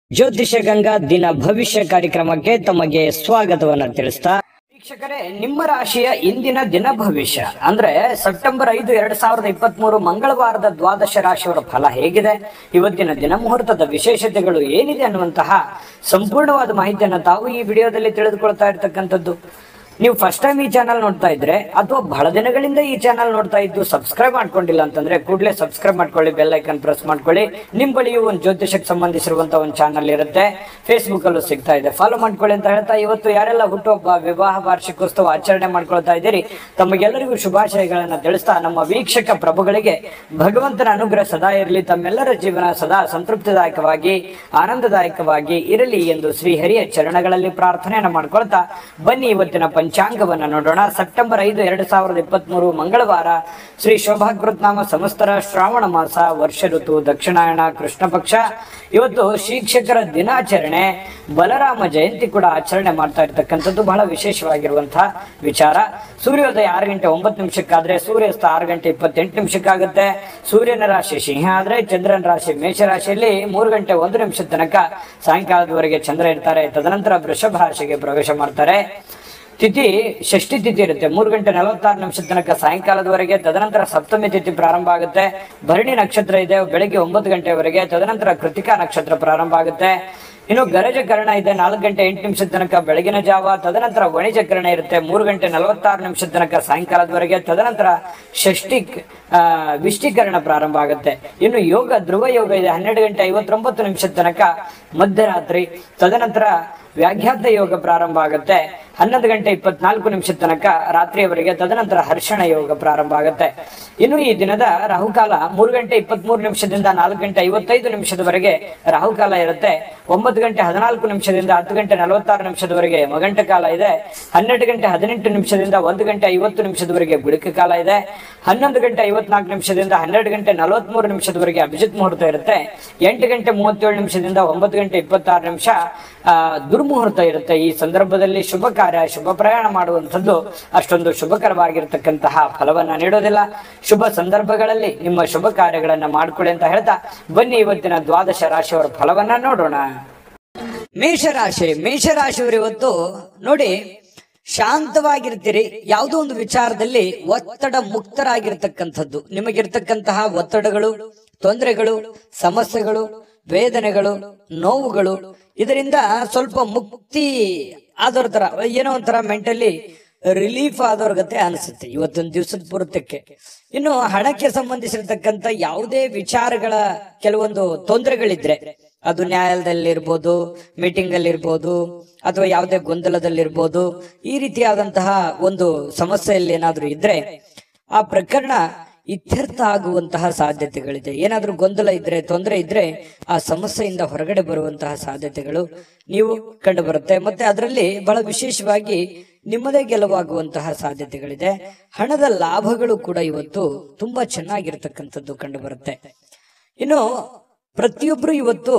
ಜ್ಯೋತಿಷ ಗಂಗಾ ದಿನ ಭವಿಷ್ಯ ಕಾರ್ಯಕ್ರಮಕ್ಕೆ ತಮಗೆ ಸ್ವಾಗತವನ್ನ ತಿಳಿಸ್ತಾ ವೀಕ್ಷಕರೇ, ನಿಮ್ಮ ರಾಶಿಯ ಇಂದಿನ ದಿನ ಭವಿಷ್ಯ ಅಂದ್ರೆ ಸೆಪ್ಟೆಂಬರ್ 5, 2023 ಮಂಗಳವಾರದ ದ್ವಾದಶ ರಾಶಿಯವರ ಫಲ ಹೇಗಿದೆ, ಇವತ್ತಿನ ದಿನ ಮುಹೂರ್ತದ ವಿಶೇಷತೆಗಳು ಏನಿದೆ ಅನ್ನುವಂತಹ ಸಂಪೂರ್ಣವಾದ ಮಾಹಿತಿಯನ್ನು ತಾವು ಈ ವಿಡಿಯೋದಲ್ಲಿ ತಿಳಿದುಕೊಳ್ತಾ ಇರತಕ್ಕಂಥದ್ದು. ನೀವು ಫಸ್ಟ್ ಟೈಮ್ ಈ ಚಾನಲ್ ನೋಡ್ತಾ ಇದ್ರೆ ಅಥವಾ ಬಹಳ ದಿನಗಳಿಂದ ಈ ಚಾನಲ್ ನೋಡ್ತಾ ಇದ್ದು ಸಬ್ಸ್ಕ್ರೈಬ್ ಮಾಡ್ಕೊಂಡಿಲ್ಲ ಅಂತಂದ್ರೆ ಕೂಡಲೇ ಸಬ್ಸ್ಕ್ರೈಬ್ ಮಾಡ್ಕೊಳ್ಳಿ, ಬೆಲ್ ಐಕನ್ ಪ್ರೆಸ್ ಮಾಡ್ಕೊಳ್ಳಿ. ನಿಮ್ ಬಳಿಯೂ ಒಂದು ಜ್ಯೋತಿಷಕ್ಕೆ ಸಂಬಂಧಿಸಿರುವಂತ ಒಂದು ಚಾನಲ್ ಇರುತ್ತೆ, ಫೇಸ್ಬುಕ್ ಅಲ್ಲೂ ಸಿಗ್ತಾ ಇದೆ, ಫಾಲೋ ಮಾಡ್ಕೊಳ್ಳಿ ಅಂತ ಹೇಳ್ತಾ ಇವತ್ತು ಯಾರೆಲ್ಲ ಹುಟ್ಟುಹಬ್ಬ, ವಿವಾಹ ವಾರ್ಷಿಕೋತ್ಸವ ಆಚರಣೆ ಮಾಡ್ಕೊಳ್ತಾ ಇದ್ದೀರಿ ತಮಗೆಲ್ಲರಿಗೂ ಶುಭಾಶಯಗಳನ್ನ ತಿಳಿಸ್ತಾ ನಮ್ಮ ವೀಕ್ಷಕ ಪ್ರಭುಗಳಿಗೆ ಭಗವಂತನ ಅನುಗ್ರಹ ಸದಾ ಇರಲಿ, ತಮ್ಮೆಲ್ಲರ ಜೀವನ ಸದಾ ಸಂತೃಪ್ತಿದಾಯಕವಾಗಿ ಆನಂದದಾಯಕವಾಗಿ ಇರಲಿ ಎಂದು ಶ್ರೀಹರಿಯ ಚರಣಗಳಲ್ಲಿ ಪ್ರಾರ್ಥನೆಯನ್ನು ಮಾಡ್ಕೊಳ್ತಾ ಬನ್ನಿ ಇವತ್ತಿನ ಪಂಚಾಂಗವನ್ನ ನೋಡೋಣ. ಸೆಪ್ಟೆಂಬರ್ 5, 2023 ಮಂಗಳವಾರ, ಶ್ರೀ ಶೋಭಾಕೃತ್ ನಾಮ ಸಂವತ್ಸರ, ಶ್ರಾವಣ ಮಾಸ, ವರ್ಷ ಋತು ದಕ್ಷಿಣಾಯಣ, ಕೃಷ್ಣ ಪಕ್ಷ. ಇವತ್ತು ಶಿಕ್ಷಕರ ದಿನಾಚರಣೆ, ಬಲರಾಮ ಜಯಂತಿ ಕೂಡ ಆಚರಣೆ ಮಾಡ್ತಾ ಇರ್ತಕ್ಕಂಥದ್ದು ಬಹಳ ವಿಶೇಷವಾಗಿರುವಂತಹ ವಿಚಾರ. ಸೂರ್ಯೋದಯ 6:09 ಆದ್ರೆ ಸೂರ್ಯಾಸ್ತ 6:28 ಸೂರ್ಯನ ರಾಶಿ ಸಿಂಹ ಆದ್ರೆ ಚಂದ್ರನ ರಾಶಿ ಮೇಷ ರಾಶಿಯಲ್ಲಿ 3:01 ತನಕ ಸಾಯಂಕಾಲದವರೆಗೆ ಚಂದ್ರ ಇರ್ತಾರೆ. ತದನಂತರ ವೃಷಭ ರಾಶಿಗೆ ಪ್ರವೇಶ ಮಾಡ್ತಾರೆ. ತಿಥಿ ಷಷ್ಠಿ ತಿಥಿ ಇರುತ್ತೆ 3:46 ತನಕ ಸಾಯಂಕಾಲದವರೆಗೆ. ತದನಂತರ ಸಪ್ತಮಿ ತಿಥಿ ಪ್ರಾರಂಭ ಆಗುತ್ತೆ. ಭರಣಿ ನಕ್ಷತ್ರ ಇದೆ ಬೆಳಗ್ಗೆ 9 ಗಂಟೆವರೆಗೆ. ತದನಂತರ ಕೃತಿಕಾ ನಕ್ಷತ್ರ ಪ್ರಾರಂಭ ಆಗುತ್ತೆ. ಇನ್ನು ಗರಜಕರಣ ಇದೆ 4:08 ತನಕ ಬೆಳಗಿನ ಜಾವ. ತದನಂತರ ವಣಿಜಕರಣ ಇರುತ್ತೆ 3:46 ತನಕ ಸಾಯಂಕಾಲದವರೆಗೆ. ತದನಂತರ ವಿಷ್ಟೀಕರಣ ಪ್ರಾರಂಭ ಆಗುತ್ತೆ. ಇನ್ನು ಯೋಗ ಧ್ರುವ ಯೋಗ ಇದೆ 12:59 ತನಕ ಮಧ್ಯರಾತ್ರಿ. ತದನಂತರ ವ್ಯಾಘ್ಯಾತ ಯೋಗ ಪ್ರಾರಂಭ ಆಗುತ್ತೆ 11:24 ತನಕ ರಾತ್ರಿಯವರೆಗೆ. ತದನಂತರ ಹರ್ಷಣ ಯೋಗ ಪ್ರಾರಂಭ ಆಗುತ್ತೆ. ಇನ್ನು ಈ ದಿನದ ರಾಹುಕಾಲ 3:23 4:55 ರಾಹುಕಾಲ ಇರುತ್ತೆ. 9:14 10:46 ಮಗಂಟ ಕಾಲ ಇದೆ. 12:18 1:50 ಗುಳಿಕ ಕಾಲ ಇದೆ. 11:54 12:43 ಅಭಿಜಿತ್ ಮುಹೂರ್ತ ಇರುತ್ತೆ. 8:37 9:26 ದುರ್ಮುಹೂರ್ತ ಇರುತ್ತೆ. ಈ ಸಂದರ್ಭದಲ್ಲಿ ಶುಭ ಕಾರ್ಯ, ಶುಭ ಪ್ರಯಾಣ ಮಾಡುವಂಥದ್ದು ಅಷ್ಟೊಂದು ಶುಭಕರವಾಗಿರ್ತಕ್ಕಂತಹ ಫಲವನ್ನ ನೀಡೋದಿಲ್ಲ. ಶುಭ ಸಂದರ್ಭಗಳಲ್ಲಿ ನಿಮ್ಮ ಶುಭ ಕಾರ್ಯಗಳನ್ನ ಮಾಡ್ಕೊಳ್ಳಿ ಅಂತ ಹೇಳ್ತಾ ಬನ್ನಿ ಇವತ್ತಿನ ದ್ವಾದಶ ರಾಶಿಯವರ ಫಲವನ್ನ ನೋಡೋಣ. ಮೇಷರಾಶಿಯವರು ಇವತ್ತು ನೋಡಿ ಶಾಂತವಾಗಿರ್ತೀರಿ. ಯಾವುದೋ ಒಂದು ವಿಚಾರದಲ್ಲಿ ಒತ್ತಡ ಮುಕ್ತರಾಗಿರ್ತಕ್ಕಂಥದ್ದು. ನಿಮಗಿರ್ತಕ್ಕಂತಹ ಒತ್ತಡಗಳು, ತೊಂದರೆಗಳು, ಸಮಸ್ಯೆಗಳು, ವೇದನೆಗಳು, ನೋವುಗಳು, ಇದರಿಂದ ಸ್ವಲ್ಪ ಮುಕ್ತಿ ಆದವ್ರ ತರ, ಏನೋ ಒಂಥರ ಮೆಂಟಲಿ ರಿಲೀಫ್ ಆದವ್ರ ಗತೆ ಅನಿಸುತ್ತೆ ಇವತ್ತೊಂದು ದಿವಸದ ಪೂರ್ತಕ್ಕೆ. ಇನ್ನು ಹಣಕ್ಕೆ ಸಂಬಂಧಿಸಿರ್ತಕ್ಕಂಥ ಯಾವುದೇ ವಿಚಾರಗಳ ಕೆಲವೊಂದು ತೊಂದರೆಗಳಿದ್ರೆ, ಅದು ನ್ಯಾಯಾಲಯದಲ್ಲಿರ್ಬೋದು, ಮೀಟಿಂಗ್ ಅಲ್ಲಿ ಇರ್ಬೋದು, ಅಥವಾ ಯಾವುದೇ ಗೊಂದಲದಲ್ಲಿರ್ಬೋದು, ಈ ರೀತಿಯಾದಂತಹ ಒಂದು ಸಮಸ್ಯೆಯಲ್ಲಿ ಏನಾದ್ರೂ ಇದ್ರೆ ಆ ಪ್ರಕರಣ ಇತ್ಯರ್ಥ ಆಗುವಂತಹ ಸಾಧ್ಯತೆಗಳಿದೆ. ಏನಾದ್ರೂ ಗೊಂದಲ ಇದ್ರೆ, ತೊಂದರೆ ಇದ್ರೆ ಆ ಸಮಸ್ಯೆಯಿಂದ ಹೊರಗಡೆ ಬರುವಂತಹ ಸಾಧ್ಯತೆಗಳು ನೀವು ಕಂಡು ಬರುತ್ತೆ. ಮತ್ತೆ ಅದರಲ್ಲಿ ಬಹಳ ವಿಶೇಷವಾಗಿ ನಿಮ್ಮದೇ ಗೆಲುವಾಗುವಂತಹ ಸಾಧ್ಯತೆಗಳಿದೆ. ಹಣದ ಲಾಭಗಳು ಕೂಡ ಇವತ್ತು ತುಂಬಾ ಚೆನ್ನಾಗಿರ್ತಕ್ಕಂಥದ್ದು ಕಂಡು ಬರುತ್ತೆ. ಇನ್ನು ಪ್ರತಿಯೊಬ್ರು ಇವತ್ತು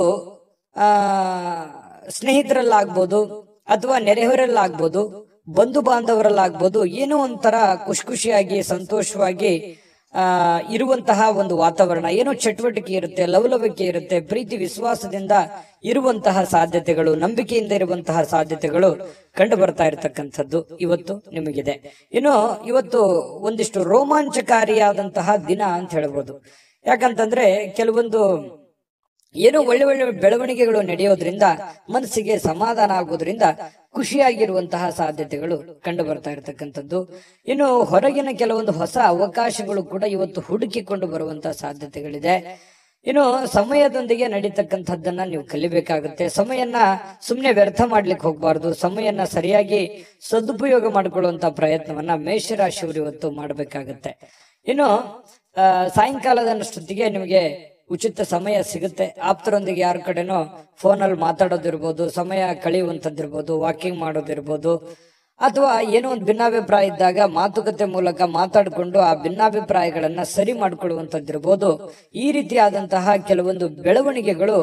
ಸ್ನೇಹಿತರಲ್ಲಾಗ್ಬೋದು ಅಥವಾ ನೆರೆಹೊರಲ್ಲಾಗ್ಬೋದು, ಬಂಧು ಬಾಂಧವರಲ್ಲಾಗ್ಬೋದು, ಏನೋ ಒಂಥರ ಖುಷಿಯಾಗಿ ಸಂತೋಷವಾಗಿ ಇರುವಂತಹ ಒಂದು ವಾತಾವರಣ, ಏನೋ ಚಟುವಟಿಕೆ ಇರುತ್ತೆ, ಲವಲವಿಕೆ ಇರುತ್ತೆ, ಪ್ರೀತಿ ವಿಶ್ವಾಸದಿಂದ ಇರುವಂತಹ ಸಾಧ್ಯತೆಗಳು, ನಂಬಿಕೆಯಿಂದ ಇರುವಂತಹ ಸಾಧ್ಯತೆಗಳು ಕಂಡು ಬರ್ತಾ ಇರತಕ್ಕಂಥದ್ದು ಇವತ್ತು ನಿಮಗಿದೆ. ಇನ್ನು ಇವತ್ತು ಒಂದಿಷ್ಟು ರೋಮಾಂಚಕಾರಿಯಾದಂತಹ ದಿನ ಅಂತ ಹೇಳ್ಬೋದು. ಯಾಕಂತಂದ್ರೆ ಕೆಲವೊಂದು ಏನೋ ಒಳ್ಳೆ ಬೆಳವಣಿಗೆಗಳು ನಡೆಯೋದ್ರಿಂದ ಮನಸ್ಸಿಗೆ ಸಮಾಧಾನ ಆಗೋದ್ರಿಂದ ಖುಷಿಯಾಗಿರುವಂತಹ ಸಾಧ್ಯತೆಗಳು ಕಂಡು ಬರ್ತಾ ಇರತಕ್ಕಂಥದ್ದು. ಇನ್ನು ಹೊರಗಿನ ಕೆಲವೊಂದು ಹೊಸ ಅವಕಾಶಗಳು ಕೂಡ ಇವತ್ತು ಹುಡುಕಿಕೊಂಡು ಬರುವಂತಹ ಸಾಧ್ಯತೆಗಳಿದೆ. ಇನ್ನು ಸಮಯದೊಂದಿಗೆ ನಡೀತಕ್ಕಂಥದ್ದನ್ನ ನೀವು ಕಲಿಬೇಕಾಗುತ್ತೆ. ಸಮಯನ್ನ ಸುಮ್ಮನೆ ವ್ಯರ್ಥ ಮಾಡ್ಲಿಕ್ಕೆ ಹೋಗ್ಬಾರ್ದು. ಸಮಯನ್ನ ಸರಿಯಾಗಿ ಸದುಪಯೋಗ ಮಾಡಿಕೊಳ್ಳುವಂತ ಪ್ರಯತ್ನವನ್ನ ಮೇಷರಾಶಿಯವರು ಇವತ್ತು ಮಾಡಬೇಕಾಗತ್ತೆ. ಇನ್ನು ಸಾಯಂಕಾಲದಷ್ಟೊತ್ತಿಗೆ ನಿಮಗೆ ಉಚಿತ ಸಮಯ ಸಿಗುತ್ತೆ. ಆಪ್ತರೊಂದಿಗೆ ಯಾರ ಕಡೆನೋ ಫೋನಲ್ಲಿ ಮಾತಾಡೋದಿರ್ಬೋದು, ಸಮಯ ಕಳೆಯುವಂಥದ್ದಿರ್ಬೋದು, ವಾಕಿಂಗ್ ಮಾಡೋದಿರ್ಬೋದು, ಅಥವಾ ಏನೋ ಒಂದು ಭಿನ್ನಾಭಿಪ್ರಾಯ ಇದ್ದಾಗ ಮಾತುಕತೆ ಮೂಲಕ ಮಾತಾಡಿಕೊಂಡು ಆ ಭಿನ್ನಾಭಿಪ್ರಾಯಗಳನ್ನ ಸರಿ ಮಾಡಿಕೊಳ್ಳುವಂಥದ್ದಿರ್ಬೋದು. ಈ ರೀತಿಯಾದಂತಹ ಕೆಲವೊಂದು ಬೆಳವಣಿಗೆಗಳು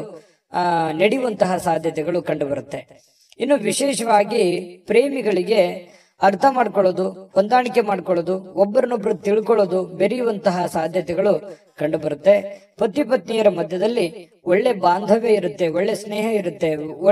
ನಡೆಯುವಂತಹ ಸಾಧ್ಯತೆಗಳು ಕಂಡು ಬರುತ್ತೆ. ಇನ್ನು ವಿಶೇಷವಾಗಿ ಪ್ರೇಮಿಗಳಿಗೆ ಅರ್ಥ ಮಾಡ್ಕೊಳ್ಳೋದು, ಹೊಂದಾಣಿಕೆ ಮಾಡ್ಕೊಳ್ಳೋದು, ಒಬ್ಬರನ್ನೊಬ್ರು ತಿಳ್ಕೊಳ್ಳೋದು, ಬೆರೆಯುವಂತಹ ಸಾಧ್ಯತೆಗಳು ಕಂಡು ಬರುತ್ತೆ. ಪತಿ ಪತ್ನಿಯರ ಮಧ್ಯದಲ್ಲಿ ಒಳ್ಳೆ ಬಾಂಧವ್ಯ ಇರುತ್ತೆ, ಒಳ್ಳೆ ಸ್ನೇಹ ಇರುತ್ತೆ,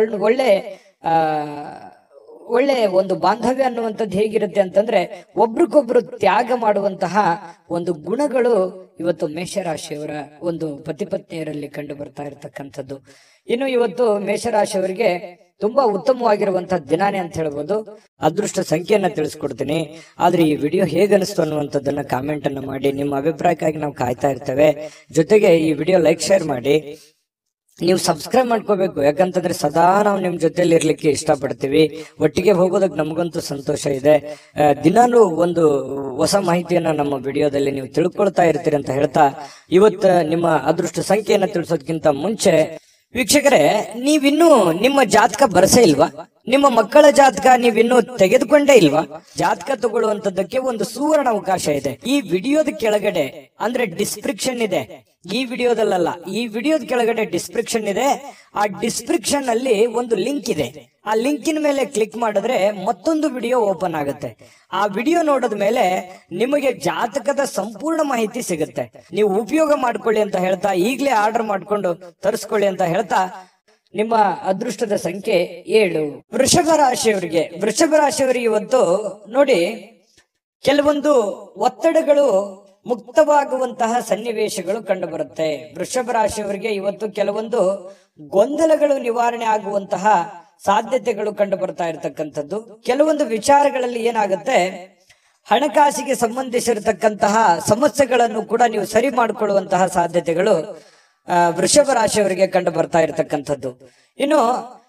ಒಳ್ಳೆ ಒಂದು ಬಾಂಧವ್ಯ ಅನ್ನುವಂಥದ್ದು ಹೇಗಿರುತ್ತೆ ಅಂತಂದ್ರೆ ಒಬ್ರಿಗೊಬ್ರು ತ್ಯಾಗ ಮಾಡುವಂತಹ ಒಂದು ಗುಣಗಳು ಇವತ್ತು ಮೇಷರಾಶಿಯವರ ಒಂದು ಪತಿ ಪತ್ನಿಯರಲ್ಲಿ ಕಂಡು ಬರ್ತಾ ಇರತಕ್ಕಂಥದ್ದು. ಇನ್ನು ಇವತ್ತು ಮೇಷರಾಶಿಯವರಿಗೆ ತುಂಬಾ ಉತ್ತಮವಾಗಿರುವಂತಹ ದಿನಾನೇ ಅಂತ ಹೇಳ್ಬೋದು. ಅದೃಷ್ಟ ಸಂಖ್ಯೆಯನ್ನ ತಿಳಿಸ್ಕೊಡ್ತೀನಿ. ಆದ್ರೆ ಈ ವಿಡಿಯೋ ಹೇಗನಿಸ್ತು ಅನ್ನುವಂಥದ್ದನ್ನ ಕಾಮೆಂಟ್ ಅನ್ನ ಮಾಡಿ. ನಿಮ್ಮ ಅಭಿಪ್ರಾಯಕ್ಕಾಗಿ ನಾವು ಕಾಯ್ತಾ ಇರ್ತೇವೆ. ಜೊತೆಗೆ ಈ ವಿಡಿಯೋ ಲೈಕ್ ಶೇರ್ ಮಾಡಿ. ನೀವು ಸಬ್ಸ್ಕ್ರೈಬ್ ಮಾಡ್ಕೋಬೇಕು, ಯಾಕಂತಂದ್ರೆ ಸದಾ ನಾವು ನಿಮ್ ಜೊತೆಲಿ ಇರ್ಲಿಕ್ಕೆ ಇಷ್ಟಪಡ್ತೀವಿ. ಒಟ್ಟಿಗೆ ಹೋಗೋದಕ್ಕೆ ನಮಗಂತೂ ಸಂತೋಷ ಇದೆ. ದಿನಾನು ಒಂದು ಹೊಸ ಮಾಹಿತಿಯನ್ನ ನಮ್ಮ ವಿಡಿಯೋದಲ್ಲಿ ನೀವು ತಿಳ್ಕೊಳ್ತಾ ಇರ್ತೀರಿ ಅಂತ ಹೇಳ್ತಾ, ಇವತ್ತು ನಿಮ್ಮ ಅದೃಷ್ಟ ಸಂಖ್ಯೆಯನ್ನ ತಿಳಿಸೋದಕ್ಕಿಂತ ಮುಂಚೆ ವೀಕ್ಷಕರೇ, ನೀವಿನ್ನೂ ನಿಮ್ಮ ಜಾತಕ ಬರಸೇ ಇಲ್ವಾ? ನಿಮ್ಮ ಮಕ್ಕಳ ಜಾತಕ ನೀವಿನ್ನೂ ತೆಗೆದುಕೊಂಡೇ ಇಲ್ವಾ? ಜಾತಕ ತಗೊಳ್ಳುವಂತದ್ದಕ್ಕೆ ಒಂದು ಸುವರ್ಣ ಅವಕಾಶ ಇದೆ. ಈ ವಿಡಿಯೋದ ಕೆಳಗಡೆ ಅಂದ್ರೆ ಡಿಸ್ಕ್ರಿಪ್ಷನ್ ಇದೆ. ಈ ವಿಡಿಯೋದಲ್ಲ, ಈ ವಿಡಿಯೋದ ಕೆಳಗಡೆ ಡಿಸ್ಕ್ರಿಪ್ಷನ್ ಇದೆ. ಆ ಡಿಸ್ಕ್ರಿಪ್ಷನ್ ಅಲ್ಲಿ ಒಂದು ಲಿಂಕ್ ಇದೆ. ಆ ಲಿಂಕಿನ ಮೇಲೆ ಕ್ಲಿಕ್ ಮಾಡಿದ್ರೆ ಮತ್ತೊಂದು ವಿಡಿಯೋ ಓಪನ್ ಆಗುತ್ತೆ. ಆ ವಿಡಿಯೋ ನೋಡಿದ ಮೇಲೆ ನಿಮಗೆ ಜಾತಕದ ಸಂಪೂರ್ಣ ಮಾಹಿತಿ ಸಿಗುತ್ತೆ. ನೀವು ಉಪಯೋಗ ಮಾಡ್ಕೊಳ್ಳಿ ಅಂತ ಹೇಳ್ತಾ, ಈಗಲೇ ಆರ್ಡರ್ ಮಾಡ್ಕೊಂಡು ತರಿಸ್ಕೊಳ್ಳಿ ಅಂತ ಹೇಳ್ತಾ, ನಿಮ್ಮ ಅದೃಷ್ಟದ ಸಂಖ್ಯೆ 7. ವೃಷಭ ರಾಶಿಯವರಿಗೆ ಇವತ್ತು ನೋಡಿ, ಕೆಲವೊಂದು ಒತ್ತಡಗಳು ಮುಕ್ತವಾಗುವಂತಹ ಸನ್ನಿವೇಶಗಳು ಕಂಡು ಬರುತ್ತೆ. ವೃಷಭ ರಾಶಿಯವರಿಗೆ ಇವತ್ತು ಕೆಲವೊಂದು ಗೊಂದಲಗಳು ನಿವಾರಣೆ ಆಗುವಂತಹ ಸಾಧ್ಯತೆಗಳು ಕಂಡು ಬರ್ತಾ ಇರತಕ್ಕಂಥದ್ದು. ಕೆಲವೊಂದು ವಿಚಾರಗಳಲ್ಲಿ ಏನಾಗುತ್ತೆ, ಹಣಕಾಸಿಗೆ ಸಂಬಂಧಿಸಿರತಕ್ಕಂತಹ ಸಮಸ್ಯೆಗಳನ್ನು ಕೂಡ ನೀವು ಸರಿ ಮಾಡಿಕೊಳ್ಳುವಂತಹ ಸಾಧ್ಯತೆಗಳು ವೃಷಭ ರಾಶಿಯವರಿಗೆ ಕಂಡು ಬರ್ತಾ ಇರತಕ್ಕಂಥದ್ದು. ಇನ್ನು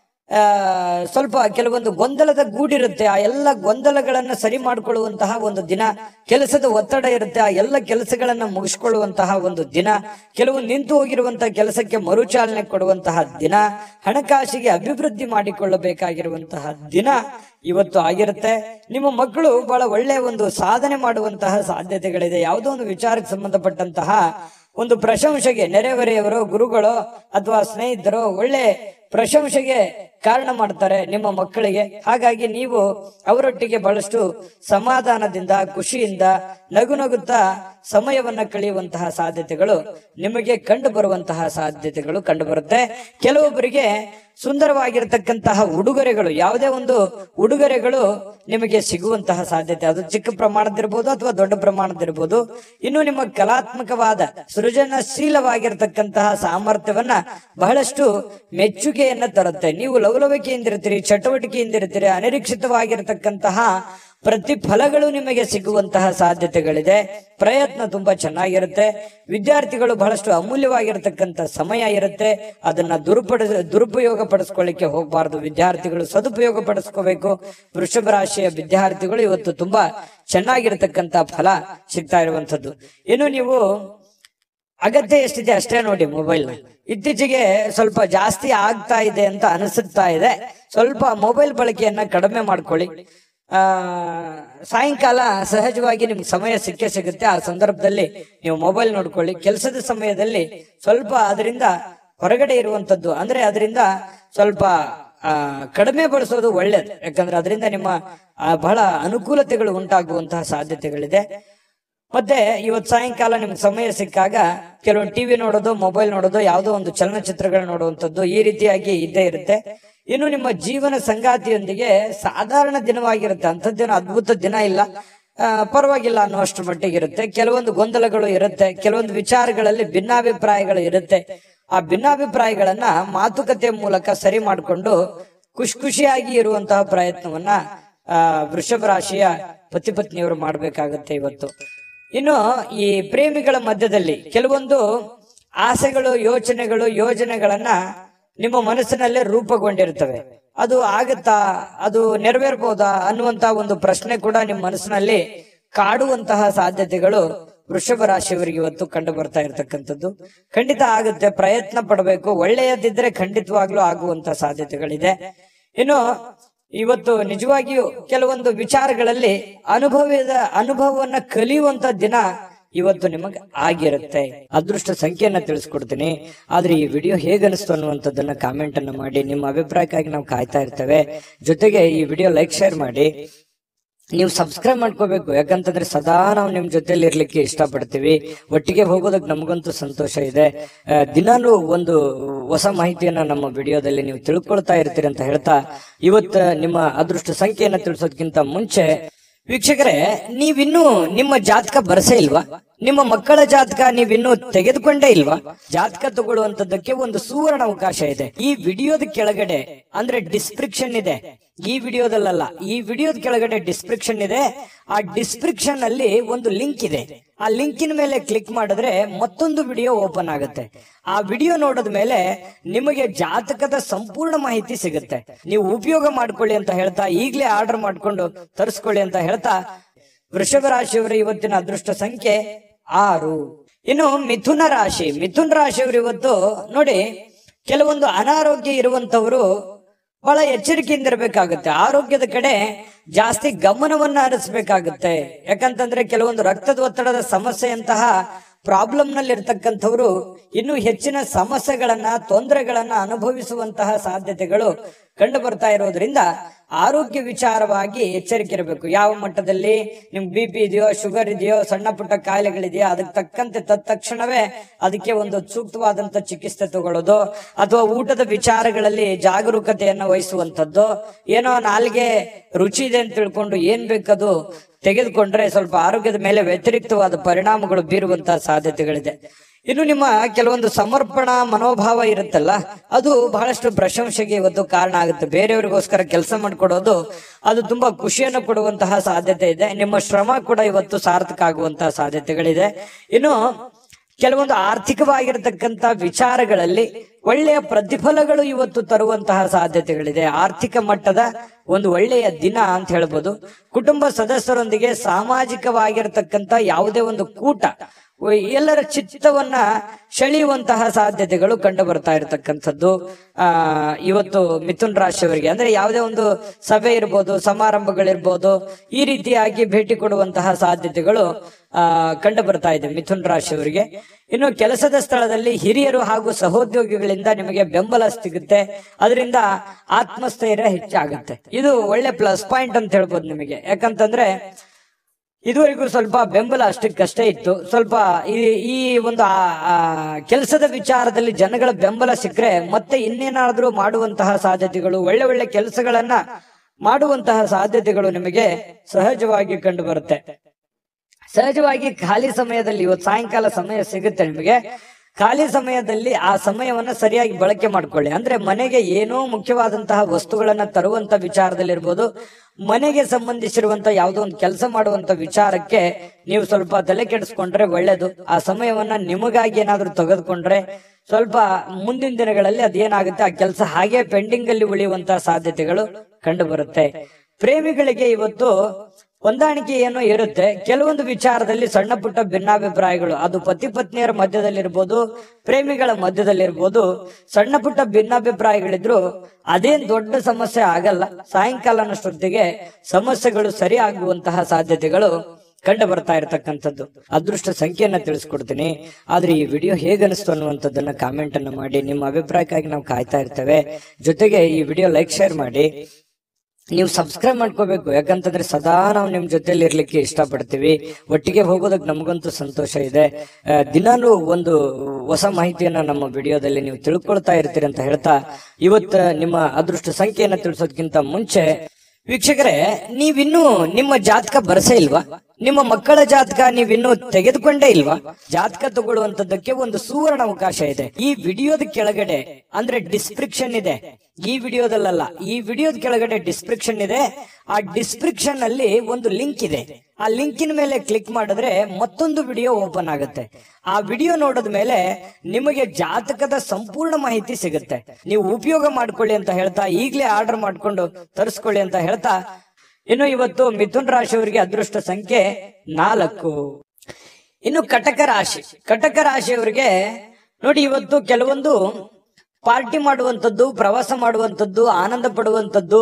ಸ್ವಲ್ಪ ಕೆಲವೊಂದು ಗೊಂದಲದ ಗೂಡಿರುತ್ತೆ. ಆ ಎಲ್ಲ ಗೊಂದಲಗಳನ್ನ ಸರಿ ಮಾಡಿಕೊಳ್ಳುವಂತಹ ಒಂದು ದಿನ. ಕೆಲಸದ ಒತ್ತಡ ಇರುತ್ತೆ, ಆ ಎಲ್ಲ ಕೆಲಸಗಳನ್ನ ಮುಗಿಸ್ಕೊಳ್ಳುವಂತಹ ಒಂದು ದಿನ. ಕೆಲವು ನಿಂತು ಹೋಗಿರುವಂತಹ ಕೆಲಸಕ್ಕೆ ಮರುಚಾಲನೆ ಕೊಡುವಂತಹ ದಿನ. ಹಣಕಾಸಿಗೆ ಅಭಿವೃದ್ಧಿ ಮಾಡಿಕೊಳ್ಳಬೇಕಾಗಿರುವಂತಹ ದಿನ ಇವತ್ತು ಆಗಿರುತ್ತೆ. ನಿಮ್ಮ ಮಕ್ಕಳು ಬಹಳ ಒಳ್ಳೆಯ ಒಂದು ಸಾಧನೆ ಮಾಡುವಂತಹ ಸಾಧ್ಯತೆಗಳಿದೆ. ಯಾವುದೋ ಒಂದು ವಿಚಾರಕ್ಕೆ ಸಂಬಂಧಪಟ್ಟಂತಹ ಒಂದು ಪ್ರಶಂಸೆಗೆ ನೆರೆಹೊರೆಯವರೋ ಗುರುಗಳೋ ಅಥವಾ ಸ್ನೇಹಿತರೋ ಒಳ್ಳೆ ಪ್ರಶಂಸೆಗೆ ಕಾರಣ ಮಾಡ್ತಾರೆ ನಿಮ್ಮ ಮಕ್ಕಳಿಗೆ. ಹಾಗಾಗಿ ನೀವು ಅವರೊಟ್ಟಿಗೆ ಬಹಳಷ್ಟು ಸಮಾಧಾನದಿಂದ, ಖುಷಿಯಿಂದ, ನಗುತ್ತಾ ಸಮಯವನ್ನ ಕಳೆಯುವಂತಹ ಸಾಧ್ಯತೆಗಳು ನಿಮಗೆ ಕಂಡು ಬರುವಂತಹ ಸಾಧ್ಯತೆಗಳು ಕಂಡು ಬರುತ್ತೆ. ಕೆಲವೊಬ್ಬರಿಗೆ ಸುಂದರವಾಗಿರತಕ್ಕಂತಹ ಉಡುಗೊರೆಗಳು, ಯಾವುದೇ ಒಂದು ಉಡುಗೊರೆಗಳು ನಿಮಗೆ ಸಿಗುವಂತಹ ಸಾಧ್ಯತೆ, ಅದು ಚಿಕ್ಕ ಪ್ರಮಾಣದಿರ್ಬೋದು ಅಥವಾ ದೊಡ್ಡ ಪ್ರಮಾಣದಿರ್ಬೋದು. ಇನ್ನು ನಿಮ್ಮ ಕಲಾತ್ಮಕವಾದ ಸೃಜನಶೀಲವಾಗಿರತಕ್ಕಂತಹ ಸಾಮರ್ಥ್ಯವನ್ನ ಬಹಳಷ್ಟು ಮೆಚ್ಚುಗೆಯನ್ನ ತರುತ್ತೆ. ನೀವು ಲವಲವಿಕೆಯಿಂದಿರ್ತೀರಿ, ಚಟುವಟಿಕೆಯಿಂದಿರ್ತೀರಿ. ಅನಿರೀಕ್ಷಿತವಾಗಿರತಕ್ಕಂತಹ ಪ್ರತಿಫಲಗಳು ನಿಮಗೆ ಸಿಗುವಂತಹ ಸಾಧ್ಯತೆಗಳಿದೆ. ಪ್ರಯತ್ನ ತುಂಬಾ ಚೆನ್ನಾಗಿರುತ್ತೆ. ವಿದ್ಯಾರ್ಥಿಗಳು ಬಹಳಷ್ಟು ಅಮೂಲ್ಯವಾಗಿರತಕ್ಕಂತ ಸಮಯ ಇರುತ್ತೆ. ಅದನ್ನ ದುರುಪಯೋಗ ಪಡಿಸ್ಕೊಳ್ಳಿಕ್ಕೆ ಹೋಗಬಾರದು. ವಿದ್ಯಾರ್ಥಿಗಳು ಸದುಪಯೋಗ ಪಡಿಸ್ಕೋಬೇಕು. ವೃಷಭ ರಾಶಿಯ ವಿದ್ಯಾರ್ಥಿಗಳು ಇವತ್ತು ತುಂಬಾ ಚೆನ್ನಾಗಿರತಕ್ಕಂತ ಫಲ ಸಿಗ್ತಾ ಇರುವಂತದ್ದು. ಇನ್ನು ನೀವು ಅಗತ್ಯ ಎಷ್ಟಿದೆ ಅಷ್ಟೇ ನೋಡಿ. ಮೊಬೈಲ್ ಇತ್ತೀಚೆಗೆ ಸ್ವಲ್ಪ ಜಾಸ್ತಿ ಆಗ್ತಾ ಇದೆ ಅಂತ ಅನಿಸುತ್ತಾ ಇದೆ. ಸ್ವಲ್ಪ ಮೊಬೈಲ್ ಬಳಕೆಯನ್ನ ಕಡಿಮೆ ಮಾಡ್ಕೊಳ್ಳಿ. ಸಾಯಂಕಾಲ ಸಹಜವಾಗಿ ನಿಮ್ಗೆ ಸಮಯ ಸಿಗುತ್ತೆ. ಆ ಸಂದರ್ಭದಲ್ಲಿ ನೀವು ಮೊಬೈಲ್ ನೋಡ್ಕೊಳ್ಳಿ. ಕೆಲಸದ ಸಮಯದಲ್ಲಿ ಸ್ವಲ್ಪ ಅದರಿಂದ ಹೊರಗಡೆ ಇರುವಂತದ್ದು, ಅಂದ್ರೆ ಅದರಿಂದ ಸ್ವಲ್ಪ ಕಡಿಮೆ ಬಳಸೋದು ಒಳ್ಳೇದು. ಯಾಕಂದ್ರೆ ಅದರಿಂದ ನಿಮ್ಮ ಬಹಳ ಅನುಕೂಲತೆಗಳು ಉಂಟಾಗುವಂತಹ ಸಾಧ್ಯತೆಗಳಿದೆ. ಮತ್ತೆ ಇವತ್ತು ಸಾಯಂಕಾಲ ನಿಮ್ಗೆ ಸಮಯ ಸಿಕ್ಕಾಗ ಕೆಲವೊಂದು ಟಿವಿ ನೋಡೋದು, ಮೊಬೈಲ್ ನೋಡೋದು, ಯಾವುದೋ ಒಂದು ಚಲನಚಿತ್ರಗಳು ನೋಡುವಂಥದ್ದು, ಈ ರೀತಿಯಾಗಿ ಇದ್ದೇ ಇರುತ್ತೆ. ಇನ್ನು ನಿಮ್ಮ ಜೀವನ ಸಂಗಾತಿಯೊಂದಿಗೆ ಸಾಧಾರಣ ದಿನವಾಗಿರುತ್ತೆ. ಅಂಥದ್ದೇನು ಅದ್ಭುತ ದಿನ ಇಲ್ಲ, ಪರವಾಗಿಲ್ಲ ಅನ್ನುವಷ್ಟು ಮಟ್ಟಿಗಿರುತ್ತೆ. ಕೆಲವೊಂದು ಗೊಂದಲಗಳು ಇರುತ್ತೆ, ಕೆಲವೊಂದು ವಿಚಾರಗಳಲ್ಲಿ ಭಿನ್ನಾಭಿಪ್ರಾಯಗಳು ಇರುತ್ತೆ. ಆ ಭಿನ್ನಾಭಿಪ್ರಾಯಗಳನ್ನ ಮಾತುಕತೆ ಮೂಲಕ ಸರಿ ಮಾಡಿಕೊಂಡು ಖುಷಿಯಾಗಿ ಇರುವಂತಹ ಪ್ರಯತ್ನವನ್ನ ವೃಷಭ ರಾಶಿಯ ಪತಿ ಪತ್ನಿಯವರು ಮಾಡ್ಬೇಕಾಗತ್ತೆ ಇವತ್ತು. ಇನ್ನು ಈ ಪ್ರೇಮಿಗಳ ಮಧ್ಯದಲ್ಲಿ ಕೆಲವೊಂದು ಆಸೆಗಳು, ಯೋಚನೆಗಳು, ಯೋಜನೆಗಳನ್ನ ನಿಮ್ಮ ಮನಸ್ಸಿನಲ್ಲೇ ರೂಪುಗೊಂಡಿರ್ತವೆ. ಅದು ಆಗತ್ತಾ, ಅದು ನೆರವೇರ್ಬೋದಾ ಅನ್ನುವಂತ ಒಂದು ಪ್ರಶ್ನೆ ಕೂಡ ನಿಮ್ಮ ಮನಸ್ಸಿನಲ್ಲಿ ಕಾಡುವಂತಹ ಸಾಧ್ಯತೆಗಳು ವೃಷಭ ರಾಶಿಯವರಿಗೆ ಇವತ್ತು ಕಂಡು ಬರ್ತಾ ಇರತಕ್ಕಂಥದ್ದು. ಖಂಡಿತ ಆಗುತ್ತೆ, ಪ್ರಯತ್ನ ಪಡಬೇಕು. ಒಳ್ಳೆಯದಿದ್ರೆ ಖಂಡಿತವಾಗ್ಲೂ ಆಗುವಂತಹ ಸಾಧ್ಯತೆಗಳಿದೆ. ಇನ್ನು ಇವತ್ತು ನಿಜವಾಗಿಯೂ ಕೆಲವೊಂದು ವಿಚಾರಗಳಲ್ಲಿ ಅನುಭವವನ್ನ ಕಲಿಯುವಂತ ದಿನ ಇವತ್ತು ನಿಮಗೆ ಆಗಿರುತ್ತೆ. ಅದೃಷ್ಟ ಸಂಖ್ಯೆಯನ್ನ ತಿಳಿಸ್ಕೊಡ್ತೀನಿ. ಆದ್ರೆ ಈ ವಿಡಿಯೋ ಹೇಗನಿಸ್ತು ಅನ್ನುವಂಥದ್ದನ್ನ ಕಾಮೆಂಟ್ ಅನ್ನ ಮಾಡಿ. ನಿಮ್ಮ ಅಭಿಪ್ರಾಯಕ್ಕಾಗಿ ನಾವು ಕಾಯ್ತಾ ಇರ್ತೇವೆ. ಜೊತೆಗೆ ಈ ವಿಡಿಯೋ ಲೈಕ್ ಶೇರ್ ಮಾಡಿ. ನೀವು ಸಬ್ಸ್ಕ್ರೈಬ್ ಮಾಡ್ಕೋಬೇಕು. ಯಾಕಂತಂದ್ರೆ ಸದಾ ನಾವು ನಿಮ್ ಜೊತೆಲಿ ಇರ್ಲಿಕ್ಕೆ ಇಷ್ಟಪಡ್ತೀವಿ. ಒಟ್ಟಿಗೆ ಹೋಗೋದಕ್ಕೆ ನಮಗಂತೂ ಸಂತೋಷ ಇದೆ. ದಿನಾಲೂ ಒಂದು ಹೊಸ ಮಾಹಿತಿಯನ್ನ ನಮ್ಮ ವಿಡಿಯೋದಲ್ಲಿ ನೀವು ತಿಳ್ಕೊಳ್ತಾ ಇರ್ತೀರಿ ಅಂತ ಹೇಳ್ತಾ, ಇವತ್ತು ನಿಮ್ಮ ಅದೃಷ್ಟ ಸಂಖ್ಯೆಯನ್ನ ತಿಳಿಸೋದಕ್ಕಿಂತ ಮುಂಚೆ ವೀಕ್ಷಕರೇ, ನೀವಿನ್ನೂ ನಿಮ್ಮ ಜಾತಕ ಬರಸೇ ಇಲ್ವಾ? ನಿಮ್ಮ ಮಕ್ಕಳ ಜಾತಕ ನೀವಿನ್ನೂ ತೆಗೆದುಕೊಂಡೇ ಇಲ್ವಾ? ಜಾತಕ ತಗೊಳ್ಳುವಂತದ್ದಕ್ಕೆ ಒಂದು ಸುವರ್ಣ ಅವಕಾಶ ಇದೆ. ಈ ವಿಡಿಯೋದ ಕೆಳಗಡೆ ಅಂದ್ರೆ ಡಿಸ್ಕ್ರಿಪ್ಷನ್ ಇದೆ. ಈ ವಿಡಿಯೋದಲ್ಲ, ಈ ವಿಡಿಯೋದ ಕೆಳಗಡೆ ಡಿಸ್ಕ್ರಿಪ್ಷನ್ ಇದೆ. ಆ ಡಿಸ್ಕ್ರಿಪ್ಷನ್ ಅಲ್ಲಿ ಒಂದು ಲಿಂಕ್ ಇದೆ. ಆ ಲಿಂಕಿನ ಮೇಲೆ ಕ್ಲಿಕ್ ಮಾಡಿದ್ರೆ ಮತ್ತೊಂದು ವಿಡಿಯೋ ಓಪನ್ ಆಗುತ್ತೆ. ಆ ವಿಡಿಯೋ ನೋಡಿದ ಮೇಲೆ ನಿಮಗೆ ಜಾತಕದ ಸಂಪೂರ್ಣ ಮಾಹಿತಿ ಸಿಗುತ್ತೆ. ನೀವು ಉಪಯೋಗ ಮಾಡ್ಕೊಳ್ಳಿ ಅಂತ ಹೇಳ್ತಾ, ಈಗಲೇ ಆರ್ಡರ್ ಮಾಡ್ಕೊಂಡು ತರಿಸ್ಕೊಳ್ಳಿ ಅಂತ ಹೇಳ್ತಾ, ವೃಷಭ ರಾಶಿಯವರ ಇವತ್ತಿನ ಅದೃಷ್ಟ ಸಂಖ್ಯೆ 6. ಇನ್ನು ಮಿಥುನ ರಾಶಿಯವರು ಇವತ್ತು ನೋಡಿ, ಕೆಲವೊಂದು ಅನಾರೋಗ್ಯ ಇರುವಂತವರು ಬಹಳ ಎಚ್ಚರಿಕೆಯಿಂದ ಇರಬೇಕಾಗುತ್ತೆ. ಆರೋಗ್ಯದ ಕಡೆ ಜಾಸ್ತಿ ಗಮನವನ್ನ ಹರಿಸಬೇಕಾಗುತ್ತೆ. ಯಾಕಂತಂದ್ರೆ ಕೆಲವೊಂದು ರಕ್ತದ ಒತ್ತಡದ ಸಮಸ್ಯೆಯಂತಹ ಪ್ರಾಬ್ಲಮ್ ನಲ್ಲಿ ಇರ್ತಕ್ಕಂಥವ್ರು ಇನ್ನು ಹೆಚ್ಚಿನ ಸಮಸ್ಯೆಗಳನ್ನ, ತೊಂದರೆಗಳನ್ನ ಅನುಭವಿಸುವಂತಹ ಸಾಧ್ಯತೆಗಳು ಕಂಡು ಬರ್ತಾ ಇರೋದ್ರಿಂದ ಆರೋಗ್ಯ ವಿಚಾರವಾಗಿ ಎಚ್ಚರಿಕೆ ಇರಬೇಕು. ಯಾವ ಮಟ್ಟದಲ್ಲಿ ನಿಮ್ BP ಇದೆಯೋ, ಶುಗರ್ ಇದೆಯೋ, ಸಣ್ಣ ಪುಟ್ಟ ಕಾಯಿಲೆಗಳಿದೆಯೋ, ಅದಕ್ಕೆ ತಕ್ಕಂತೆ ತಕ್ಷಣವೇ ಅದಕ್ಕೆ ಒಂದು ಸೂಕ್ತವಾದಂತ ಚಿಕಿತ್ಸೆ ತಗೊಳ್ಳೋದು, ಅಥವಾ ಊಟದ ವಿಚಾರಗಳಲ್ಲಿ ಜಾಗರೂಕತೆಯನ್ನ ವಹಿಸುವಂತದ್ದು. ಏನೋ ನಾಲ್ಗೆ ರುಚಿ ಇದೆ ಅಂತ ತಿಳ್ಕೊಂಡು ಏನ್ ಬೇಕದು ತೆಗೆದುಕೊಂಡ್ರೆ ಸ್ವಲ್ಪ ಆರೋಗ್ಯದ ಮೇಲೆ ವ್ಯತಿರಿಕ್ತವಾದ ಪರಿಣಾಮಗಳು ಬೀರುವಂತಹ ಸಾಧ್ಯತೆಗಳಿದೆ. ಇನ್ನು ನಿಮ್ಮ ಕೆಲವೊಂದು ಸಮರ್ಪಣಾ ಮನೋಭಾವ ಇರುತ್ತಲ್ಲ, ಅದು ಬಹಳಷ್ಟು ಪ್ರಶಂಸೆಗೆ ಇವತ್ತು ಕಾರಣ ಆಗುತ್ತೆ. ಬೇರೆಯವರಿಗೋಸ್ಕರ ಕೆಲಸ ಮಾಡಿಕೊಡೋದು ಅದು ತುಂಬಾ ಖುಷಿಯನ್ನು ಕೊಡುವಂತಹ ಸಾಧ್ಯತೆ ಇದೆ. ನಿಮ್ಮ ಶ್ರಮ ಕೂಡ ಇವತ್ತು ಸಾರ್ಥಕ ಆಗುವಂತಹ ಸಾಧ್ಯತೆಗಳಿದೆ. ಇನ್ನು ಕೆಲವೊಂದು ಆರ್ಥಿಕವಾಗಿರತಕ್ಕಂತ ವಿಚಾರಗಳಲ್ಲಿ ಒಳ್ಳೆಯ ಪ್ರತಿಫಲಗಳು ಇವತ್ತು ತರುವಂತಹ ಸಾಧ್ಯತೆಗಳಿದೆ. ಆರ್ಥಿಕ ಮಟ್ಟದ ಒಂದು ಒಳ್ಳೆಯ ದಿನ ಅಂತ ಹೇಳ್ಬೋದು. ಕುಟುಂಬ ಸದಸ್ಯರೊಂದಿಗೆ ಸಾಮಾಜಿಕವಾಗಿರತಕ್ಕಂತ ಯಾವುದೇ ಒಂದು ಕೂಟ ಎಲ್ಲರ ಚಿತ್ತವನ್ನ ಸೆಳೆಯುವಂತಹ ಸಾಧ್ಯತೆಗಳು ಕಂಡು ಬರ್ತಾ ಇರತಕ್ಕಂಥದ್ದು ಇವತ್ತು ಮಿಥುನ್ ರಾಶಿಯವರಿಗೆ. ಅಂದ್ರೆ ಯಾವುದೇ ಒಂದು ಸಭೆ ಇರ್ಬೋದು, ಸಮಾರಂಭಗಳಿರ್ಬೋದು, ಈ ರೀತಿಯಾಗಿ ಭೇಟಿ ಕೊಡುವಂತಹ ಸಾಧ್ಯತೆಗಳು ಕಂಡು ಬರ್ತಾ ಇದೆ ಮಿಥುನ್ ರಾಶಿಯವರಿಗೆ. ಇನ್ನು ಕೆಲಸದ ಸ್ಥಳದಲ್ಲಿ ಹಿರಿಯರು ಹಾಗೂ ಸಹೋದ್ಯೋಗಿಗಳಿಂದ ನಿಮಗೆ ಬೆಂಬಲ ಸಿಗುತ್ತೆ. ಅದರಿಂದ ಆತ್ಮಸ್ಥೈರ್ಯ ಹೆಚ್ಚಾಗುತ್ತೆ. ಇದು ಒಳ್ಳೆ ಪ್ಲಸ್ ಪಾಯಿಂಟ್ ಅಂತ ಹೇಳ್ಬೋದು ನಿಮಗೆ. ಯಾಕಂತಂದ್ರೆ ಇದುವರೆಗೂ ಸ್ವಲ್ಪ ಬೆಂಬಲ ಅಷ್ಟಕ್ಕಷ್ಟೇ ಇತ್ತು. ಸ್ವಲ್ಪ ಈ ಒಂದು ಕೆಲಸದ ವಿಚಾರದಲ್ಲಿ ಜನಗಳ ಬೆಂಬಲ ಸಿಕ್ಕರೆ ಮತ್ತೆ ಇನ್ನೇನಾದ್ರೂ ಮಾಡುವಂತಹ ಸಾಧ್ಯತೆಗಳು, ಒಳ್ಳೆ ಒಳ್ಳೆ ಕೆಲಸಗಳನ್ನ ಮಾಡುವಂತಹ ಸಾಧ್ಯತೆಗಳು ನಿಮಗೆ ಸಹಜವಾಗಿ ಕಂಡು ಬರುತ್ತೆ. ಸಹಜವಾಗಿ ಖಾಲಿ ಸಮಯದಲ್ಲಿ ಇವತ್ತು ಸಾಯಂಕಾಲ ಸಮಯ ಸಿಗುತ್ತೆ ನಿಮಗೆ. ಖಾಲಿ ಸಮಯದಲ್ಲಿ ಆ ಸಮಯವನ್ನ ಸರಿಯಾಗಿ ಬಳಕೆ ಮಾಡ್ಕೊಳ್ಳಿ. ಅಂದ್ರೆ ಮನೆಗೆ ಏನೋ ಮುಖ್ಯವಾದಂತಹ ವಸ್ತುಗಳನ್ನ ತರುವಂತ ವಿಚಾರದಲ್ಲಿರ್ಬೋದು, ಮನೆಗೆ ಸಂಬಂಧಿಸಿರುವಂತ ಯಾವುದೋ ಒಂದು ಕೆಲಸ ಮಾಡುವಂತ ವಿಚಾರಕ್ಕೆ ನೀವು ಸ್ವಲ್ಪ ತಲೆ ಕೆಡಿಸ್ಕೊಂಡ್ರೆ ಒಳ್ಳೇದು. ಆ ಸಮಯವನ್ನ ನಿಮಗಾಗಿ ಏನಾದ್ರೂ ತೆಗೆದುಕೊಂಡ್ರೆ ಸ್ವಲ್ಪ ಮುಂದಿನ ದಿನಗಳಲ್ಲಿ ಅದೇನಾಗುತ್ತೆ, ಆ ಕೆಲಸ ಹಾಗೆ ಪೆಂಡಿಂಗ್ ಅಲ್ಲಿ ಉಳಿಯುವಂತಹ ಸಾಧ್ಯತೆಗಳು ಕಂಡು ಬರುತ್ತೆ. ಪ್ರೇಮಿಗಳಿಗೆ ಇವತ್ತು ಹೊಂದಾಣಿಕೆ ಏನೋ ಇರುತ್ತೆ. ಕೆಲವೊಂದು ವಿಚಾರದಲ್ಲಿ ಸಣ್ಣ ಪುಟ್ಟ ಭಿನ್ನಾಭಿಪ್ರಾಯಗಳು, ಅದು ಪತಿ ಪತ್ನಿಯರ ಮಧ್ಯದಲ್ಲಿರ್ಬೋದು, ಪ್ರೇಮಿಗಳ ಮಧ್ಯದಲ್ಲಿರ್ಬೋದು, ಸಣ್ಣ ಪುಟ್ಟ ಭಿನ್ನಾಭಿಪ್ರಾಯಗಳಿದ್ರು ಅದೇನ್ ದೊಡ್ಡ ಸಮಸ್ಯೆ ಆಗಲ್ಲ. ಸಾಯಂಕಾಲನಷ್ಟೊತ್ತಿಗೆ ಸಮಸ್ಯೆಗಳು ಸರಿ ಆಗುವಂತಹ ಸಾಧ್ಯತೆಗಳು ಕಂಡು ಬರ್ತಾ ಇರತಕ್ಕಂಥದ್ದು. ಅದೃಷ್ಟ ಸಂಖ್ಯೆಯನ್ನ ತಿಳಿಸ್ಕೊಡ್ತೀನಿ. ಆದ್ರೆ ಈ ವಿಡಿಯೋ ಹೇಗನಿಸ್ತು ಅನ್ನುವಂಥದ್ದನ್ನ ಕಾಮೆಂಟ್ ಅನ್ನ ಮಾಡಿ. ನಿಮ್ಮ ಅಭಿಪ್ರಾಯಕ್ಕಾಗಿ ನಾವು ಕಾಯ್ತಾ ಇರ್ತೇವೆ. ಜೊತೆಗೆ ಈ ವಿಡಿಯೋ ಲೈಕ್, ಶೇರ್ ಮಾಡಿ. ನೀವು ಸಬ್ಸ್ಕ್ರೈಬ್ ಮಾಡ್ಕೋಬೇಕು. ಯಾಕಂತಂದ್ರೆ ಸದಾ ನಾವು ನಿಮ್ ಜೊತೆಲಿ ಇರ್ಲಿಕ್ಕೆ ಇಷ್ಟಪಡ್ತೀವಿ. ಒಟ್ಟಿಗೆ ಹೋಗೋದಕ್ಕೆ ನಮಗಂತೂ ಸಂತೋಷ ಇದೆ. ದಿನಾಲೂ ಒಂದು ಹೊಸ ಮಾಹಿತಿಯನ್ನ ನಮ್ಮ ವಿಡಿಯೋದಲ್ಲಿ ನೀವು ತಿಳ್ಕೊಳ್ತಾ ಇರ್ತೀರಿ ಅಂತ ಹೇಳ್ತಾ, ಇವತ್ತು ನಿಮ್ಮ ಅದೃಷ್ಟ ಸಂಖ್ಯೆಯನ್ನ ತಿಳಿಸೋದಕ್ಕಿಂತ ಮುಂಚೆ ವೀಕ್ಷಕರೇ, ನೀವಿನ್ನೂ ನಿಮ್ಮ ಜಾತಕ ಬರಸೇ ಇಲ್ವಾ? ನಿಮ್ಮ ಮಕ್ಕಳ ಜಾತಕ ನೀವಿನ್ನೂ ತೆಗೆದುಕೊಂಡೇ ಇಲ್ವಾ? ಜಾತಕ ತಗೊಳ್ಳುವಂತದ್ದಕ್ಕೆ ಒಂದು ಸುವರ್ಣ ಅವಕಾಶ ಇದೆ. ಈ ವಿಡಿಯೋದ ಕೆಳಗಡೆ ಅಂದ್ರೆ ಡಿಸ್ಕ್ರಿಪ್ಷನ್ ಇದೆ. ಈ ವಿಡಿಯೋದಲ್ಲ, ಈ ವಿಡಿಯೋದ ಕೆಳಗಡೆ ಡಿಸ್ಕ್ರಿಪ್ಷನ್ ಇದೆ. ಆ ಡಿಸ್ಕ್ರಿಪ್ಷನ್ ಅಲ್ಲಿ ಒಂದು ಲಿಂಕ್ ಇದೆ. ಆ ಲಿಂಕಿನ ಮೇಲೆ ಕ್ಲಿಕ್ ಮಾಡಿದ್ರೆ ಮತ್ತೊಂದು ವಿಡಿಯೋ ಓಪನ್ ಆಗುತ್ತೆ. ಆ ವಿಡಿಯೋ ನೋಡಿದ ಮೇಲೆ ನಿಮಗೆ ಜಾತಕದ ಸಂಪೂರ್ಣ ಮಾಹಿತಿ ಸಿಗುತ್ತೆ. ನೀವು ಉಪಯೋಗ ಮಾಡ್ಕೊಳ್ಳಿ ಅಂತ ಹೇಳ್ತಾ, ಈಗಲೇ ಆರ್ಡರ್ ಮಾಡ್ಕೊಂಡು ತರಿಸ್ಕೊಳ್ಳಿ ಅಂತ ಹೇಳ್ತಾ, ಇನ್ನು ಇವತ್ತು ಮಿಥುನ್ ರಾಶಿಯವರಿಗೆ ಅದೃಷ್ಟ ಸಂಖ್ಯೆ 4. ಇನ್ನು ಕಟಕ ರಾಶಿಯವರಿಗೆ ನೋಡಿ, ಇವತ್ತು ಕೆಲವೊಂದು ಪಾರ್ಟಿ ಮಾಡುವಂಥದ್ದು, ಪ್ರವಾಸ ಮಾಡುವಂಥದ್ದು, ಆನಂದ ಪಡುವಂಥದ್ದು,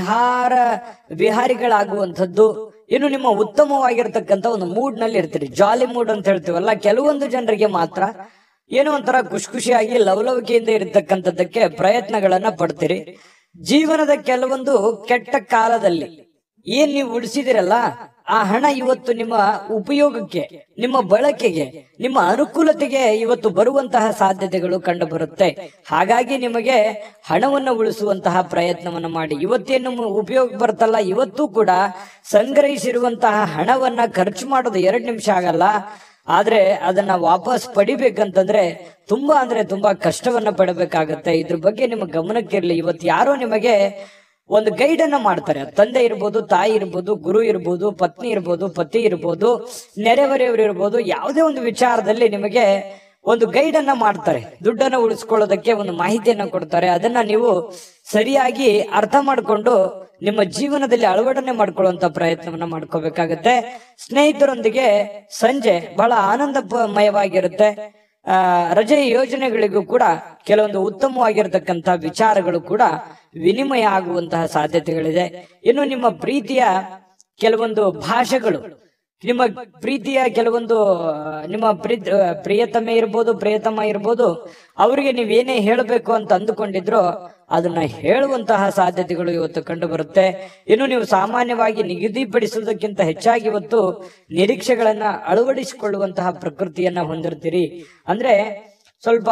ವಿಹಾರಿಗಳಾಗುವಂಥದ್ದು, ಇನ್ನು ನಿಮ್ಮ ಉತ್ತಮವಾಗಿರ್ತಕ್ಕಂಥ ಒಂದು ಮೂಡ್ ನಲ್ಲಿ ಇರ್ತೀರಿ. ಜಾಲಿ ಮೂಡ್ ಅಂತ ಹೇಳ್ತೀವಲ್ಲ, ಕೆಲವೊಂದು ಜನರಿಗೆ ಮಾತ್ರ ಏನೋ ಒಂಥರ ಖುಷಿಯಾಗಿ ಲವಲವಿಕೆಯಿಂದ ಇರತಕ್ಕಂಥದ್ದಕ್ಕೆ ಪ್ರಯತ್ನಗಳನ್ನ ಪಡ್ತೀರಿ. ಜೀವನದ ಕೆಲವೊಂದು ಕೆಟ್ಟ ಕಾಲದಲ್ಲಿ ಏನ್ ನೀವು ಉಳಿಸಿದಿರಲ್ಲ ಆ ಹಣ ಇವತ್ತು ನಿಮ್ಮ ಉಪಯೋಗಕ್ಕೆ, ನಿಮ್ಮ ಬಳಕೆಗೆ, ನಿಮ್ಮ ಅನುಕೂಲತೆಗೆ ಇವತ್ತು ಬರುವಂತಹ ಸಾಧ್ಯತೆಗಳು ಕಂಡು ಬರುತ್ತೆ. ಹಾಗಾಗಿ ನಿಮಗೆ ಹಣವನ್ನು ಉಳಿಸುವಂತಹ ಪ್ರಯತ್ನವನ್ನು ಮಾಡಿ. ಇವತ್ತೇನು ಉಪಯೋಗ ಬರುತ್ತಲ್ಲ, ಇವತ್ತು ಕೂಡ ಸಂಗ್ರಹಿಸಿರುವಂತಹ ಹಣವನ್ನ ಖರ್ಚು ಮಾಡೋದು 2 ನಿಮಿಷ ಆಗಲ್ಲ. ಆದ್ರೆ ಅದನ್ನ ವಾಪಸ್ ಪಡಿಬೇಕಂತಂದ್ರೆ ತುಂಬಾ ಕಷ್ಟವನ್ನ ಪಡಬೇಕಾಗತ್ತೆ. ಇದ್ರ ಬಗ್ಗೆ ನಿಮ್ಮ ಗಮನಕ್ಕಿರ್ಲಿ. ಇವತ್ತು ಯಾರೋ ನಿಮಗೆ ಒಂದು ಗೈಡ್ ಅನ್ನ ಮಾಡ್ತಾರೆ. ತಂದೆ ಇರ್ಬೋದು, ತಾಯಿ ಇರ್ಬೋದು, ಗುರು ಇರ್ಬೋದು, ಪತ್ನಿ ಇರ್ಬೋದು, ಪತಿ ಇರ್ಬೋದು, ನೆರೆಹೊರೆಯವರು ಇರ್ಬೋದು, ಯಾವುದೇ ಒಂದು ವಿಚಾರದಲ್ಲಿ ನಿಮಗೆ ಒಂದು ಗೈಡ್ ಅನ್ನ ಮಾಡ್ತಾರೆ. ದುಡ್ಡನ್ನ ಉಳಿಸ್ಕೊಳ್ಳೋದಕ್ಕೆ ಒಂದು ಮಾಹಿತಿಯನ್ನ ಕೊಡ್ತಾರೆ. ಅದನ್ನ ನೀವು ಸರಿಯಾಗಿ ಅರ್ಥ ಮಾಡಿಕೊಂಡು ನಿಮ್ಮ ಜೀವನದಲ್ಲಿ ಅಳವಡನೆ ಮಾಡ್ಕೊಳ್ಳುವಂತ ಪ್ರಯತ್ನವನ್ನ ಮಾಡ್ಕೋಬೇಕಾಗತ್ತೆ. ಸ್ನೇಹಿತರೊಂದಿಗೆ ಸಂಜೆ ಬಹಳ ಆನಂದಮಯವಾಗಿರುತ್ತೆ. ರಜೆ ಯೋಜನೆಗಳಿಗೂ ಕೂಡ ಕೆಲವೊಂದು ಉತ್ತಮವಾಗಿರತಕ್ಕಂತಹ ವಿಚಾರಗಳು ಕೂಡ ವಿನಿಮಯ ಆಗುವಂತಹ ಸಾಧ್ಯತೆಗಳಿದೆ. ಇನ್ನು ನಿಮ್ಮ ಪ್ರೀತಿಯ ಕೆಲವೊಂದು ಭಾಷೆಗಳು, ನಿಮ್ಮ ಪ್ರೀತಿಯ ಕೆಲವೊಂದು ನಿಮ್ಮ ಪ್ರಿಯತಮೆ ಇರ್ಬೋದು, ಪ್ರಿಯತಮ ಇರ್ಬೋದು, ಅವರಿಗೆ ನೀವೇನೇ ಹೇಳಬೇಕು ಅಂತ ಅಂದುಕೊಂಡಿದ್ರೋ ಅದನ್ನ ಹೇಳುವಂತಹ ಸಾಧ್ಯತೆಗಳು ಇವತ್ತು ಕಂಡು ಬರುತ್ತೆ. ಇನ್ನು ನೀವು ಸಾಮಾನ್ಯವಾಗಿ ನಿಗದಿಪಡಿಸುವುದಕ್ಕಿಂತ ಹೆಚ್ಚಾಗಿ ಇವತ್ತು ನಿರೀಕ್ಷೆಗಳನ್ನ ಅಳವಡಿಸಿಕೊಳ್ಳುವಂತಹ ಪ್ರಕೃತಿಯನ್ನ ಹೊಂದಿರ್ತೀರಿ. ಅಂದ್ರೆ ಸ್ವಲ್ಪ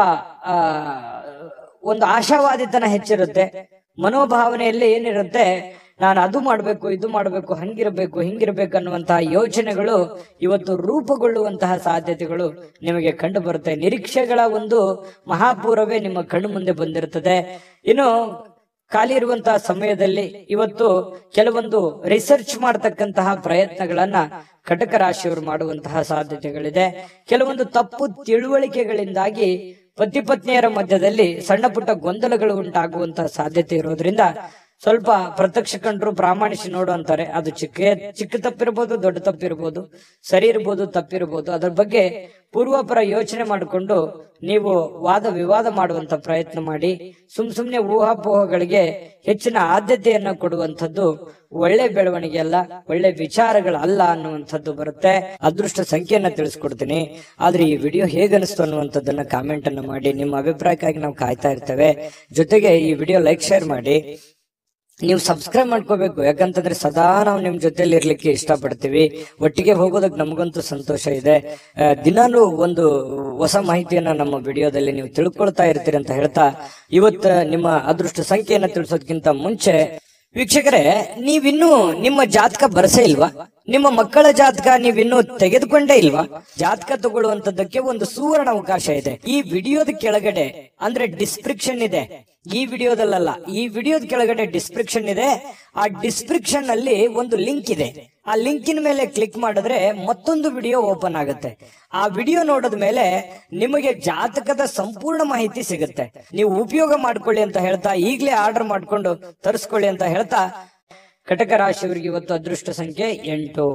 ಒಂದು ಆಶಾವಾದಿತನ ಹೆಚ್ಚಿರುತ್ತೆ. ಮನೋಭಾವನೆಯಲ್ಲಿ ಏನಿರುತ್ತೆ, ನಾನು ಅದು ಮಾಡ್ಬೇಕು, ಇದು ಮಾಡ್ಬೇಕು, ಹಂಗಿರ್ಬೇಕು, ಹಿಂಗಿರ್ಬೇಕು ಅನ್ನುವಂತಹ ಯೋಚನೆಗಳು ಇವತ್ತು ರೂಪುಗೊಳ್ಳುವಂತಹ ಸಾಧ್ಯತೆಗಳು ನಿಮಗೆ ಕಂಡು ಬರುತ್ತೆ. ನಿರೀಕ್ಷೆಗಳ ಒಂದು ಮಹಾಪೂರವೇ ನಿಮ್ಮ ಕಣ್ಣು ಮುಂದೆ ಬಂದಿರುತ್ತದೆ. ಇನ್ನು ಖಾಲಿ ಇರುವಂತಹ ಸಮಯದಲ್ಲಿ ಇವತ್ತು ಕೆಲವೊಂದು ರಿಸರ್ಚ್ ಮಾಡತಕ್ಕಂತಹ ಪ್ರಯತ್ನಗಳನ್ನ ಕಟಕ ರಾಶಿಯವರು ಮಾಡುವಂತಹ ಸಾಧ್ಯತೆಗಳಿದೆ. ಕೆಲವೊಂದು ತಪ್ಪು ತಿಳುವಳಿಕೆಗಳಿಂದಾಗಿ ಪತಿ ಪತ್ನಿಯರ ಮಧ್ಯದಲ್ಲಿ ಸಣ್ಣ ಪುಟ್ಟ ಗೊಂದಲಗಳು ಉಂಟಾಗುವಂತಹ ಸಾಧ್ಯತೆ ಇರೋದ್ರಿಂದ ಸ್ವಲ್ಪ ಪ್ರತ್ಯಕ್ಷ ಕಂಡ್ರು ಪ್ರಾಮಾಣಿಸಿ ನೋಡು ಅಂತಾರೆ. ಅದು ಚಿಕ್ಕ ತಪ್ಪಿರ್ಬೋದು, ದೊಡ್ಡ ತಪ್ಪಿರ್ಬೋದು, ಸರಿ ಇರ್ಬೋದು, ತಪ್ಪಿರ್ಬೋದು. ಅದ್ರ ಬಗ್ಗೆ ಪೂರ್ವಾಪರ ಯೋಚನೆ ಮಾಡಿಕೊಂಡು ನೀವು ವಾದ ವಿವಾದ ಮಾಡುವಂತ ಪ್ರಯತ್ನ ಮಾಡಿ. ಸುಮ್ನೆ ಊಹಾಪೋಹಗಳಿಗೆ ಹೆಚ್ಚಿನ ಆದ್ಯತೆಯನ್ನ ಕೊಡುವಂಥದ್ದು ಒಳ್ಳೆ ಬೆಳವಣಿಗೆ ಅಲ್ಲ, ಒಳ್ಳೆ ವಿಚಾರಗಳಲ್ಲ ಅನ್ನುವಂಥದ್ದು ಬರುತ್ತೆ. ಅದೃಷ್ಟ ಸಂಖ್ಯೆಯನ್ನ ತಿಳಿಸ್ಕೊಡ್ತೀನಿ. ಆದ್ರೆ ಈ ವಿಡಿಯೋ ಹೇಗನಿಸ್ತು ಅನ್ನುವಂಥದ್ದನ್ನ ಕಾಮೆಂಟ್ ಅನ್ನ ಮಾಡಿ. ನಿಮ್ಮ ಅಭಿಪ್ರಾಯಕ್ಕಾಗಿ ನಾವು ಕಾಯ್ತಾ ಇರ್ತೇವೆ. ಜೊತೆಗೆ ಈ ವಿಡಿಯೋ ಲೈಕ್, ಶೇರ್ ಮಾಡಿ. ನೀವು ಸಬ್ಸ್ಕ್ರೈಬ್ ಮಾಡ್ಕೋಬೇಕು. ಯಾಕಂತಂದ್ರೆ ಸದಾ ನಾವು ನಿಮ್ ಜೊತೆಲಿ ಇರ್ಲಿಕ್ಕೆ ಇಷ್ಟಪಡ್ತೀವಿ. ಒಟ್ಟಿಗೆ ಹೋಗೋದಕ್ಕೆ ನಮಗಂತೂ ಸಂತೋಷ ಇದೆ. ದಿನಾನು ಒಂದು ಹೊಸ ಮಾಹಿತಿಯನ್ನ ನಮ್ಮ ವಿಡಿಯೋದಲ್ಲಿ ನೀವು ತಿಳ್ಕೊಳ್ತಾ ಇರ್ತೀರಿ ಅಂತ ಹೇಳ್ತಾ, ಇವತ್ತು ನಿಮ್ಮ ಅದೃಷ್ಟ ಸಂಖ್ಯೆಯನ್ನ ತಿಳಿಸೋದಕ್ಕಿಂತ ಮುಂಚೆ ವೀಕ್ಷಕರೇ, ನೀವಿನ್ನೂ ನಿಮ್ಮ ಜಾತಕ ಬರಸೇ ಇಲ್ವಾ? ನಿಮ್ಮ ಮಕ್ಕಳ ಜಾತಕ ನೀವಿನ್ನೂ ತೆಗೆದುಕೊಂಡೇ ಇಲ್ವಾ? ಜಾತಕ ತಗೊಳ್ಳುವಂತದ್ದಕ್ಕೆ ಒಂದು ಸುವರ್ಣ ಅವಕಾಶ ಇದೆ. ಈ ವಿಡಿಯೋದ ಕೆಳಗಡೆ ಅಂದ್ರೆ ಡಿಸ್ಕ್ರಿಪ್ಷನ್ ಇದೆ. ಈ ವಿಡಿಯೋದಲ್ಲ, ಈ ವಿಡಿಯೋದ ಕೆಳಗಡೆ ಡಿಸ್ಕ್ರಿಪ್ಷನ್ ಇದೆ. ಆ ಡಿಸ್ಕ್ರಿಪ್ಷನ್ ಅಲ್ಲಿ ಒಂದು ಲಿಂಕ್ ಇದೆ. ಆ ಲಿಂಕಿನ ಮೇಲೆ ಕ್ಲಿಕ್ ಮಾಡಿದ್ರೆ ಮತ್ತೊಂದು ವಿಡಿಯೋ ಓಪನ್ ಆಗುತ್ತೆ. ಆ ವಿಡಿಯೋ ನೋಡಿದ ಮೇಲೆ ನಿಮಗೆ ಜಾತಕದ ಸಂಪೂರ್ಣ ಮಾಹಿತಿ ಸಿಗುತ್ತೆ. ನೀವು ಉಪಯೋಗ ಮಾಡ್ಕೊಳ್ಳಿ ಅಂತ ಹೇಳ್ತಾ, ಈಗಲೇ ಆರ್ಡರ್ ಮಾಡ್ಕೊಂಡು ತರಿಸ್ಕೊಳ್ಳಿ ಅಂತ ಹೇಳ್ತಾ, ಕಟಕ ರಾಶಿಯವರಿಗೆ ಇವತ್ತು ಅದೃಷ್ಟ ಸಂಖ್ಯೆ 8.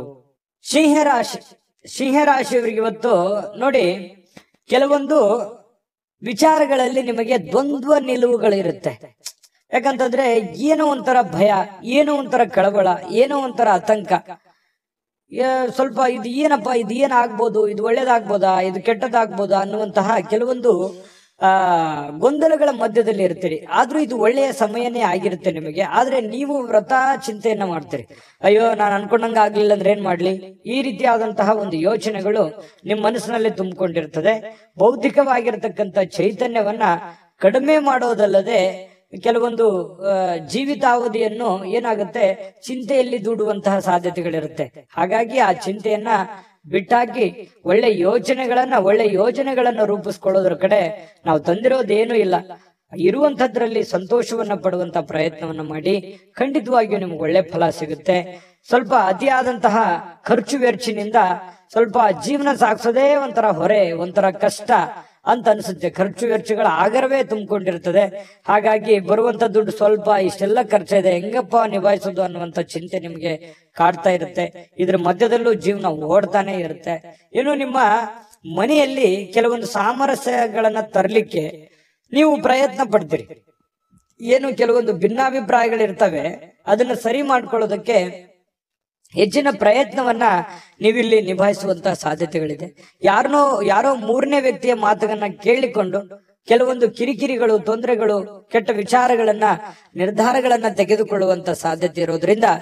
ಸಿಂಹ ರಾಶಿಯವರಿಗೆ ಇವತ್ತು ನೋಡಿ, ಕೆಲವೊಂದು ವಿಚಾರಗಳಲ್ಲಿ ನಿಮಗೆ ದ್ವಂದ್ವ ನಿಲುವುಗಳಿರುತ್ತೆ. ಯಾಕಂತಂದ್ರೆ ಏನೋ ಒಂಥರ ಭಯ, ಏನೋ ಒಂಥರ ಕಳವಳ, ಏನೋ ಒಂಥರ ಆತಂಕ. ಸ್ವಲ್ಪ ಇದು ಏನಪ್ಪಾ, ಇದು ಏನಾಗ್ಬೋದು, ಇದು ಒಳ್ಳೇದಾಗ್ಬೋದಾ, ಇದು ಕೆಟ್ಟದಾಗ್ಬೋದಾ ಅನ್ನುವಂತಹ ಕೆಲವೊಂದು ಗೊಂದಲಗಳ ಮಧ್ಯದಲ್ಲಿ ಇರ್ತೀರಿ. ಆದ್ರೂ ಇದು ಒಳ್ಳೆಯ ಸಮಯನೇ ಆಗಿರುತ್ತೆ ನಿಮಗೆ. ಆದ್ರೆ ನೀವು ವ್ರತ ಚಿಂತೆಯನ್ನ ಮಾಡ್ತೀರಿ. ಅಯ್ಯೋ, ನಾನು ಅನ್ಕೊಂಡಂಗ ಆಗ್ಲಿಲ್ಲ ಅಂದ್ರೆ ಏನ್ ಮಾಡ್ಲಿ, ಈ ರೀತಿಯಾದಂತಹ ಒಂದು ಯೋಚನೆಗಳು ನಿಮ್ಮ ಮನಸ್ಸಿನಲ್ಲಿ ತುಂಬಿಕೊಂಡಿರ್ತದೆ. ಬೌದ್ಧಿಕವಾಗಿರ್ತಕ್ಕಂಥ ಚೈತನ್ಯವನ್ನ ಕಡಿಮೆ ಮಾಡೋದಲ್ಲದೆ ಕೆಲವೊಂದು ಜೀವಿತಾವಧಿಯನ್ನು ಏನಾಗುತ್ತೆ, ಚಿಂತೆಯಲ್ಲಿ ದೂಡುವಂತಹ ಸಾಧ್ಯತೆಗಳಿರುತ್ತೆ. ಹಾಗಾಗಿ ಆ ಚಿಂತೆಯನ್ನ ಬಿಟ್ಟಾಕಿ ಒಳ್ಳೆ ಯೋಜನೆಗಳನ್ನ ರೂಪಿಸ್ಕೊಳ್ಳೋದ್ರ ಕಡೆ ನಾವು ತಂದಿರೋದೇನು ಇಲ್ಲ. ಇರುವಂತದ್ರಲ್ಲಿ ಸಂತೋಷವನ್ನ ಪಡುವಂತ ಪ್ರಯತ್ನವನ್ನ ಮಾಡಿ. ಖಂಡಿತವಾಗಿಯೂ ನಿಮ್ಗೆ ಒಳ್ಳೆ ಫಲ ಸಿಗುತ್ತೆ. ಸ್ವಲ್ಪ ಅತಿಯಾದಂತಹ ಖರ್ಚು ವೆರ್ಚಿನಿಂದ ಸ್ವಲ್ಪ ಜೀವನ ಸಾಗಿಸೋದೇ ಒಂಥರ ಹೊರೆ, ಒಂಥರ ಕಷ್ಟ ಅಂತ ಅನ್ಸುತ್ತೆ. ಖರ್ಚು ವೆಚ್ಚಗಳ ಆಗರವೇ ತುಂಬಿಕೊಂಡಿರ್ತದೆ. ಹಾಗಾಗಿ ಬರುವಂತ ದುಡ್ಡು ಸ್ವಲ್ಪ, ಇಷ್ಟೆಲ್ಲ ಖರ್ಚಿದೆ, ಹೆಂಗಪ್ಪ ನಿಭಾಯಿಸೋದು ಅನ್ನುವಂತ ಚಿಂತೆ ನಿಮ್ಗೆ ಕಾಡ್ತಾ ಇರುತ್ತೆ. ಇದ್ರ ಮಧ್ಯದಲ್ಲೂ ಜೀವನ ಓಡ್ತಾನೆ ಇರುತ್ತೆ. ಇನ್ನು ನಿಮ್ಮ ಮನೆಯಲ್ಲಿ ಕೆಲವೊಂದು ಸಾಮರಸ್ಯಗಳನ್ನ ತರಲಿಕ್ಕೆ ನೀವು ಪ್ರಯತ್ನ ಪಡ್ತೀರಿ. ಏನು ಕೆಲವೊಂದು ಭಿನ್ನಾಭಿಪ್ರಾಯಗಳಿರ್ತವೆ, ಅದನ್ನ ಸರಿ ಮಾಡ್ಕೊಳ್ಳೋದಕ್ಕೆ ಹೆಚ್ಚಿನ ಪ್ರಯತ್ನವನ್ನ ನೀವಿಲ್ಲಿ ನಿಭಾಯಿಸುವಂತಹ ಸಾಧ್ಯತೆಗಳಿದೆ. ಯಾರೋ ಮೂರನೇ ವ್ಯಕ್ತಿಯ ಮಾತುಗಳನ್ನ ಕೇಳಿಕೊಂಡು ಕೆಲವೊಂದು ಕಿರಿಕಿರಿಗಳು, ತೊಂದರೆಗಳು, ಕೆಟ್ಟ ವಿಚಾರಗಳನ್ನ, ನಿರ್ಧಾರಗಳನ್ನ ತೆಗೆದುಕೊಳ್ಳುವಂತ ಸಾಧ್ಯತೆ ಇರೋದ್ರಿಂದ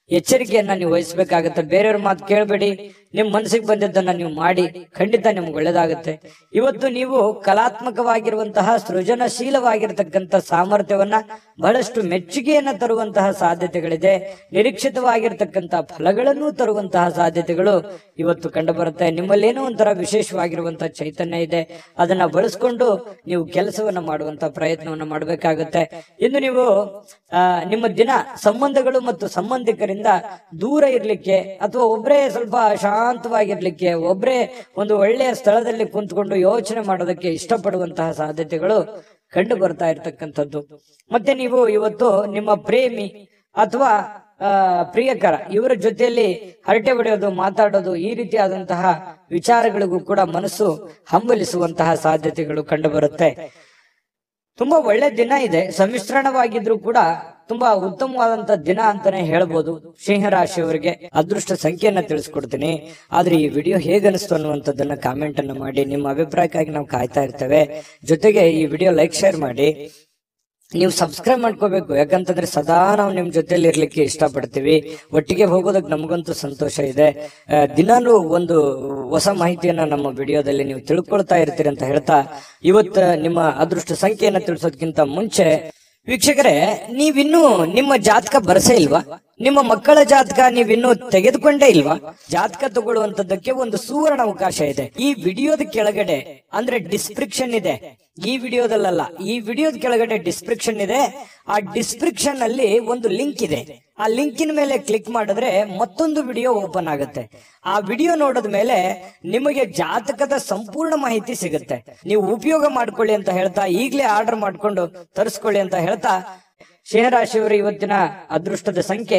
ಎಚ್ಚರಿಕೆಯನ್ನ ನೀವು ವಹಿಸಬೇಕಾಗುತ್ತೆ. ಬೇರೆಯವ್ರ ಮಾತು ಕೇಳಬೇಡಿ, ನಿಮ್ ಮನಸ್ಸಿಗೆ ಬಂದಿದ್ದನ್ನ ನೀವು ಮಾಡಿ, ಖಂಡಿತ ನಿಮ್ಗೆ ಒಳ್ಳೇದಾಗುತ್ತೆ. ಇವತ್ತು ನೀವು ಕಲಾತ್ಮಕವಾಗಿರುವಂತಹ ಸೃಜನಶೀಲವಾಗಿರ್ತಕ್ಕಂಥ ಸಾಮರ್ಥ್ಯವನ್ನ ಬಹಳಷ್ಟು ಮೆಚ್ಚುಗೆಯನ್ನ ತರುವಂತಹ ಸಾಧ್ಯತೆಗಳಿದೆ. ನಿರೀಕ್ಷಿತವಾಗಿರ್ತಕ್ಕಂಥ ಫಲಗಳನ್ನು ತರುವಂತಹ ಸಾಧ್ಯತೆಗಳು ಇವತ್ತು ಕಂಡು ಬರುತ್ತೆ. ನಿಮ್ಮಲ್ಲಿ ಏನೋ ಒಂಥರ ವಿಶೇಷವಾಗಿರುವಂತಹ ಚೈತನ್ಯ ಇದೆ, ಅದನ್ನ ಬಳಸ್ಕೊಂಡು ನೀವು ಕೆಲಸವನ್ನ ಮಾಡುವಂತಹ ಪ್ರಯತ್ನವನ್ನ ಮಾಡಬೇಕಾಗುತ್ತೆ. ಇನ್ನು ನೀವು ನಿಮ್ಮ ದಿನ ಸಂಬಂಧಗಳು ಮತ್ತು ಸಂಬಂಧಿಕರಿಂದ ದೂರ ಇರ್ಲಿಕ್ಕೆ ಅಥವಾ ಒಬ್ಬರೇ ಸ್ವಲ್ಪ ಶಾಂತವಾಗಿರ್ಲಿಕ್ಕೆ, ಒಬ್ಬರೇ ಒಂದು ಒಳ್ಳೆಯ ಸ್ಥಳದಲ್ಲಿ ಕುಂತ್ಕೊಂಡು ಯೋಚನೆ ಮಾಡೋದಕ್ಕೆ ಇಷ್ಟಪಡುವಂತಹ ಸಾಧ್ಯತೆಗಳು ಕಂಡು ಬರ್ತಾ ಇರ್ತಕ್ಕಂಥದ್ದು. ಮತ್ತೆ ನೀವು ಇವತ್ತು ನಿಮ್ಮ ಪ್ರೇಮಿ ಅಥವಾ ಪ್ರಿಯಕರ ಇವರ ಜೊತೆಯಲ್ಲಿ ಹರಟೆ ಹೊಡೆಯೋದು, ಮಾತಾಡೋದು, ಈ ರೀತಿಯಾದಂತಹ ವಿಚಾರಗಳಿಗೂ ಕೂಡ ಮನಸ್ಸು ಹಂಬಲಿಸುವಂತಹ ಸಾಧ್ಯತೆಗಳು ಕಂಡು ಬರುತ್ತೆ. ತುಂಬಾ ಒಳ್ಳೆ ದಿನ ಇದೆ, ಸಮ್ಮಿಶ್ರಣವಾಗಿದ್ರು ಕೂಡ ತುಂಬಾ ಉತ್ತಮವಾದಂತ ದಿನ ಅಂತಾನೆ ಹೇಳ್ಬೋದು. ಸಿಂಹರಾಶಿಯವರಿಗೆ ಅದೃಷ್ಟ ಸಂಖ್ಯೆಯನ್ನ ತಿಳಿಸ್ಕೊಡ್ತೀನಿ. ಆದ್ರೆ ಈ ವಿಡಿಯೋ ಹೇಗನಿಸ್ತು ಅನ್ನುವಂಥದ್ದನ್ನ ಕಾಮೆಂಟ್ ಅನ್ನ ಮಾಡಿ. ನಿಮ್ಮ ಅಭಿಪ್ರಾಯಕ್ಕಾಗಿ ನಾವು ಕಾಯ್ತಾ ಇರ್ತೇವೆ. ಜೊತೆಗೆ ಈ ವಿಡಿಯೋ ಲೈಕ್, ಶೇರ್ ಮಾಡಿ. ನೀವು ಸಬ್ಸ್ಕ್ರೈಬ್ ಮಾಡ್ಕೋಬೇಕು, ಯಾಕಂತಂದ್ರೆ ಸದಾ ನಾವು ನಿಮ್ ಜೊತೆಲಿ ಇರ್ಲಿಕ್ಕೆ ಇಷ್ಟಪಡ್ತೀವಿ. ಒಟ್ಟಿಗೆ ಹೋಗೋದಕ್ಕೆ ನಮಗಂತೂ ಸಂತೋಷ ಇದೆ. ದಿನಾನು ಒಂದು ಹೊಸ ಮಾಹಿತಿಯನ್ನ ನಮ್ಮ ವಿಡಿಯೋದಲ್ಲಿ ನೀವು ತಿಳ್ಕೊಳ್ತಾ ಇರ್ತೀರಿ ಅಂತ ಹೇಳ್ತಾ, ಇವತ್ತು ನಿಮ್ಮ ಅದೃಷ್ಟ ಸಂಖ್ಯೆಯನ್ನ ತಿಳಿಸೋದಕ್ಕಿಂತ ಮುಂಚೆ ವೀಕ್ಷಕರೇ, ನೀವಿನ್ನೂ ನಿಮ್ಮ ಜಾತಕ ಬರಸೇ ಇಲ್ವಾ? ನಿಮ್ಮ ಮಕ್ಕಳ ಜಾತಕ ನೀವಿನ್ನೂ ತೆಗೆದುಕೊಂಡೇ ಇಲ್ವಾ? ಜಾತಕ ತಗೊಳ್ಳುವಂತದ್ದಕ್ಕೆ ಒಂದು ಸುವರ್ಣ ಅವಕಾಶ ಇದೆ. ಈ ವಿಡಿಯೋದ ಕೆಳಗಡೆ ಅಂದ್ರೆ ಡಿಸ್ಕ್ರಿಪ್ಷನ್ ಇದೆ, ಈ ವಿಡಿಯೋದಲ್ಲ, ಈ ವಿಡಿಯೋದ ಕೆಳಗಡೆ ಡಿಸ್ಕ್ರಿಪ್ಷನ್ ಇದೆ. ಆ ಡಿಸ್ಕ್ರಿಪ್ಷನ್ ಅಲ್ಲಿ ಒಂದು ಲಿಂಕ್ ಇದೆ. ಆ ಲಿಂಕಿನ ಮೇಲೆ ಕ್ಲಿಕ್ ಮಾಡಿದ್ರೆ ಮತ್ತೊಂದು ವಿಡಿಯೋ ಓಪನ್ ಆಗುತ್ತೆ. ಆ ವಿಡಿಯೋ ನೋಡಿದ ಮೇಲೆ ನಿಮಗೆ ಜಾತಕದ ಸಂಪೂರ್ಣ ಮಾಹಿತಿ ಸಿಗುತ್ತೆ. ನೀವು ಉಪಯೋಗ ಮಾಡ್ಕೊಳ್ಳಿ ಅಂತ ಹೇಳ್ತಾ, ಈಗಲೇ ಆರ್ಡರ್ ಮಾಡ್ಕೊಂಡು ತರಿಸ್ಕೊಳ್ಳಿ ಅಂತ ಹೇಳ್ತಾ, ಸಿಂಹರಾಶಿಯವರು ಇವತ್ತಿನ ಅದೃಷ್ಟದ ಸಂಖ್ಯೆ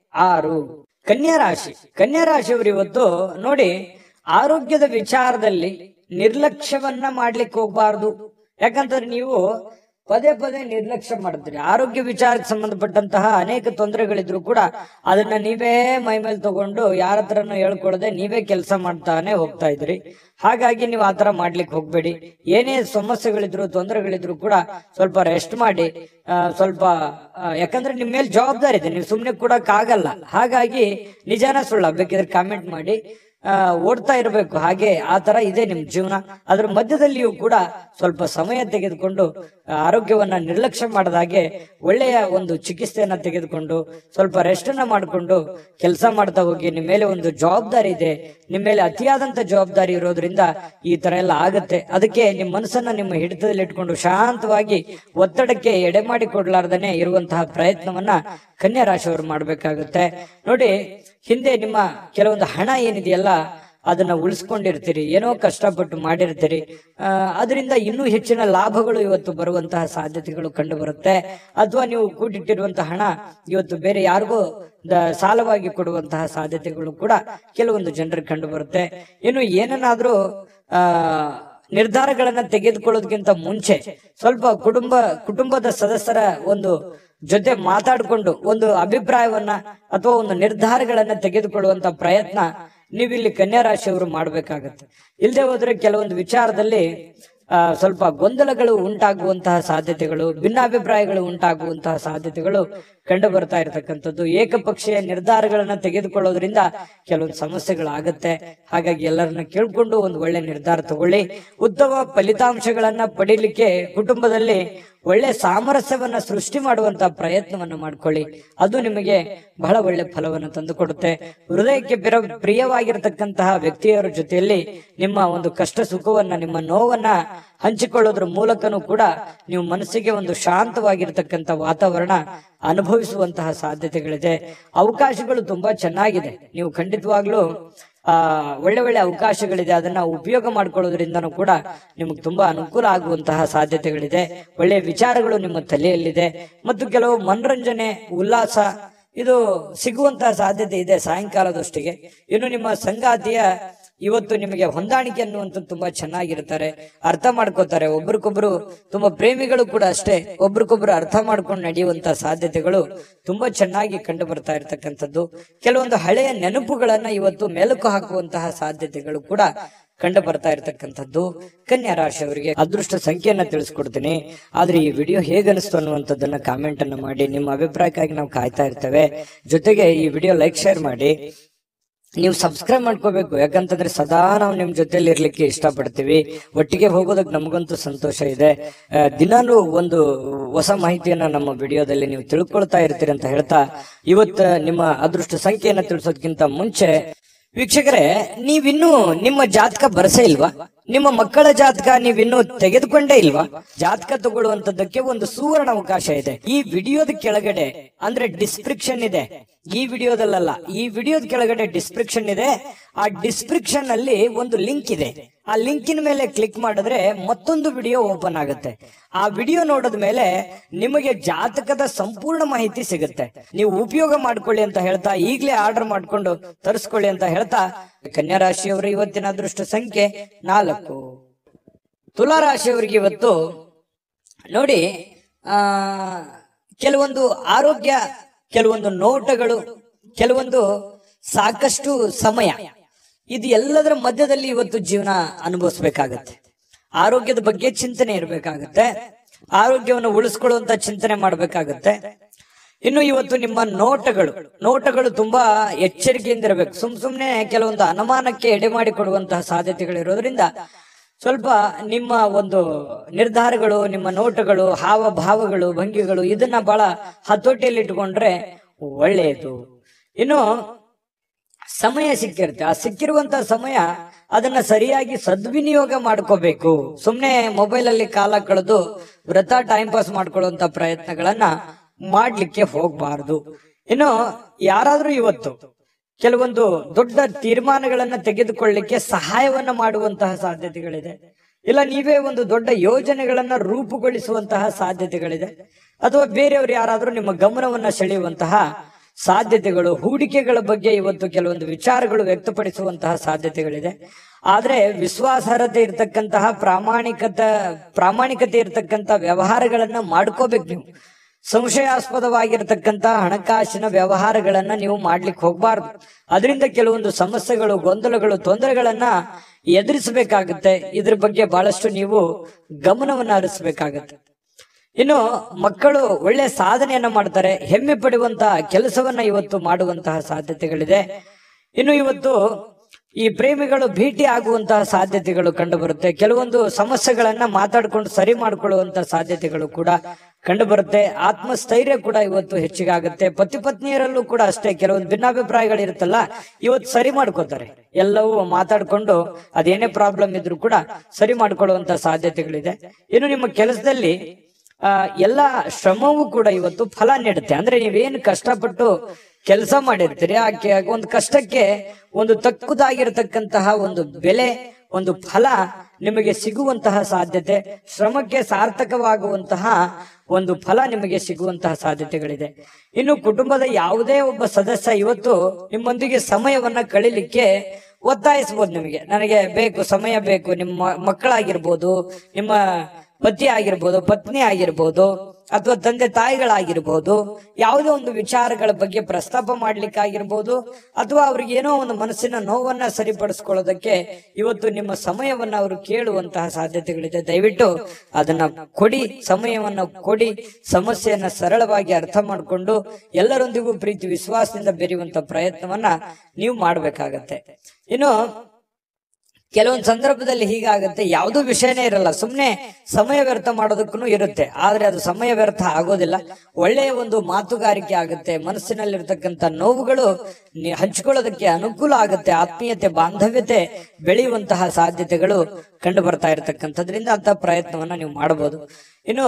6. ಕನ್ಯಾ ರಾಶಿ. ಕನ್ಯಾ ರಾಶಿಯವರು ಇವತ್ತು ನೋಡಿ, ಆರೋಗ್ಯದ ವಿಚಾರದಲ್ಲಿ ನಿರ್ಲಕ್ಷ್ಯವನ್ನ ಮಾಡ್ಲಿಕ್ಕೆ ಹೋಗ್ಬಾರ್ದು. ಯಾಕಂತಂದ್ರೆ ನೀವು ಪದೇ ಪದೇ ನಿರ್ಲಕ್ಷ್ಯ ಮಾಡ್ತೀರಿ. ಆರೋಗ್ಯ ವಿಚಾರಕ್ಕೆ ಸಂಬಂಧಪಟ್ಟಂತಹ ಅನೇಕ ತೊಂದರೆಗಳಿದ್ರು ಕೂಡ ಅದನ್ನ ನೀವೇ ಮೈ ಮೇಲೆ ತಗೊಂಡು ಯಾರ ಹತ್ರನೂ ಹೇಳ್ಕೊಡದೆ ನೀವೇ ಕೆಲಸ ಮಾಡ್ತಾನೆ ಹೋಗ್ತಾ ಇದ್ರಿ. ಹಾಗಾಗಿ ನೀವು ಆತರ ಮಾಡ್ಲಿಕ್ಕೆ ಹೋಗ್ಬೇಡಿ. ಏನೇ ಸಮಸ್ಯೆಗಳಿದ್ರು, ತೊಂದರೆಗಳಿದ್ರು ಕೂಡ ಸ್ವಲ್ಪ ರೆಸ್ಟ್ ಮಾಡಿ. ಸ್ವಲ್ಪ ಯಾಕಂದ್ರೆ ನಿಮ್ ಮೇಲೆ ಜವಾಬ್ದಾರಿ ಇದೆ, ನೀವು ಸುಮ್ನೆ ಕೊಡಕ್ ಆಗಲ್ಲ. ಹಾಗಾಗಿ ನಿಜಾನ ಸುಳ್ಳ ಬೇಕಿದ್ರೆ ಕಾಮೆಂಟ್ ಮಾಡಿ. ಓಡ್ತಾ ಇರಬೇಕು. ಹಾಗೆ ಆ ತರ ಇದೆ ನಿಮ್ ಜೀವನ. ಅದ್ರ ಮಧ್ಯದಲ್ಲಿಯೂ ಕೂಡ ಸ್ವಲ್ಪ ಸಮಯ ತೆಗೆದುಕೊಂಡು ಆರೋಗ್ಯವನ್ನ ನಿರ್ಲಕ್ಷ್ಯ ಮಾಡದಾಗೆ ಒಳ್ಳೆಯ ಒಂದು ಚಿಕಿತ್ಸೆಯನ್ನ ತೆಗೆದುಕೊಂಡು ಸ್ವಲ್ಪ ರೆಸ್ಟ್ ಅನ್ನ ಮಾಡಿಕೊಂಡು ಕೆಲಸ ಮಾಡ್ತಾ ಹೋಗಿ. ನಿಮ್ಮ ಮೇಲೆ ಒಂದು ಜವಾಬ್ದಾರಿ ಇದೆ, ನಿಮ್ಮ ಮೇಲೆ ಅತಿಯಾದಂತ ಜವಾಬ್ದಾರಿ ಇರೋದ್ರಿಂದ ಈ ತರ ಎಲ್ಲ ಆಗುತ್ತೆ. ಅದಕ್ಕೆ ನಿಮ್ಮ ಮನಸ್ಸನ್ನ ನಿಮ್ಮ ಹಿಡಿತದಲ್ಲಿ ಇಟ್ಕೊಂಡು ಶಾಂತವಾಗಿ ಒತ್ತಡಕ್ಕೆ ಎಡೆ ಮಾಡಿ ಕೊಡ್ಲಾರ್ದನೆ ಇರುವಂತಹ ಪ್ರಯತ್ನವನ್ನ ಕನ್ಯಾ ರಾಶಿಯವರು ಮಾಡ್ಬೇಕಾಗುತ್ತೆ. ನೋಡಿ, ಹಿಂದೆ ನಿಮ್ಮ ಕೆಲವೊಂದು ಹಣ ಏನಿದೆಯಲ್ಲ ಅದನ್ನ ಉಳಿಸ್ಕೊಂಡಿರ್ತೀರಿ, ಏನೋ ಕಷ್ಟಪಟ್ಟು ಮಾಡಿರ್ತೀರಿ. ಅದರಿಂದ ಇನ್ನೂ ಹೆಚ್ಚಿನ ಲಾಭಗಳು ಇವತ್ತು ಬರುವಂತಹ ಸಾಧ್ಯತೆಗಳು ಕಂಡು ಬರುತ್ತೆ. ಅಥವಾ ನೀವು ಕೂಡಿಟ್ಟಿರುವಂತಹ ಹಣ ಇವತ್ತು ಬೇರೆ ಯಾರಿಗೂ ಸಾಲವಾಗಿ ಕೊಡುವಂತಹ ಸಾಧ್ಯತೆಗಳು ಕೂಡ ಕೆಲವೊಂದು ಜನರಿಗೆ ಕಂಡು ಬರುತ್ತೆ. ಇನ್ನು ಏನನ್ನಾದ್ರೂ ನಿರ್ಧಾರಗಳನ್ನ ತೆಗೆದುಕೊಳ್ಳೋದಕ್ಕಿಂತ ಮುಂಚೆ ಸ್ವಲ್ಪ ಕುಟುಂಬದ ಸದಸ್ಯರ ಒಂದು ಜೊತೆ ಮಾತಾಡಿಕೊಂಡು ಒಂದು ಅಭಿಪ್ರಾಯವನ್ನ ಅಥವಾ ಒಂದು ನಿರ್ಧಾರಗಳನ್ನ ತೆಗೆದುಕೊಳ್ಳುವಂತ ಪ್ರಯತ್ನ ನೀವಿಲ್ಲಿ ಕನ್ಯಾ ರಾಶಿಯವರು ಮಾಡ್ಬೇಕಾಗತ್ತೆ. ಇಲ್ಲದೆ ಹೋದ್ರೆ ಕೆಲವೊಂದು ವಿಚಾರದಲ್ಲಿ ಸ್ವಲ್ಪ ಗೊಂದಲಗಳು ಉಂಟಾಗುವಂತಹ ಸಾಧ್ಯತೆಗಳು, ಭಿನ್ನಾಭಿಪ್ರಾಯಗಳು ಉಂಟಾಗುವಂತಹ ಸಾಧ್ಯತೆಗಳು ಕಂಡು ಬರ್ತಾ ಇರತಕ್ಕಂಥದ್ದು. ಏಕಪಕ್ಷೀಯ ನಿರ್ಧಾರಗಳನ್ನ ತೆಗೆದುಕೊಳ್ಳೋದ್ರಿಂದ ಕೆಲವೊಂದು ಸಮಸ್ಯೆಗಳಾಗತ್ತೆ. ಹಾಗಾಗಿ ಎಲ್ಲರನ್ನ ಕೇಳ್ಕೊಂಡು ಒಂದು ಒಳ್ಳೆ ನಿರ್ಧಾರ ತಗೊಳ್ಳಿ. ಉತ್ತಮ ಫಲಿತಾಂಶಗಳನ್ನ ಪಡೀಲಿಕ್ಕೆ ಕುಟುಂಬದಲ್ಲಿ ಒಳ್ಳೆ ಸಾಮರಸ್ಯವನ್ನ ಸೃಷ್ಟಿ ಮಾಡುವಂತ ಪ್ರಯತ್ನವನ್ನ ಮಾಡ್ಕೊಳ್ಳಿ. ಅದು ನಿಮಗೆ ಬಹಳ ಒಳ್ಳೆ ಫಲವನ್ನು ತಂದು ಕೊಡುತ್ತೆ. ಹೃದಯಕ್ಕೆ ಪ್ರಿಯವಾಗಿರತಕ್ಕಂತಹ ವ್ಯಕ್ತಿಯರ ಜೊತೆಯಲ್ಲಿ ನಿಮ್ಮ ಒಂದು ಕಷ್ಟ ಸುಖವನ್ನ, ನಿಮ್ಮ ನೋವನ್ನ ಹಂಚಿಕೊಳ್ಳೋದ್ರ ಮೂಲಕನೂ ಕೂಡ ನೀವು ಮನಸ್ಸಿಗೆ ಒಂದು ಶಾಂತವಾಗಿರ್ತಕ್ಕಂಥ ವಾತಾವರಣ ಅನುಭವಿಸುವಂತಹ ಸಾಧ್ಯತೆಗಳಿದೆ. ಅವಕಾಶಗಳು ತುಂಬಾ ಚೆನ್ನಾಗಿದೆ. ನೀವು ಖಂಡಿತವಾಗ್ಲೂ ಒಳ್ಳೆ ಒಳ್ಳೆ ಅವಕಾಶಗಳಿದೆ. ಅದನ್ನ ಉಪಯೋಗ ಮಾಡ್ಕೊಳ್ಳೋದ್ರಿಂದನೂ ಕೂಡ ನಿಮಗೆ ತುಂಬಾ ಅನುಕೂಲ ಆಗುವಂತಹ ಸಾಧ್ಯತೆಗಳಿದೆ. ಒಳ್ಳೆಯ ವಿಚಾರಗಳು ನಿಮ್ಮ ತಲೆಯಲ್ಲಿದೆ ಮತ್ತು ಕೆಲವು ಮನರಂಜನೆ, ಉಲ್ಲಾಸ ಇದು ಸಿಗುವಂತಹ ಸಾಧ್ಯತೆ ಇದೆ ಸಾಯಂಕಾಲದೊಷ್ಟಿಗೆ. ಇನ್ನು ನಿಮ್ಮ ಸಂಗಾತಿಯ ಇವತ್ತು ನಿಮಗೆ ಹೊಂದಾಣಿಕೆ ಅನ್ನುವಂಥದ್ದು ತುಂಬಾ ಚೆನ್ನಾಗಿರ್ತಾರೆ, ಅರ್ಥ ಮಾಡ್ಕೋತಾರೆ. ಒಬ್ರಿಗೊಬ್ರು ತುಂಬಾ ಪ್ರೇಮಿಗಳು ಕೂಡ ಅಷ್ಟೇ, ಒಬ್ರಿಗೊಬ್ರು ಅರ್ಥ ಮಾಡ್ಕೊಂಡು ನಡೆಯುವಂತಹ ಸಾಧ್ಯತೆಗಳು ತುಂಬಾ ಚೆನ್ನಾಗಿ ಕಂಡು ಬರ್ತಾ ಇರ್ತಕ್ಕಂಥದ್ದು. ಕೆಲವೊಂದು ಹಳೆಯ ನೆನಪುಗಳನ್ನ ಇವತ್ತು ಮೆಲುಕು ಹಾಕುವಂತಹ ಸಾಧ್ಯತೆಗಳು ಕೂಡ ಕಂಡು ಬರ್ತಾ ಇರತಕ್ಕಂಥದ್ದು ಕನ್ಯಾ ರಾಶಿಯವರಿಗೆ ಅದೃಷ್ಟ ಸಂಖ್ಯೆಯನ್ನ ತಿಳಿಸ್ಕೊಡ್ತೀನಿ. ಆದ್ರೆ ಈ ವಿಡಿಯೋ ಹೇಗನಿಸ್ತು ಅನ್ನುವಂಥದ್ದನ್ನ ಕಾಮೆಂಟ್ ಅನ್ನ ಮಾಡಿ. ನಿಮ್ಮ ಅಭಿಪ್ರಾಯಕ್ಕಾಗಿ ನಾವು ಕಾಯ್ತಾ ಇರ್ತೇವೆ. ಜೊತೆಗೆ ಈ ವಿಡಿಯೋ ಲೈಕ್ ಶೇರ್ ಮಾಡಿ. ನೀವು ಸಬ್ಸ್ಕ್ರೈಬ್ ಮಾಡ್ಕೋಬೇಕು, ಯಾಕಂತಂದ್ರೆ ಸದಾ ನಾವು ನಿಮ್ ಜೊತೆಲಿ ಇರ್ಲಿಕ್ಕೆ ಇಷ್ಟಪಡ್ತೀವಿ. ಒಟ್ಟಿಗೆ ಹೋಗೋದಕ್ಕೆ ನಮಗಂತೂ ಸಂತೋಷ ಇದೆ. ದಿನಾನು ಒಂದು ಹೊಸ ಮಾಹಿತಿಯನ್ನ ನಮ್ಮ ವಿಡಿಯೋದಲ್ಲಿ ನೀವು ತಿಳ್ಕೊಳ್ತಾ ಇರ್ತೀರಿ ಅಂತ ಹೇಳ್ತಾ, ಇವತ್ತು ನಿಮ್ಮ ಅದೃಷ್ಟ ಸಂಖ್ಯೆಯನ್ನ ತಿಳಿಸೋದಕ್ಕಿಂತ ಮುಂಚೆ ವೀಕ್ಷಕರೇ, ನೀವಿನ್ನೂ ನಿಮ್ಮ ಜಾತಕ ಬರಸೇ ಇಲ್ವಾ? ನಿಮ್ಮ ಮಕ್ಕಳ ಜಾತಕ ನೀವಿನ್ನೂ ತೆಗೆದುಕೊಂಡೇ ಇಲ್ವಾ? ಜಾತಕ ತಗೊಳ್ಳುವಂತದ್ದಕ್ಕೆ ಒಂದು ಸುವರ್ಣ ಅವಕಾಶ ಇದೆ. ಈ ವಿಡಿಯೋದ ಕೆಳಗಡೆ ಅಂದ್ರೆ ಡಿಸ್ಕ್ರಿಪ್ಷನ್ ಇದೆ. ಈ ವಿಡಿಯೋದಲ್ಲ, ಈ ವಿಡಿಯೋದ ಕೆಳಗಡೆ ಡಿಸ್ಕ್ರಿಪ್ಷನ್ ಇದೆ. ಆ ಡಿಸ್ಕ್ರಿಪ್ಷನ್ ಅಲ್ಲಿ ಒಂದು ಲಿಂಕ್ ಇದೆ. ಆ ಲಿಂಕಿನ ಮೇಲೆ ಕ್ಲಿಕ್ ಮಾಡಿದ್ರೆ ಮತ್ತೊಂದು ವಿಡಿಯೋ ಓಪನ್ ಆಗುತ್ತೆ. ಆ ವಿಡಿಯೋ ನೋಡಿದ ಮೇಲೆ ನಿಮಗೆ ಜಾತಕದ ಸಂಪೂರ್ಣ ಮಾಹಿತಿ ಸಿಗುತ್ತೆ. ನೀವು ಉಪಯೋಗ ಮಾಡ್ಕೊಳ್ಳಿ ಅಂತ ಹೇಳ್ತಾ, ಈಗಲೇ ಆರ್ಡರ್ ಮಾಡ್ಕೊಂಡು ತರಿಸ್ಕೊಳ್ಳಿ ಅಂತ ಹೇಳ್ತಾ, ಕನ್ಯಾ ರಾಶಿಯವರ ಇವತ್ತಿನ ಅದೃಷ್ಟ ಸಂಖ್ಯೆ 4. ತುಲಾ ರಾಶಿಯವರಿಗೆ ಇವತ್ತು ನೋಡಿ, ಕೆಲವೊಂದು ಆರೋಗ್ಯ, ಕೆಲವೊಂದು ನೋಟಗಳು, ಕೆಲವೊಂದು ಸಾಕಷ್ಟು ಸಮಯ, ಇದು ಎಲ್ಲದರ ಮಧ್ಯದಲ್ಲಿ ಇವತ್ತು ಜೀವನ ಅನುಭವಿಸ್ಬೇಕಾಗತ್ತೆ. ಆರೋಗ್ಯದ ಬಗ್ಗೆ ಚಿಂತನೆ ಇರಬೇಕಾಗತ್ತೆ. ಆರೋಗ್ಯವನ್ನು ಉಳಿಸ್ಕೊಳ್ಳುವಂತ ಚಿಂತನೆ ಮಾಡ್ಬೇಕಾಗತ್ತೆ. ಇನ್ನು ಇವತ್ತು ನಿಮ್ಮ ನೋಟಗಳು ತುಂಬಾ ಎಚ್ಚರಿಕೆಯಿಂದ ಇರಬೇಕು. ಸುಮ್ನೆ ಕೆಲವೊಂದು ಅನುಮಾನಕ್ಕೆ ಎಡೆ ಮಾಡಿಕೊಡುವಂತಹ ಸಾಧ್ಯತೆಗಳಿರೋದ್ರಿಂದ ಸ್ವಲ್ಪ ನಿಮ್ಮ ಒಂದು ನಿರ್ಧಾರಗಳು, ನಿಮ್ಮ ನೋಟಗಳು, ಹಾವಭಾವಗಳು, ಭಂಗಿಗಳು, ಇದನ್ನ ಬಹಳ ಹತೋಟಿಯಲ್ಲಿ ಇಟ್ಕೊಂಡ್ರೆ ಒಳ್ಳೆಯದು. ಇನ್ನು ಸಮಯ ಸಿಕ್ಕಿರುತ್ತೆ. ಆ ಸಿಕ್ಕಿರುವಂತಹ ಸಮಯ ಅದನ್ನ ಸರಿಯಾಗಿ ಸದ್ವಿನಿಯೋಗ ಮಾಡ್ಕೋಬೇಕು. ಸುಮ್ನೆ ಮೊಬೈಲ್ ಅಲ್ಲಿ ಕಾಲ ಕಳೆದು ವೃಥಾ ಟೈಮ್ ಪಾಸ್ ಮಾಡ್ಕೊಳ್ಳುವಂತ ಪ್ರಯತ್ನಗಳನ್ನ ಮಾಡ್ಲಿಕ್ಕೆ ಹೋಗ್ಬಾರ್ದು. ಇನ್ನು ಯಾರಾದ್ರೂ ಇವತ್ತು ಕೆಲವೊಂದು ದೊಡ್ಡ ತೀರ್ಮಾನಗಳನ್ನ ತೆಗೆದುಕೊಳ್ಳಲಿಕ್ಕೆ ಸಹಾಯವನ್ನ ಮಾಡುವಂತಹ ಸಾಧ್ಯತೆಗಳಿದೆ. ಇಲ್ಲ ನೀವೇ ಒಂದು ದೊಡ್ಡ ಯೋಜನೆಗಳನ್ನ ರೂಪುಗೊಳಿಸುವಂತಹ ಸಾಧ್ಯತೆಗಳಿದೆ. ಅಥವಾ ಬೇರೆಯವರು ಯಾರಾದ್ರೂ ನಿಮ್ಮ ಗಮನವನ್ನ ಸೆಳೆಯುವಂತಹ ಸಾಧ್ಯತೆಗಳು, ಹೂಡಿಕೆಗಳ ಬಗ್ಗೆ ಇವತ್ತು ಕೆಲವೊಂದು ವಿಚಾರಗಳು ವ್ಯಕ್ತಪಡಿಸುವಂತಹ ಸಾಧ್ಯತೆಗಳಿದೆ. ಆದ್ರೆ ವಿಶ್ವಾಸಾರ್ಹತೆ ಇರತಕ್ಕಂತಹ ಪ್ರಾಮಾಣಿಕತೆ ಇರತಕ್ಕಂತ ವ್ಯವಹಾರಗಳನ್ನ ಮಾಡ್ಕೋಬೇಕು. ನೀವು ಸಂಶಯಾಸ್ಪದವಾಗಿರ್ತಕ್ಕಂತಹ ಹಣಕಾಸಿನ ವ್ಯವಹಾರಗಳನ್ನ ನೀವು ಮಾಡ್ಲಿಕ್ಕೆ ಹೋಗ್ಬಾರ್ದು. ಅದರಿಂದ ಕೆಲವೊಂದು ಸಮಸ್ಯೆಗಳು, ಗೊಂದಲಗಳು, ತೊಂದರೆಗಳನ್ನ ಎದುರಿಸಬೇಕಾಗುತ್ತೆ. ಇದ್ರ ಬಗ್ಗೆ ಬಹಳಷ್ಟು ನೀವು ಗಮನವನ್ನ ಹರಿಸಬೇಕಾಗತ್ತೆ. ಇನ್ನು ಮಕ್ಕಳು ಒಳ್ಳೆ ಸಾಧನೆಯನ್ನ ಮಾಡ್ತಾರೆ. ಹೆಮ್ಮೆ ಪಡುವಂತಹ ಕೆಲಸವನ್ನ ಇವತ್ತು ಮಾಡುವಂತಹ ಸಾಧ್ಯತೆಗಳಿದೆ. ಇನ್ನು ಇವತ್ತು ಈ ಪ್ರೇಮಿಗಳು ಭೇಟಿ ಆಗುವಂತಹ ಸಾಧ್ಯತೆಗಳು ಕಂಡು ಬರುತ್ತೆ. ಕೆಲವೊಂದು ಸಮಸ್ಯೆಗಳನ್ನ ಮಾತಾಡ್ಕೊಂಡು ಸರಿ ಮಾಡ್ಕೊಳ್ಳುವಂತಹ ಸಾಧ್ಯತೆಗಳು ಕೂಡ ಕಂಡು ಬರುತ್ತೆ. ಆತ್ಮಸ್ಥೈರ್ಯ ಕೂಡ ಇವತ್ತು ಹೆಚ್ಚಿಗಾಗುತ್ತೆ. ಪತಿ ಪತ್ನಿಯರಲ್ಲೂ ಕೂಡ ಅಷ್ಟೇ ಕೆಲವೊಂದು ಭಿನ್ನಾಭಿಪ್ರಾಯಗಳು ಇರುತ್ತಲ್ಲ, ಇವತ್ತು ಸರಿ ಮಾಡ್ಕೋತಾರೆ. ಎಲ್ಲವೂ ಮಾತಾಡ್ಕೊಂಡು ಅದೇನೇ ಪ್ರಾಬ್ಲಮ್ ಇದ್ರೂ ಕೂಡ ಸರಿ ಮಾಡ್ಕೊಳ್ಳುವಂತ ಸಾಧ್ಯತೆಗಳಿದೆ. ಇನ್ನು ನಿಮ್ಮ ಕೆಲಸದಲ್ಲಿ ಎಲ್ಲ ಶ್ರಮವೂ ಕೂಡ ಇವತ್ತು ಫಲ ನೀಡುತ್ತೆ. ಅಂದ್ರೆ ನೀವೇನು ಕಷ್ಟಪಟ್ಟು ಕೆಲಸ ಮಾಡಿರ್ತೀರಿ, ಆ ಒಂದು ಕಷ್ಟಕ್ಕೆ ಒಂದು ತಕ್ಕುದಾಗಿರತಕ್ಕಂತಹ ಒಂದು ಬೆಲೆ, ಒಂದು ಫಲ ನಿಮಗೆ ಸಿಗುವಂತಹ ಸಾಧ್ಯತೆ, ಶ್ರಮಕ್ಕೆ ಸಾರ್ಥಕವಾಗುವಂತಹ ಒಂದು ಫಲ ನಿಮಗೆ ಸಿಗುವಂತಹ ಸಾಧ್ಯತೆಗಳಿದೆ. ಇನ್ನು ಕುಟುಂಬದ ಯಾವುದೇ ಒಬ್ಬ ಸದಸ್ಯ ಇವತ್ತು ನಿಮ್ಮೊಂದಿಗೆ ಸಮಯವನ್ನ ಕಳೀಲಿಕ್ಕೆ ಒತ್ತಾಯಿಸಬಹುದು. ನಿಮಗೆ ನನಗೆ ಬೇಕು, ಸಮಯ ಬೇಕು. ನಿಮ್ಮ ಮಕ್ಕಳಾಗಿರ್ಬೋದು, ನಿಮ್ಮ ಪತಿ ಆಗಿರ್ಬೋದು, ಪತ್ನಿ ಆಗಿರ್ಬೋದು, ಅಥವಾ ತಂದೆ ತಾಯಿಗಳಾಗಿರ್ಬೋದು, ಯಾವುದೋ ಒಂದು ವಿಚಾರಗಳ ಬಗ್ಗೆ ಪ್ರಸ್ತಾಪ ಮಾಡ್ಲಿಕ್ಕಾಗಿರ್ಬೋದು, ಅಥವಾ ಅವ್ರಿಗೆ ಏನೋ ಒಂದು ಮನಸ್ಸಿನ ನೋವನ್ನ ಸರಿಪಡಿಸ್ಕೊಳ್ಳೋದಕ್ಕೆ ಇವತ್ತು ನಿಮ್ಮ ಸಮಯವನ್ನ ಅವರು ಕೇಳುವಂತಹ ಸಾಧ್ಯತೆಗಳಿದೆ. ದಯವಿಟ್ಟು ಅದನ್ನ ಕೊಡಿ, ಸಮಯವನ್ನ ಕೊಡಿ. ಸಮಸ್ಯೆಯನ್ನ ಸರಳವಾಗಿ ಅರ್ಥ ಮಾಡಿಕೊಂಡು ಎಲ್ಲರೊಂದಿಗೂ ಪ್ರೀತಿ ವಿಶ್ವಾಸದಿಂದ ಬೆರೆಯುವಂತ ಪ್ರಯತ್ನವನ್ನ ನೀವು ಮಾಡ್ಬೇಕಾಗತ್ತೆ. ಇನ್ನು ಕೆಲವೊಂದು ಸಂದರ್ಭದಲ್ಲಿ ಹೀಗಾಗತ್ತೆ, ಯಾವುದೋ ವಿಷಯನೇ ಇರಲ್ಲ, ಸುಮ್ನೆ ಸಮಯ ವ್ಯರ್ಥ ಮಾಡೋದಕ್ಕೂ ಇರುತ್ತೆ. ಆದ್ರೆ ಅದು ಸಮಯ ವ್ಯರ್ಥ ಆಗೋದಿಲ್ಲ. ಒಳ್ಳೆಯ ಒಂದು ಮಾತುಗಾರಿಕೆ ಆಗುತ್ತೆ. ಮನಸ್ಸಿನಲ್ಲಿರ್ತಕ್ಕಂಥ ನೋವುಗಳು ಹಂಚಿಕೊಳ್ಳೋದಕ್ಕೆ ಅನುಕೂಲ ಆಗುತ್ತೆ. ಆತ್ಮೀಯತೆ, ಬಾಂಧವ್ಯತೆ ಬೆಳೆಯುವಂತಹ ಸಾಧ್ಯತೆಗಳು ಕಂಡು ಬರ್ತಾ ಇರತಕ್ಕಂಥದ್ರಿಂದ ಅಂತ ಪ್ರಯತ್ನವನ್ನ ನೀವು ಮಾಡಬಹುದು. ಇನ್ನು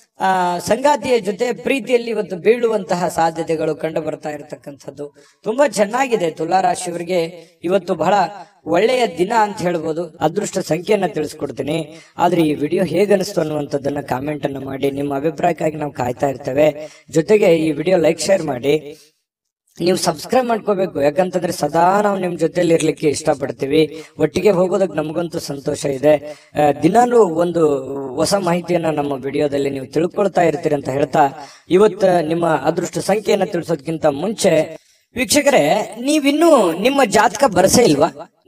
ಸಂಗಾತಿಯ ಜೊತೆ ಪ್ರೀತಿಯಲ್ಲಿ ಇವತ್ತು ಬೀಳುವಂತಹ ಸಾಧ್ಯತೆಗಳು ಕಂಡು ಬರ್ತಾ ಇರತಕ್ಕಂಥದ್ದು ತುಂಬಾ ಚೆನ್ನಾಗಿದೆ. ತುಲಾ ರಾಶಿಯವರಿಗೆ ಇವತ್ತು ಬಹಳ ಒಳ್ಳೆಯ ದಿನ ಅಂತ ಹೇಳ್ಬೋದು. ಅದೃಷ್ಟ ಸಂಖ್ಯೆಯನ್ನ ತಿಳಿಸ್ಕೊಡ್ತೀನಿ. ಆದ್ರೆ ಈ ವಿಡಿಯೋ ಹೇಗನಿಸ್ತು ಅನ್ನುವಂಥದ್ದನ್ನ ಕಾಮೆಂಟ್ ಅನ್ನ ಮಾಡಿ. ನಿಮ್ಮ ಅಭಿಪ್ರಾಯಕ್ಕಾಗಿ ನಾವು ಕಾಯ್ತಾ ಇರ್ತೇವೆ. ಜೊತೆಗೆ ಈ ವಿಡಿಯೋ ಲೈಕ್ ಶೇರ್ ಮಾಡಿ. ನೀವು ಸಬ್ಸ್ಕ್ರೈಬ್ ಮಾಡ್ಕೋಬೇಕು, ಯಾಕಂತಂದ್ರೆ ಸದಾ ನಾವು ನಿಮ್ ಜೊತೆಲಿ ಇರ್ಲಿಕ್ಕೆ ಇಷ್ಟಪಡ್ತೀವಿ. ಒಟ್ಟಿಗೆ ಹೋಗೋದಕ್ಕೆ ನಮಗಂತೂ ಸಂತೋಷ ಇದೆ. ದಿನಾನು ಒಂದು ಹೊಸ ಮಾಹಿತಿಯನ್ನ ನಮ್ಮ ವಿಡಿಯೋದಲ್ಲಿ ನೀವು ತಿಳ್ಕೊಳ್ತಾ ಇರ್ತೀರಿ ಅಂತ ಹೇಳ್ತಾ, ಇವತ್ತು ನಿಮ್ಮ ಅದೃಷ್ಟ ಸಂಖ್ಯೆಯನ್ನ ತಿಳಿಸೋದಕ್ಕಿಂತ ಮುಂಚೆ ವೀಕ್ಷಕರೇ, ನೀವಿನ್ನೂ ನಿಮ್ಮ ಜಾತಕ ಬರಸೇ ಇಲ್ವಾ?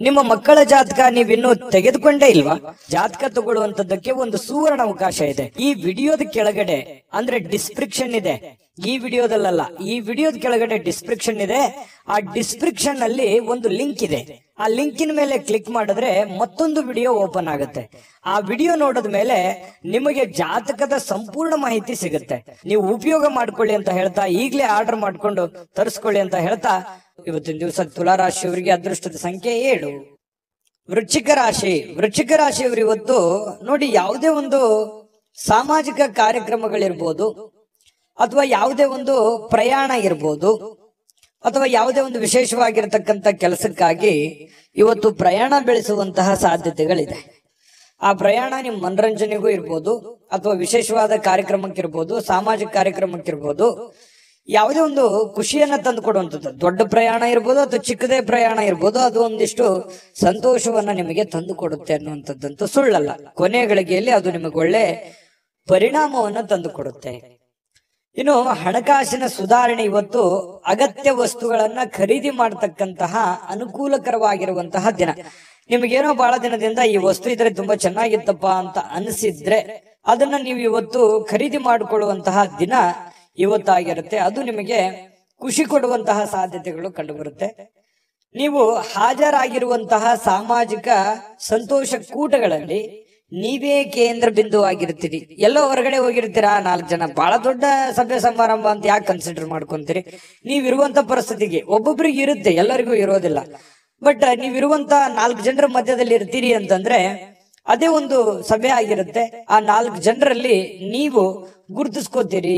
ನಿಮ್ಮ ಮಕ್ಕಳ ಜಾತಕ ನೀವಿನ್ನೂ ತೆಗೆದುಕೊಂಡೇ ಇಲ್ವಾ? ಜಾತಕ ತಗೊಳ್ಳುವಂತದ್ದಕ್ಕೆ ಒಂದು ಸುವರ್ಣ ಅವಕಾಶ ಇದೆ. ಈ ವಿಡಿಯೋದ ಕೆಳಗಡೆ ಅಂದ್ರೆ ಡಿಸ್ಕ್ರಿಪ್ಷನ್ ಇದೆ, ಈ ವಿಡಿಯೋದಲ್ಲ, ಈ ವಿಡಿಯೋದ ಕೆಳಗಡೆ ಡಿಸ್ಕ್ರಿಪ್ಷನ್ ಇದೆ. ಆ ಡಿಸ್ಕ್ರಿಪ್ಷನ್ ಅಲ್ಲಿ ಒಂದು ಲಿಂಕ್ ಇದೆ. ಆ ಲಿಂಕಿನ ಮೇಲೆ ಕ್ಲಿಕ್ ಮಾಡಿದ್ರೆ ಮತ್ತೊಂದು ವಿಡಿಯೋ ಓಪನ್ ಆಗುತ್ತೆ. ಆ ವಿಡಿಯೋ ನೋಡಿದ ಮೇಲೆ ನಿಮಗೆ ಜಾತಕದ ಸಂಪೂರ್ಣ ಮಾಹಿತಿ ಸಿಗುತ್ತೆ. ನೀವು ಉಪಯೋಗ ಮಾಡ್ಕೊಳ್ಳಿ ಅಂತ ಹೇಳ್ತಾ, ಈಗಲೇ ಆರ್ಡರ್ ಮಾಡ್ಕೊಂಡು ತರಿಸ್ಕೊಳ್ಳಿ ಅಂತ ಹೇಳ್ತಾ, ಇವತ್ತಿನ ದಿವಸ ತುಲಾ ರಾಶಿಯವರಿಗೆ ಅದೃಷ್ಟದ ಸಂಖ್ಯೆ 7. ವೃಶ್ಚಿಕ ರಾಶಿ. ವೃಶ್ಚಿಕ ರಾಶಿಯವರು ಇವತ್ತು ನೋಡಿ, ಯಾವುದೇ ಒಂದು ಸಾಮಾಜಿಕ ಕಾರ್ಯಕ್ರಮಗಳಿರ್ಬೋದು, ಅಥವಾ ಯಾವುದೇ ಒಂದು ಪ್ರಯಾಣ ಇರ್ಬೋದು, ಅಥವಾ ಯಾವುದೇ ಒಂದು ವಿಶೇಷವಾಗಿರತಕ್ಕಂಥ ಕೆಲಸಕ್ಕಾಗಿ ಇವತ್ತು ಪ್ರಯಾಣ ಬೆಳೆಸುವಂತಹ ಸಾಧ್ಯತೆಗಳಿದೆ. ಆ ಪ್ರಯಾಣ ನಿಮ್ಮ ಮನರಂಜನೆಗೂ ಇರ್ಬೋದು, ಅಥವಾ ವಿಶೇಷವಾದ ಕಾರ್ಯಕ್ರಮಕ್ಕಿರ್ಬೋದು, ಸಾಮಾಜಿಕ ಕಾರ್ಯಕ್ರಮಕ್ಕಿರ್ಬೋದು, ಯಾವುದೇ ಒಂದು ಖುಷಿಯನ್ನ ತಂದು ಕೊಡುವಂಥದ್ದು. ದೊಡ್ಡ ಪ್ರಯಾಣ ಇರ್ಬೋದು ಅಥವಾ ಚಿಕ್ಕದೇ ಪ್ರಯಾಣ ಇರ್ಬೋದು, ಅದು ಒಂದಿಷ್ಟು ಸಂತೋಷವನ್ನ ನಿಮಗೆ ತಂದು ಕೊಡುತ್ತೆ ಅನ್ನುವಂಥದ್ದಂತೂ ಸುಳ್ಳಲ್ಲ. ಕೊನೆ ಗಳಿಗೆಯಲ್ಲಿ ಅದು ನಿಮಗೆ ಒಳ್ಳೆ ಪರಿಣಾಮವನ್ನ ತಂದು ಕೊಡುತ್ತೆ. ಇನ್ನು ಹಣಕಾಸಿನ ಸುಧಾರಣೆ. ಇವತ್ತು ಅಗತ್ಯ ವಸ್ತುಗಳನ್ನ ಖರೀದಿ ಮಾಡತಕ್ಕಂತಹ ಅನುಕೂಲಕರವಾಗಿರುವಂತಹ ದಿನ. ನಿಮಗೇನೋ ಬಹಳ ದಿನದಿಂದ ಈ ವಸ್ತು ಇದ್ರೆ ತುಂಬಾ ಚೆನ್ನಾಗಿತ್ತಪ್ಪ ಅಂತ ಅನಿಸಿದ್ರೆ ಅದನ್ನ ನೀವು ಇವತ್ತು ಖರೀದಿ ಮಾಡಿಕೊಳ್ಳುವಂತಹ ದಿನ ಇವತ್ತಾಗಿರುತ್ತೆ. ಅದು ನಿಮಗೆ ಖುಷಿ ಕೊಡುವಂತಹ ಸಾಧ್ಯತೆಗಳು ಕಂಡು ಬರುತ್ತೆ. ನೀವು ಹಾಜರಾಗಿರುವಂತಹ ಸಾಮಾಜಿಕ ಸಂತೋಷ ಕೂಟಗಳಲ್ಲಿ ನೀವೇ ಕೇಂದ್ರ ಬಿಂದು ಆಗಿರ್ತೀರಿ. ಎಲ್ಲೋ ಹೊರಗಡೆ ಹೋಗಿರ್ತೀರಾ, 4 ಜನ, ಬಹಳ ದೊಡ್ಡ ಸಭೆ ಸಮಾರಂಭ ಅಂತ ಯಾಕೆ ಕನ್ಸಿಡರ್ ಮಾಡ್ಕೊಂತೀರಿ? ನೀವಿರುವಂತ ಪರಿಸ್ಥಿತಿಗೆ ಒಬ್ಬೊಬ್ರಿಗೆ ಇರುತ್ತೆ, ಎಲ್ಲರಿಗೂ ಇರೋದಿಲ್ಲ. ಬಟ್ ನೀವಿರುವಂತ 4 ಜನರ ಮಧ್ಯದಲ್ಲಿ ಇರ್ತೀರಿ ಅಂತಂದ್ರೆ ಅದೇ ಒಂದು ಸಭೆ ಆಗಿರುತ್ತೆ. ಆ 4 ಜನರಲ್ಲಿ ನೀವು ಗುರುತಿಸ್ಕೋತೀರಿ,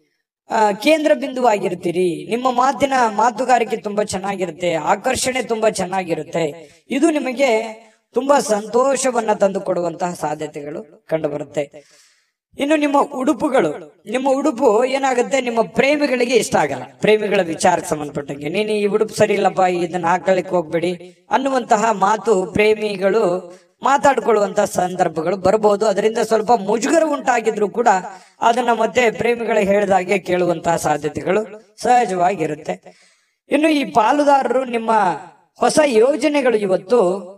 ಕೇಂದ್ರ ಬಿಂದು ಆಗಿರ್ತೀರಿ. ನಿಮ್ಮ ಮಾತುಗಾರಿಕೆ ತುಂಬಾ ಚೆನ್ನಾಗಿರುತ್ತೆ, ಆಕರ್ಷಣೆ ತುಂಬಾ ಚೆನ್ನಾಗಿರುತ್ತೆ. ಇದು ನಿಮಗೆ ತುಂಬಾ ಸಂತೋಷವನ್ನ ತಂದು ಕೊಡುವಂತಹ ಸಾಧ್ಯತೆಗಳು ಕಂಡು ಬರುತ್ತೆ. ಇನ್ನು ನಿಮ್ಮ ಉಡುಪು ಏನಾಗುತ್ತೆ, ನಿಮ್ಮ ಪ್ರೇಮಿಗಳಿಗೆ ಇಷ್ಟ ಆಗಲ್ಲ. ಪ್ರೇಮಿಗಳ ವಿಚಾರಕ್ಕೆ ಸಂಬಂಧಪಟ್ಟಂಗೆ, ನೀನು ಈ ಉಡುಪು ಸರಿ ಇಲ್ಲಪ್ಪ, ಇದನ್ನ ಹಾಕೊಳ್ಳಿಕ್ ಹೋಗ್ಬೇಡಿ ಅನ್ನುವಂತಹ ಮಾತು ಪ್ರೇಮಿಗಳು ಮಾತಾಡ್ಕೊಳ್ಳುವಂತಹ ಸಂದರ್ಭಗಳು ಬರಬಹುದು. ಅದರಿಂದ ಸ್ವಲ್ಪ ಮುಜುಗರ ಉಂಟಾಗಿದ್ರು ಕೂಡ ಅದನ್ನ ಮತ್ತೆ ಪ್ರೇಮಿಗಳು ಹೇಳಿದಾಗೆ ಕೇಳುವಂತಹ ಸಾಧ್ಯತೆಗಳು ಸಹಜವಾಗಿರುತ್ತೆ. ಇನ್ನು ಈ ಪಾಲುದಾರರು ನಿಮ್ಮ ಹೊಸ ಯೋಜನೆಗಳು ಇವತ್ತು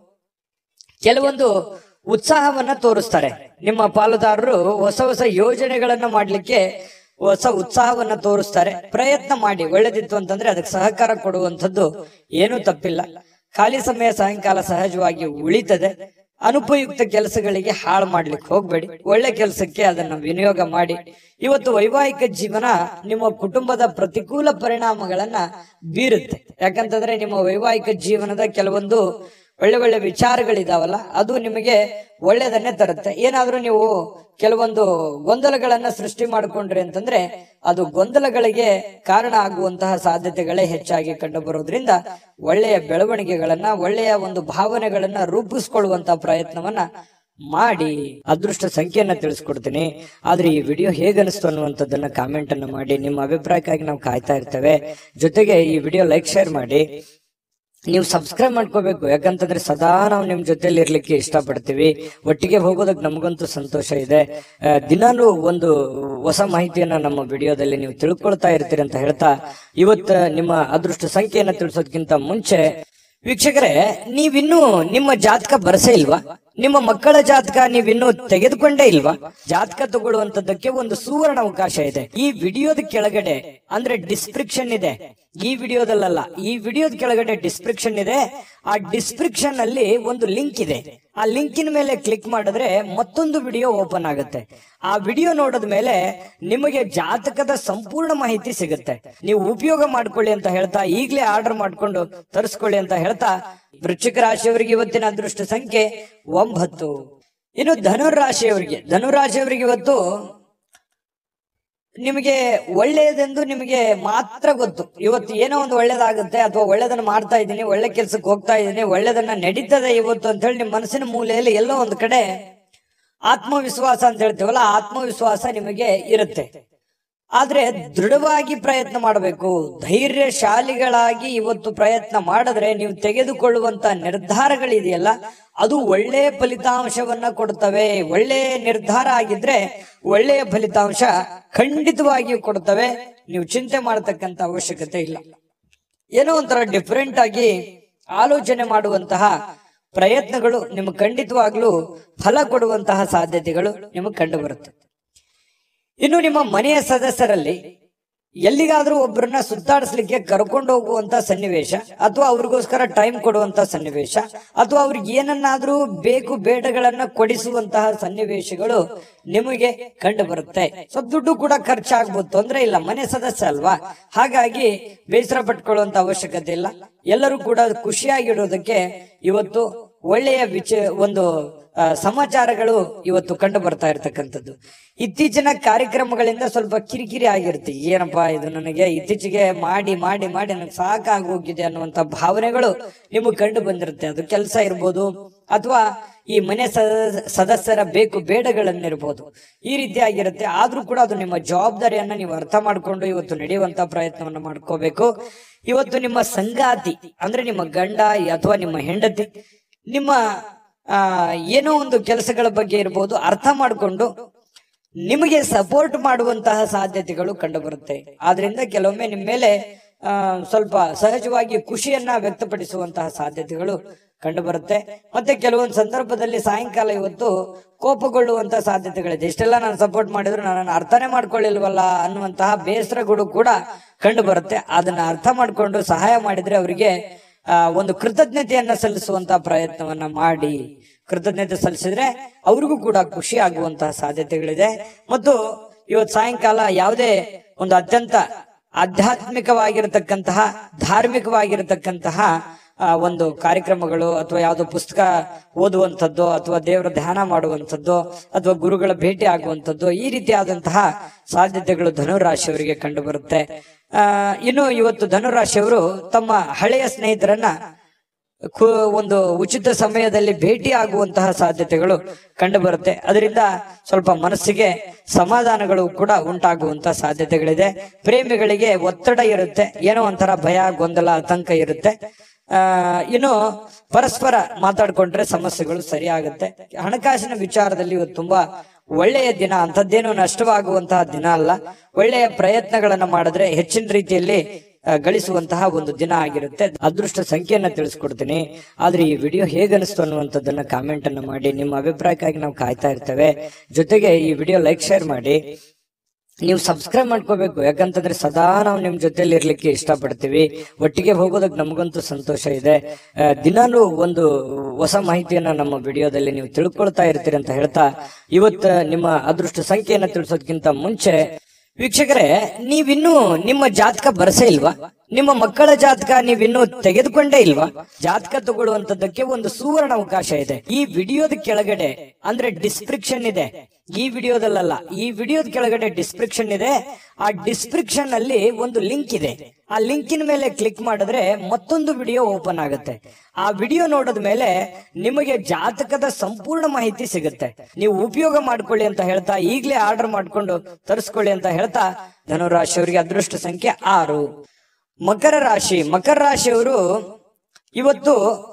ಕೆಲವೊಂದು ಉತ್ಸಾಹವನ್ನ ತೋರಿಸ್ತಾರೆ. ನಿಮ್ಮ ಪಾಲುದಾರರು ಹೊಸ ಯೋಜನೆಗಳನ್ನ ಮಾಡ್ಲಿಕ್ಕೆ ಹೊಸ ಉತ್ಸಾಹವನ್ನ ತೋರಿಸ್ತಾರೆ. ಪ್ರಯತ್ನ ಮಾಡಿ, ಒಳ್ಳೇದಿತ್ತು ಅಂತಂದ್ರೆ ಅದಕ್ಕೆ ಸಹಕಾರ ಕೊಡುವಂಥದ್ದು ಏನೂ ತಪ್ಪಿಲ್ಲ. ಖಾಲಿ ಸಮಯ ಸಾಯಂಕಾಲ ಸಹಜವಾಗಿ ಉಳಿತದೆ. ಅನುಪಯುಕ್ತ ಕೆಲಸಗಳಿಗೆ ಹಾಳು ಮಾಡ್ಲಿಕ್ಕೆ ಹೋಗ್ಬೇಡಿ, ಒಳ್ಳೆ ಕೆಲಸಕ್ಕೆ ಅದನ್ನ ವಿನಿಯೋಗ ಮಾಡಿ. ಇವತ್ತು ವೈವಾಹಿಕ ಜೀವನ ನಿಮ್ಮ ಕುಟುಂಬದ ಪ್ರತಿಕೂಲ ಪರಿಣಾಮಗಳನ್ನ ಬೀರುತ್ತೆ. ಯಾಕಂತಂದ್ರೆ ನಿಮ್ಮ ವೈವಾಹಿಕ ಜೀವನದ ಕೆಲವೊಂದು ಒಳ್ಳೆ ವಿಚಾರಗಳಿದಾವಲ್ಲ, ಅದು ನಿಮಗೆ ಒಳ್ಳೆದನ್ನೇ ತರುತ್ತೆ. ಏನಾದ್ರೂ ನೀವು ಕೆಲವೊಂದು ಗೊಂದಲಗಳನ್ನ ಸೃಷ್ಟಿ ಮಾಡಿಕೊಂಡ್ರಿ ಅಂತಂದ್ರೆ ಅದು ಗೊಂದಲಗಳಿಗೆ ಕಾರಣ ಆಗುವಂತಹ ಸಾಧ್ಯತೆಗಳೇ ಹೆಚ್ಚಾಗಿ ಕಂಡು ಬರೋದ್ರಿಂದ ಒಳ್ಳೆಯ ಬೆಳವಣಿಗೆಗಳನ್ನ, ಒಳ್ಳೆಯ ಒಂದು ಭಾವನೆಗಳನ್ನ ರೂಪಿಸ್ಕೊಳ್ಳುವಂತಹ ಪ್ರಯತ್ನವನ್ನ ಮಾಡಿ. ಅದೃಷ್ಟ ಸಂಖ್ಯೆಯನ್ನ ತಿಳಿಸ್ಕೊಡ್ತೀನಿ. ಆದ್ರೆ ಈ ವಿಡಿಯೋ ಹೇಗನಿಸ್ತು ಅನ್ನುವಂಥದ್ದನ್ನ ಕಾಮೆಂಟ್ ಅನ್ನ ಮಾಡಿ. ನಿಮ್ಮ ಅಭಿಪ್ರಾಯಕ್ಕಾಗಿ ನಾವು ಕಾಯ್ತಾ ಇರ್ತೇವೆ. ಜೊತೆಗೆ ಈ ವಿಡಿಯೋ ಲೈಕ್, ಶೇರ್ ಮಾಡಿ. ನೀವು ಸಬ್ಸ್ಕ್ರೈಬ್ ಮಾಡ್ಕೋಬೇಕು, ಯಾಕಂತಂದ್ರೆ ಸದಾ ನಾವು ನಿಮ್ ಜೊತೆಲಿ ಇರ್ಲಿಕ್ಕೆ ಇಷ್ಟಪಡ್ತೀವಿ. ಒಟ್ಟಿಗೆ ಹೋಗೋದಕ್ಕೆ ನಮಗಂತೂ ಸಂತೋಷ ಇದೆ. ದಿನಾನು ಒಂದು ಹೊಸ ಮಾಹಿತಿಯನ್ನ ನಮ್ಮ ವಿಡಿಯೋದಲ್ಲಿ ನೀವು ತಿಳ್ಕೊಳ್ತಾ ಇರ್ತೀರಿ ಅಂತ ಹೇಳ್ತಾ, ಇವತ್ತು ನಿಮ್ಮ ಅದೃಷ್ಟ ಸಂಖ್ಯೆಯನ್ನ ತಿಳಿಸೋದಕ್ಕಿಂತ ಮುಂಚೆ ವೀಕ್ಷಕರೇ, ನೀವಿನ್ನೂ ನಿಮ್ಮ ಜಾತಕ ಬರಸೇ ಇಲ್ವಾ? ನಿಮ್ಮ ಮಕ್ಕಳ ಜಾತಕ ನೀವಿನ್ನೂ ತೆಗೆದುಕೊಂಡೇ ಇಲ್ವಾ? ಜಾತಕ ತಗೊಳ್ಳುವಂತದ್ದಕ್ಕೆ ಒಂದು ಸುವರ್ಣ ಅವಕಾಶ ಇದೆ. ಈ ವಿಡಿಯೋದ ಕೆಳಗಡೆ ಅಂದ್ರೆ ಡಿಸ್ಕ್ರಿಪ್ಷನ್ ಇದೆ, ಈ ವಿಡಿಯೋದಲ್ಲ, ಈ ವಿಡಿಯೋದ ಕೆಳಗಡೆ ಡಿಸ್ಕ್ರಿಪ್ಷನ್ ಇದೆ. ಆ ಡಿಸ್ಕ್ರಿಪ್ಷನ್ ಅಲ್ಲಿ ಒಂದು ಲಿಂಕ್ ಇದೆ. ಆ ಲಿಂಕಿನ ಮೇಲೆ ಕ್ಲಿಕ್ ಮಾಡಿದ್ರೆ ಮತ್ತೊಂದು ವಿಡಿಯೋ ಓಪನ್ ಆಗುತ್ತೆ. ಆ ವಿಡಿಯೋ ನೋಡಿದ ಮೇಲೆ ನಿಮಗೆ ಜಾತಕದ ಸಂಪೂರ್ಣ ಮಾಹಿತಿ ಸಿಗುತ್ತೆ. ನೀವು ಉಪಯೋಗ ಮಾಡ್ಕೊಳ್ಳಿ ಅಂತ ಹೇಳ್ತಾ, ಈಗಲೇ ಆರ್ಡರ್ ಮಾಡ್ಕೊಂಡು ತರಿಸ್ಕೊಳ್ಳಿ ಅಂತ ಹೇಳ್ತಾ, ವೃಶ್ಚಿಕ ರಾಶಿಯವರಿಗೆ ಇವತ್ತಿನ ಅದೃಷ್ಟ ಸಂಖ್ಯೆ 9. ಇನ್ನು ಧನುರಾಶಿಯವರಿಗೆ ಇವತ್ತು ನಿಮಗೆ ಒಳ್ಳೆಯದೆಂದು ನಿಮಗೆ ಮಾತ್ರ ಗೊತ್ತು. ಇವತ್ತು ಏನೋ ಒಂದು ಒಳ್ಳೇದಾಗುತ್ತೆ, ಅಥವಾ ಒಳ್ಳೇದನ್ನ ಮಾಡ್ತಾ ಇದ್ದೀನಿ, ಒಳ್ಳೆ ಕೆಲ್ಸಕ್ಕೆ ಹೋಗ್ತಾ ಇದ್ದೀನಿ, ಒಳ್ಳೇದನ್ನ ನಡೀತದೆ ಇವತ್ತು ಅಂತ ಹೇಳಿ ನಿಮ್ಮ ಮನಸ್ಸಿನ ಮೂಲೆಯಲ್ಲಿ ಎಲ್ಲೋ ಒಂದು ಕಡೆ ಆತ್ಮವಿಶ್ವಾಸ ಅಂತ ಹೇಳ್ತೀವಲ್ಲ, ಆತ್ಮವಿಶ್ವಾಸ ನಿಮಗೆ ಇರುತ್ತೆ. ಆದ್ರೆ ದೃಢವಾಗಿ ಪ್ರಯತ್ನ ಮಾಡಬೇಕು. ಧೈರ್ಯಶಾಲಿಗಳಾಗಿ ಇವತ್ತು ಪ್ರಯತ್ನ ಮಾಡಿದ್ರೆ ನೀವು ತೆಗೆದುಕೊಳ್ಳುವಂತ ನಿರ್ಧಾರಗಳಿದೆಯಲ್ಲ, ಅದು ಒಳ್ಳೆಯ ಫಲಿತಾಂಶವನ್ನ ಕೊಡ್ತವೆ. ಒಳ್ಳೆಯ ನಿರ್ಧಾರ ಆಗಿದ್ರೆ ಒಳ್ಳೆಯ ಫಲಿತಾಂಶ ಖಂಡಿತವಾಗಿಯೂ ಕೊಡ್ತವೆ. ನೀವು ಚಿಂತೆ ಮಾಡತಕ್ಕಂತ ಅವಶ್ಯಕತೆ ಇಲ್ಲ. ಏನೋ ಒಂಥರ ಡಿಫರೆಂಟ್ ಆಗಿ ಆಲೋಚನೆ ಮಾಡುವಂತಹ ಪ್ರಯತ್ನಗಳು ನಿಮಗೆ ಖಂಡಿತವಾಗ್ಲೂ ಫಲ ಕೊಡುವಂತಹ ಸಾಧ್ಯತೆಗಳು ನಿಮಗೆ ಕಂಡು ಬರುತ್ತೆ. ಇನ್ನು ನಿಮ್ಮ ಮನೆಯ ಸದಸ್ಯರಲ್ಲಿ ಎಲ್ಲಿಗಾದ್ರೂ ಒಬ್ಬರನ್ನ ಸುತ್ತಾಡಿಸ್ಲಿಕ್ಕೆ ಕರ್ಕೊಂಡು ಹೋಗುವಂತ ಸನ್ನಿವೇಶ, ಅಥವಾ ಅವ್ರಿಗೋಸ್ಕರ ಟೈಮ್ ಕೊಡುವಂತ ಸನ್ನಿವೇಶ, ಅಥವಾ ಅವ್ರಿಗೆ ಏನನ್ನಾದ್ರೂ ಬೇಕು ಬೇಡಗಳನ್ನ ಕೊಡಿಸುವಂತಹ ಸನ್ನಿವೇಶಗಳು ನಿಮಗೆ ಕಂಡು ಬರುತ್ತೆ. ಸ್ವಲ್ಪ ದುಡ್ಡು ಕೂಡ ಖರ್ಚಾಗ್ಬೋದು, ತೊಂದ್ರೆ ಇಲ್ಲ, ಮನೆ ಸದಸ್ಯ ಅಲ್ವಾ, ಹಾಗಾಗಿ ಬೇಸರ ಪಟ್ಕೊಳ್ಳುವಂತ ಅವಶ್ಯಕತೆ ಇಲ್ಲ. ಎಲ್ಲರೂ ಕೂಡ ಖುಷಿಯಾಗಿಡೋದಕ್ಕೆ ಇವತ್ತು ಒಳ್ಳೆಯ ಒಂದು ಸಮಾಚಾರಗಳು ಇವತ್ತು ಕಂಡು ಬರ್ತಾ ಇರ್ತಕ್ಕಂಥದ್ದು. ಇತ್ತೀಚಿನ ಕಾರ್ಯಕ್ರಮಗಳಿಂದ ಸ್ವಲ್ಪ ಕಿರಿಕಿರಿ ಆಗಿರುತ್ತೆ. ಏನಪ್ಪಾ ಇದು, ನನಗೆ ಇತ್ತೀಚೆಗೆ ಮಾಡಿ ಮಾಡಿ ಮಾಡಿ ನನಗೆ ಸಾಕಾಗಿ ಹೋಗಿದೆ ಅನ್ನುವಂತ ಭಾವನೆಗಳು ನಿಮಗೆ ಕಂಡು ಬಂದಿರುತ್ತೆ. ಅದು ಕೆಲಸ ಇರ್ಬೋದು, ಅಥವಾ ಈ ಮನೆ ಸದಸ್ಯರ ಬೇಕು ಬೇಡಗಳನ್ನಿರ್ಬೋದು, ಈ ರೀತಿ ಆಗಿರುತ್ತೆ. ಆದ್ರೂ ಕೂಡ ಅದು ನಿಮ್ಮ ಜವಾಬ್ದಾರಿಯನ್ನ ನೀವು ಅರ್ಥ ಮಾಡ್ಕೊಂಡು ಇವತ್ತು ನಡೆಯುವಂತ ಪ್ರಯತ್ನವನ್ನ ಮಾಡ್ಕೋಬೇಕು. ಇವತ್ತು ನಿಮ್ಮ ಸಂಗಾತಿ ಅಂದ್ರೆ ನಿಮ್ಮ ಗಂಡ ಅಥವಾ ನಿಮ್ಮ ಹೆಂಡತಿ ನಿಮ್ಮ ಏನೋ ಒಂದು ಕೆಲಸಗಳ ಬಗ್ಗೆ ಇರ್ಬೋದು, ಅರ್ಥ ಮಾಡಿಕೊಂಡು ನಿಮಗೆ ಸಪೋರ್ಟ್ ಮಾಡುವಂತಹ ಸಾಧ್ಯತೆಗಳು ಕಂಡು ಬರುತ್ತೆ. ಆದ್ರಿಂದ ಕೆಲವೊಮ್ಮೆ ನಿಮ್ಮ ಮೇಲೆ ಸ್ವಲ್ಪ ಸಹಜವಾಗಿ ಖುಷಿಯನ್ನ ವ್ಯಕ್ತಪಡಿಸುವಂತಹ ಸಾಧ್ಯತೆಗಳು ಕಂಡು ಬರುತ್ತೆ. ಮತ್ತೆ ಕೆಲವೊಂದು ಸಂದರ್ಭದಲ್ಲಿ ಸಾಯಂಕಾಲ ಇವತ್ತು ಕೋಪಗೊಳ್ಳುವಂತಹ ಸಾಧ್ಯತೆಗಳಿದೆ. ಇಷ್ಟೆಲ್ಲ ನಾನು ಸಪೋರ್ಟ್ ಮಾಡಿದ್ರು ನಾನು ಅರ್ಥನೇ ಮಾಡ್ಕೊಳ್ಳಿಲ್ವಲ್ಲ ಅನ್ನುವಂತಹ ಬೇಸರಗಳು ಕೂಡ ಕಂಡು ಬರುತ್ತೆ. ಅದನ್ನ ಅರ್ಥ ಮಾಡ್ಕೊಂಡು ಸಹಾಯ ಮಾಡಿದ್ರೆ ಅವರಿಗೆ ಒಂದು ಕೃತಜ್ಞತೆಯನ್ನ ಸಲ್ಲಿಸುವಂತಹ ಪ್ರಯತ್ನವನ್ನ ಮಾಡಿ, ಕೃತಜ್ಞತೆ ಸಲ್ಲಿಸಿದ್ರೆ ಅವ್ರಿಗೂ ಕೂಡ ಖುಷಿ ಆಗುವಂತಹ ಸಾಧ್ಯತೆಗಳಿದೆ. ಮತ್ತು ಇವತ್ತು ಸಾಯಂಕಾಲ ಯಾವುದೇ ಒಂದು ಅತ್ಯಂತ ಆಧ್ಯಾತ್ಮಿಕವಾಗಿರತಕ್ಕಂತಹ ಧಾರ್ಮಿಕವಾಗಿರತಕ್ಕಂತಹ ಒಂದು ಕಾರ್ಯಕ್ರಮಗಳು, ಅಥವಾ ಯಾವುದೋ ಪುಸ್ತಕ ಓದುವಂಥದ್ದು, ಅಥವಾ ದೇವರ ಧ್ಯಾನ ಮಾಡುವಂಥದ್ದು, ಅಥವಾ ಗುರುಗಳ ಭೇಟಿ ಆಗುವಂಥದ್ದು, ಈ ರೀತಿಯಾದಂತಹ ಸಾಧ್ಯತೆಗಳು ಧನುರಾಶಿಯವರಿಗೆ ಕಂಡು ಬರುತ್ತೆ. ಇನ್ನು ಇವತ್ತು ಧನುರಾಶಿಯವರು ತಮ್ಮ ಹಳೆಯ ಸ್ನೇಹಿತರನ್ನ ಒಂದು ಉಚಿತ ಸಮಯದಲ್ಲಿ ಭೇಟಿ ಆಗುವಂತಹ ಸಾಧ್ಯತೆಗಳು ಕಂಡು ಬರುತ್ತೆ. ಅದರಿಂದ ಸ್ವಲ್ಪ ಮನಸ್ಸಿಗೆ ಸಮಾಧಾನಗಳು ಕೂಡ ಉಂಟಾಗುವಂತಹ ಸಾಧ್ಯತೆಗಳಿದೆ. ಪ್ರೇಮಿಗಳಿಗೆ ಒತ್ತಡ ಇರುತ್ತೆ, ಏನೋ ಒಂಥರ ಭಯ, ಗೊಂದಲ, ಆತಂಕ ಇರುತ್ತೆ. ಇನ್ನು ಪರಸ್ಪರ ಮಾತಾಡ್ಕೊಂಡ್ರೆ ಸಮಸ್ಯೆಗಳು ಸರಿಯಾಗುತ್ತೆ. ಹಣಕಾಸಿನ ವಿಚಾರದಲ್ಲಿ ಇವತ್ತು ತುಂಬಾ ಒಳ್ಳೆಯ ದಿನ, ಅಂಥದ್ದೇನು ನಷ್ಟವಾಗುವಂತಹ ದಿನ ಅಲ್ಲ. ಒಳ್ಳೆಯ ಪ್ರಯತ್ನಗಳನ್ನ ಮಾಡಿದ್ರೆ ಹೆಚ್ಚಿನ ರೀತಿಯಲ್ಲಿ ಗಳಿಸುವಂತಹ ಒಂದು ದಿನ ಆಗಿರುತ್ತೆ. ಅದೃಷ್ಟ ಸಂಖ್ಯೆಯನ್ನ ತಿಳಿಸ್ಕೊಡ್ತೀನಿ. ಆದ್ರೆ ಈ ವಿಡಿಯೋ ಹೇಗನಿಸ್ತು ಅನ್ನುವಂಥದ್ದನ್ನ ಕಾಮೆಂಟ್ ಅನ್ನ ಮಾಡಿ. ನಿಮ್ಮ ಅಭಿಪ್ರಾಯಕ್ಕಾಗಿ ನಾವು ಕಾಯ್ತಾ ಇರ್ತೇವೆ. ಜೊತೆಗೆ ಈ ವಿಡಿಯೋ ಲೈಕ್, ಶೇರ್ ಮಾಡಿ. ನೀವು ಸಬ್ಸ್ಕ್ರೈಬ್ ಮಾಡ್ಕೋಬೇಕು, ಯಾಕಂತಂದ್ರೆ ಸದಾ ನಾವು ನಿಮ್ ಜೊತೆಲಿ ಇರ್ಲಿಕ್ಕೆ ಇಷ್ಟಪಡ್ತೀವಿ. ಒಟ್ಟಿಗೆ ಹೋಗೋದಕ್ಕೆ ನಮಗಂತೂ ಸಂತೋಷ ಇದೆ. ದಿನಾಲೂ ಒಂದು ಹೊಸ ಮಾಹಿತಿಯನ್ನ ನಮ್ಮ ವಿಡಿಯೋದಲ್ಲಿ ನೀವು ತಿಳ್ಕೊಳ್ತಾ ಇರ್ತೀರಿ ಅಂತ ಹೇಳ್ತಾ, ಇವತ್ತು ನಿಮ್ಮ ಅದೃಷ್ಟ ಸಂಖ್ಯೆಯನ್ನ ತಿಳಿಸೋದಕ್ಕಿಂತ ಮುಂಚೆ ವೀಕ್ಷಕರೇ, ನೀವಿನ್ನೂ ನಿಮ್ಮ ಜಾತಕ ಬರಸೇ ಇಲ್ವಾ? ನಿಮ್ಮ ಮಕ್ಕಳ ಜಾತಕ ನೀವಿನ್ನೂ ತೆಗೆದುಕೊಂಡೇ ಇಲ್ವಾ? ಜಾತಕ ತಗೊಳ್ಳುವಂತದ್ದಕ್ಕೆ ಒಂದು ಸುವರ್ಣ ಅವಕಾಶ ಇದೆ. ಈ ವಿಡಿಯೋದ ಕೆಳಗಡೆ ಅಂದ್ರೆ ಡಿಸ್ಕ್ರಿಪ್ಷನ್ ಇದೆ. ಈ ವಿಡಿಯೋದಲ್ಲ, ಈ ವಿಡಿಯೋದ ಕೆಳಗಡೆ ಡಿಸ್ಕ್ರಿಪ್ಷನ್ ಇದೆ. ಆ ಡಿಸ್ಕ್ರಿಪ್ಷನ್ ಅಲ್ಲಿ ಒಂದು ಲಿಂಕ್ ಇದೆ. ಆ ಲಿಂಕಿನ ಮೇಲೆ ಕ್ಲಿಕ್ ಮಾಡಿದ್ರೆ ಮತ್ತೊಂದು ವಿಡಿಯೋ ಓಪನ್ ಆಗುತ್ತೆ. ಆ ವಿಡಿಯೋ ನೋಡಿದ ಮೇಲೆ ನಿಮಗೆ ಜಾತಕದ ಸಂಪೂರ್ಣ ಮಾಹಿತಿ ಸಿಗುತ್ತೆ. ನೀವು ಉಪಯೋಗ ಮಾಡ್ಕೊಳ್ಳಿ ಅಂತ ಹೇಳ್ತಾ, ಈಗಲೇ ಆರ್ಡರ್ ಮಾಡ್ಕೊಂಡು ತರಿಸ್ಕೊಳ್ಳಿ ಅಂತ ಹೇಳ್ತಾ, ಧನುರಾಶಿಯವರಿಗೆ ಅದೃಷ್ಟ ಸಂಖ್ಯೆ 6. ಮಕರ ರಾಶಿ. ಮಕರ ರಾಶಿಯವರು ಇವತ್ತು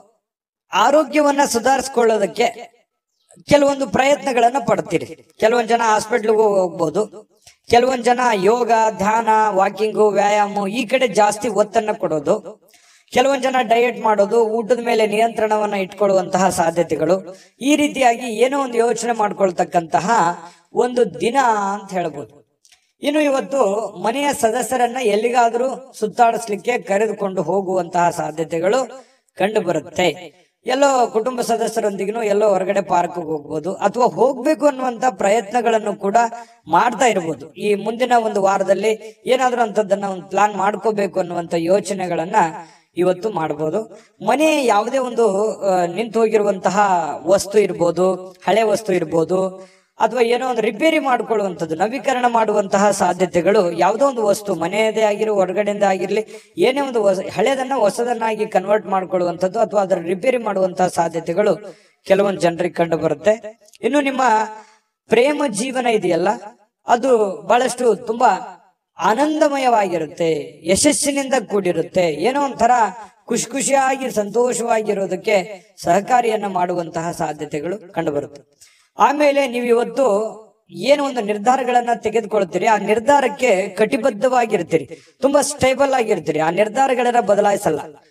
ಆರೋಗ್ಯವನ್ನ ಸುಧಾರಿಸಿಕೊಳ್ಳೋದಕ್ಕೆ ಕೆಲವೊಂದು ಪ್ರಯತ್ನಗಳನ್ನ ಪಡ್ತೀರಿ. ಕೆಲವೊಂದ್ ಜನ ಹಾಸ್ಪಿಟ್ಲಿಗೂ ಹೋಗ್ಬೋದು, ಕೆಲವೊಂದ್ ಜನ ಯೋಗ, ಧ್ಯಾನ, ವಾಕಿಂಗು, ವ್ಯಾಯಾಮ ಈ ಕಡೆ ಜಾಸ್ತಿ ಒತ್ತನ್ನ ಕೊಡೋದು, ಕೆಲವೊಂದ್ ಜನ ಡಯಟ್ ಮಾಡೋದು, ಊಟದ ಮೇಲೆ ನಿಯಂತ್ರಣವನ್ನ ಇಟ್ಕೊಳ್ಳುವಂತಹ ಸಾಧ್ಯತೆಗಳು, ಈ ರೀತಿಯಾಗಿ ಏನೋ ಒಂದು ಯೋಚನೆ ಮಾಡ್ಕೊಳ್ತಕ್ಕಂತಹ ಒಂದು ದಿನ ಅಂತ ಹೇಳ್ಬೋದು. ಇನ್ನು ಇವತ್ತು ಮನೆಯ ಸದಸ್ಯರನ್ನ ಎಲ್ಲಿಗಾದ್ರೂ ಸುತ್ತಾಡಿಸ್ಲಿಕ್ಕೆ ಕರೆದುಕೊಂಡು ಹೋಗುವಂತಹ ಸಾಧ್ಯತೆಗಳು ಕಂಡು ಬರುತ್ತೆ. ಎಲ್ಲೋ ಕುಟುಂಬ ಸದಸ್ಯರೊಂದಿಗೂ ಎಲ್ಲೋ ಹೊರಗಡೆ ಪಾರ್ಕ್ ಹೋಗ್ಬೋದು, ಅಥವಾ ಹೋಗ್ಬೇಕು ಅನ್ನುವಂತ ಪ್ರಯತ್ನಗಳನ್ನು ಕೂಡ ಮಾಡ್ತಾ ಇರ್ಬೋದು. ಈ ಮುಂದಿನ ಒಂದು ವಾರದಲ್ಲಿ ಏನಾದ್ರೂ ಅಂತದನ್ನ ಒಂದು ಪ್ಲಾನ್ ಮಾಡ್ಕೋಬೇಕು ಅನ್ನುವಂತ ಯೋಚನೆಗಳನ್ನ ಇವತ್ತು ಮಾಡಬಹುದು. ಮನೆ ಯಾವುದೇ ಒಂದು ನಿಂತು ಹೋಗಿರುವಂತಹ ವಸ್ತು ಇರ್ಬೋದು, ಹಳೆ ವಸ್ತು ಇರ್ಬೋದು, ಅಥವಾ ಏನೋ ಒಂದು ರಿಪೇರಿ ಮಾಡ್ಕೊಳ್ಳುವಂಥದ್ದು, ನವೀಕರಣ ಮಾಡುವಂತಹ ಸಾಧ್ಯತೆಗಳು, ಯಾವುದೋ ಒಂದು ವಸ್ತು ಮನೆಯದೇ ಆಗಿರೋ ಹೊರಗಡೆಯಿಂದ ಆಗಿರ್ಲಿ, ಏನೇ ಒಂದು ಹಳೆದನ್ನ ಹೊಸದನ್ನಾಗಿ ಕನ್ವರ್ಟ್ ಮಾಡ್ಕೊಳ್ಳುವಂಥದ್ದು ಅಥವಾ ಅದರ ರಿಪೇರಿ ಮಾಡುವಂತಹ ಸಾಧ್ಯತೆಗಳು ಕೆಲವೊಂದು ಜನರಿಗೆ ಕಂಡು ಬರುತ್ತೆ. ಇನ್ನು ನಿಮ್ಮ ಪ್ರೇಮ ಜೀವನ ಇದೆಯಲ್ಲ, ಅದು ಬಹಳಷ್ಟು ತುಂಬಾ ಆನಂದಮಯವಾಗಿರುತ್ತೆ, ಯಶಸ್ಸಿನಿಂದ ಕೂಡಿರುತ್ತೆ. ಏನೋ ಒಂಥರ ಖುಷಿಯಾಗಿ ಸಂತೋಷವಾಗಿರೋದಕ್ಕೆ ಸಹಕಾರಿಯನ್ನ ಮಾಡುವಂತಹ ಸಾಧ್ಯತೆಗಳು ಕಂಡು ಬರುತ್ತೆ. ಆಮೇಲೆ ನೀವು ಇವತ್ತು ಏನು ಒಂದು ನಿರ್ಧಾರಗಳನ್ನ ತೆಗೆದುಕೊಳ್ತೀರಿ, ಆ ನಿರ್ಧಾರಕ್ಕೆ ಕಟಿಬದ್ಧವಾಗಿರ್ತೀರಿ, ತುಂಬಾ ಸ್ಟೇಬಲ್ ಆಗಿರ್ತೀರಿ, ಆ ನಿರ್ಧಾರಗಳನ್ನ ಬದಲಾಯಿಸಲ್ಲ.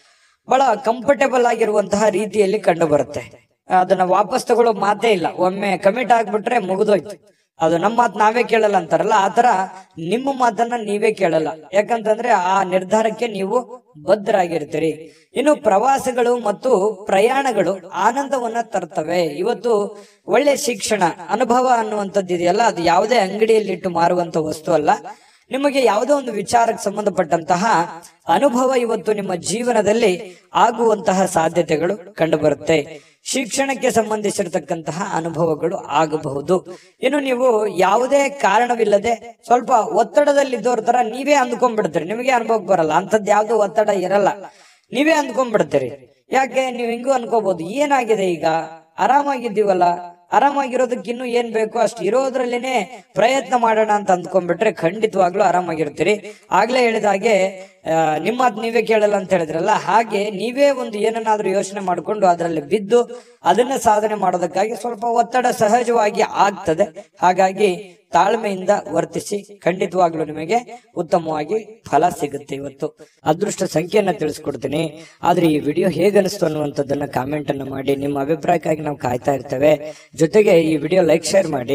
ಬಹಳ ಕಂಫರ್ಟೇಬಲ್ ಆಗಿರುವಂತಹ ರೀತಿಯಲ್ಲಿ ಕಂಡು ಬರುತ್ತೆ. ಅದನ್ನ ವಾಪಸ್ ತಗೊಳ್ಳೋ ಮಾತೇ ಇಲ್ಲ. ಒಮ್ಮೆ ಕಮಿಟ್ ಆಗ್ಬಿಟ್ರೆ ಮುಗಿದೋಯ್ತು. ಅದು ನಮ್ಮ ಮಾತು ನಾವೇ ಕೇಳಲ್ಲ ಅಂತಾರಲ್ಲ, ಆತರ ನಿಮ್ಮ ಮಾತನ್ನ ನೀವೇ ಕೇಳಲ್ಲ. ಯಾಕಂತಂದ್ರೆ ಆ ನಿರ್ಧಾರಕ್ಕೆ ನೀವು ಬದ್ಧರಾಗಿರ್ತೀರಿ. ಇನ್ನು ಪ್ರವಾಸಗಳು ಮತ್ತು ಪ್ರಯಾಣಗಳು ಆನಂದವನ್ನ ತರ್ತವೆ. ಇವತ್ತು ಒಳ್ಳೆ ಶಿಕ್ಷಣ ಅನುಭವ ಅನ್ನುವಂಥದ್ದು ಇದೆಯಲ್ಲ, ಅದು ಯಾವುದೇ ಅಂಗಡಿಯಲ್ಲಿ ಇಟ್ಟು ಮಾರುವಂತ ವಸ್ತು ಅಲ್ಲ. ನಿಮಗೆ ಯಾವುದೋ ಒಂದು ವಿಚಾರಕ್ಕೆ ಸಂಬಂಧಪಟ್ಟಂತಹ ಅನುಭವ ಇವತ್ತು ನಿಮ್ಮ ಜೀವನದಲ್ಲಿ ಆಗುವಂತಹ ಸಾಧ್ಯತೆಗಳು ಕಂಡುಬರುತ್ತೆ. ಶಿಕ್ಷಣಕ್ಕೆ ಸಂಬಂಧಿಸಿರತಕ್ಕಂತಹ ಅನುಭವಗಳು ಆಗಬಹುದು. ಇನ್ನು ನೀವು ಯಾವುದೇ ಕಾರಣವಿಲ್ಲದೆ ಸ್ವಲ್ಪ ಒತ್ತಡದಲ್ಲಿದ್ದವ್ರ ತರ ನೀವೇ ಅಂದ್ಕೊಂಡ್ಬಿಡ್ತೀರಿ. ನಿಮಗೆ ಅನುಭವಕ್ಕೆ ಬರಲ್ಲ, ಅಂತದ್ ಯಾವ್ದು ಒತ್ತಡ ಇರಲ್ಲ, ನೀವೇ ಅಂದ್ಕೊಂಡ್ಬಿಡ್ತೀರಿ. ಯಾಕೆ ನೀವು ಹಿಂಗೂ ಅನ್ಕೋಬಹುದು, ಏನಾಗಿದೆ ಈಗ ಆರಾಮಾಗಿದ್ದೀವಲ್ಲ, ಆರಾಮಾಗಿರೋದಕ್ಕೆ ಇನ್ನು ಏನ್ ಬೇಕು ಅಷ್ಟು ಇರೋದ್ರಲ್ಲೇನೆ ಪ್ರಯತ್ನ ಮಾಡೋಣ ಅಂತ ಅಂದ್ಕೊಂಡ್ಬಿಟ್ರೆ ಖಂಡಿತವಾಗ್ಲೂ ಆರಾಮಾಗಿರ್ತೀರಿ. ಆಗ್ಲೇ ಹೇಳಿದ ಹಾಗೆ ನಿಮ್ಮ ಮಾತು ನೀವೇ ಕೇಳಲ್ಲ ಅಂತ ಹೇಳಿದ್ರಲ್ಲ, ಹಾಗೆ ನೀವೇ ಒಂದು ಏನನ್ನಾದ್ರೂ ಯೋಚನೆ ಮಾಡಿಕೊಂಡು ಅದರಲ್ಲಿ ಬಿದ್ದು ಅದನ್ನ ಸಾಧನೆ ಮಾಡೋದಕ್ಕಾಗಿ ಸ್ವಲ್ಪ ಒತ್ತಡ ಸಹಜವಾಗಿ ಆಗ್ತದೆ. ಹಾಗಾಗಿ ತಾಳ್ಮೆಯಿಂದ ವರ್ತಿಸಿ, ಖಂಡಿತವಾಗ್ಲೂ ನಿಮಗೆ ಉತ್ತಮವಾಗಿ ಫಲ ಸಿಗುತ್ತೆ. ಇವತ್ತು ಅದೃಷ್ಟ ಸಂಖ್ಯೆಯನ್ನ ತಿಳಿಸ್ಕೊಡ್ತೀನಿ. ಆದ್ರೆ ಈ ವಿಡಿಯೋ ಹೇಗನಿಸ್ತು ಅನ್ನುವಂಥದ್ದನ್ನ ಕಾಮೆಂಟ್ ಅನ್ನ ಮಾಡಿ. ನಿಮ್ಮ ಅಭಿಪ್ರಾಯಕ್ಕಾಗಿ ನಾವು ಕಾಯ್ತಾ ಇರ್ತೇವೆ. ಜೊತೆಗೆ ಈ ವಿಡಿಯೋ ಲೈಕ್ ಶೇರ್ ಮಾಡಿ.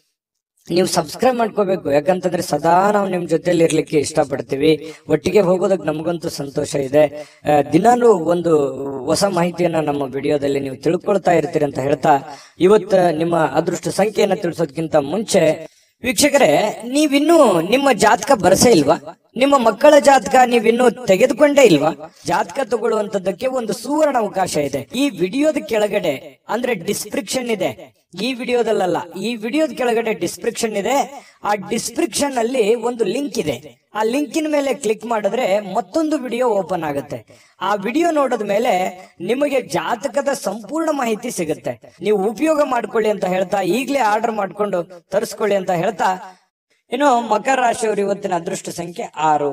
ನೀವು ಸಬ್ಸ್ಕ್ರೈಬ್ ಮಾಡ್ಕೋಬೇಕು, ಯಾಕಂತಂದ್ರೆ ಸದಾ ನಾವು ನಿಮ್ ಜೊತೆಲಿ ಇರ್ಲಿಕ್ಕೆ ಇಷ್ಟಪಡ್ತೀವಿ. ಒಟ್ಟಿಗೆ ಹೋಗೋದಕ್ಕೆ ನಮಗಂತೂ ಸಂತೋಷ ಇದೆ. ದಿನಾನು ಒಂದು ಹೊಸ ಮಾಹಿತಿಯನ್ನ ನಮ್ಮ ವಿಡಿಯೋದಲ್ಲಿ ನೀವು ತಿಳ್ಕೊಳ್ತಾ ಇರ್ತೀರಿ ಅಂತ ಹೇಳ್ತಾ, ಇವತ್ತು ನಿಮ್ಮ ಅದೃಷ್ಟ ಸಂಖ್ಯೆಯನ್ನ ತಿಳಿಸೋದಕ್ಕಿಂತ ಮುಂಚೆ ವೀಕ್ಷಕರೇ, ನೀವಿನ್ನೂ ನಿಮ್ಮ ಜಾತಕ ಬರಸೇ ಇಲ್ವಾ? ನಿಮ್ಮ ಮಕ್ಕಳ ಜಾತಕ ನೀವಿನ್ನೂ ತೆಗೆದುಕೊಂಡೇ ಇಲ್ವಾ? ಜಾತಕ ತಗೊಳ್ಳುವಂತದ್ದಕ್ಕೆ ಒಂದು ಸುವರ್ಣ ಅವಕಾಶ ಇದೆ. ಈ ವಿಡಿಯೋದ ಕೆಳಗಡೆ ಅಂದ್ರೆ ಡಿಸ್ಕ್ರಿಪ್ಷನ್ ಇದೆ. ಈ ವಿಡಿಯೋದಲ್ಲ, ಈ ವಿಡಿಯೋದ ಕೆಳಗಡೆ ಡಿಸ್ಕ್ರಿಪ್ಷನ್ ಇದೆ. ಆ ಡಿಸ್ಕ್ರಿಪ್ಷನ್ ಅಲ್ಲಿ ಒಂದು ಲಿಂಕ್ ಇದೆ. ಆ ಲಿಂಕಿನ ಮೇಲೆ ಕ್ಲಿಕ್ ಮಾಡಿದ್ರೆ ಮತ್ತೊಂದು ವಿಡಿಯೋ ಓಪನ್ ಆಗುತ್ತೆ. ಆ ವಿಡಿಯೋ ನೋಡಿದ ಮೇಲೆ ನಿಮಗೆ ಜಾತಕದ ಸಂಪೂರ್ಣ ಮಾಹಿತಿ ಸಿಗುತ್ತೆ. ನೀವು ಉಪಯೋಗ ಮಾಡ್ಕೊಳ್ಳಿ ಅಂತ ಹೇಳ್ತಾ, ಈಗಲೇ ಆರ್ಡರ್ ಮಾಡ್ಕೊಂಡು ತರಿಸ್ಕೊಳ್ಳಿ ಅಂತ ಹೇಳ್ತಾ, ಇನ್ನು ಮಕರ ರಾಶಿಯವರು ಇವತ್ತಿನ ಅದೃಷ್ಟ ಸಂಖ್ಯೆ 6.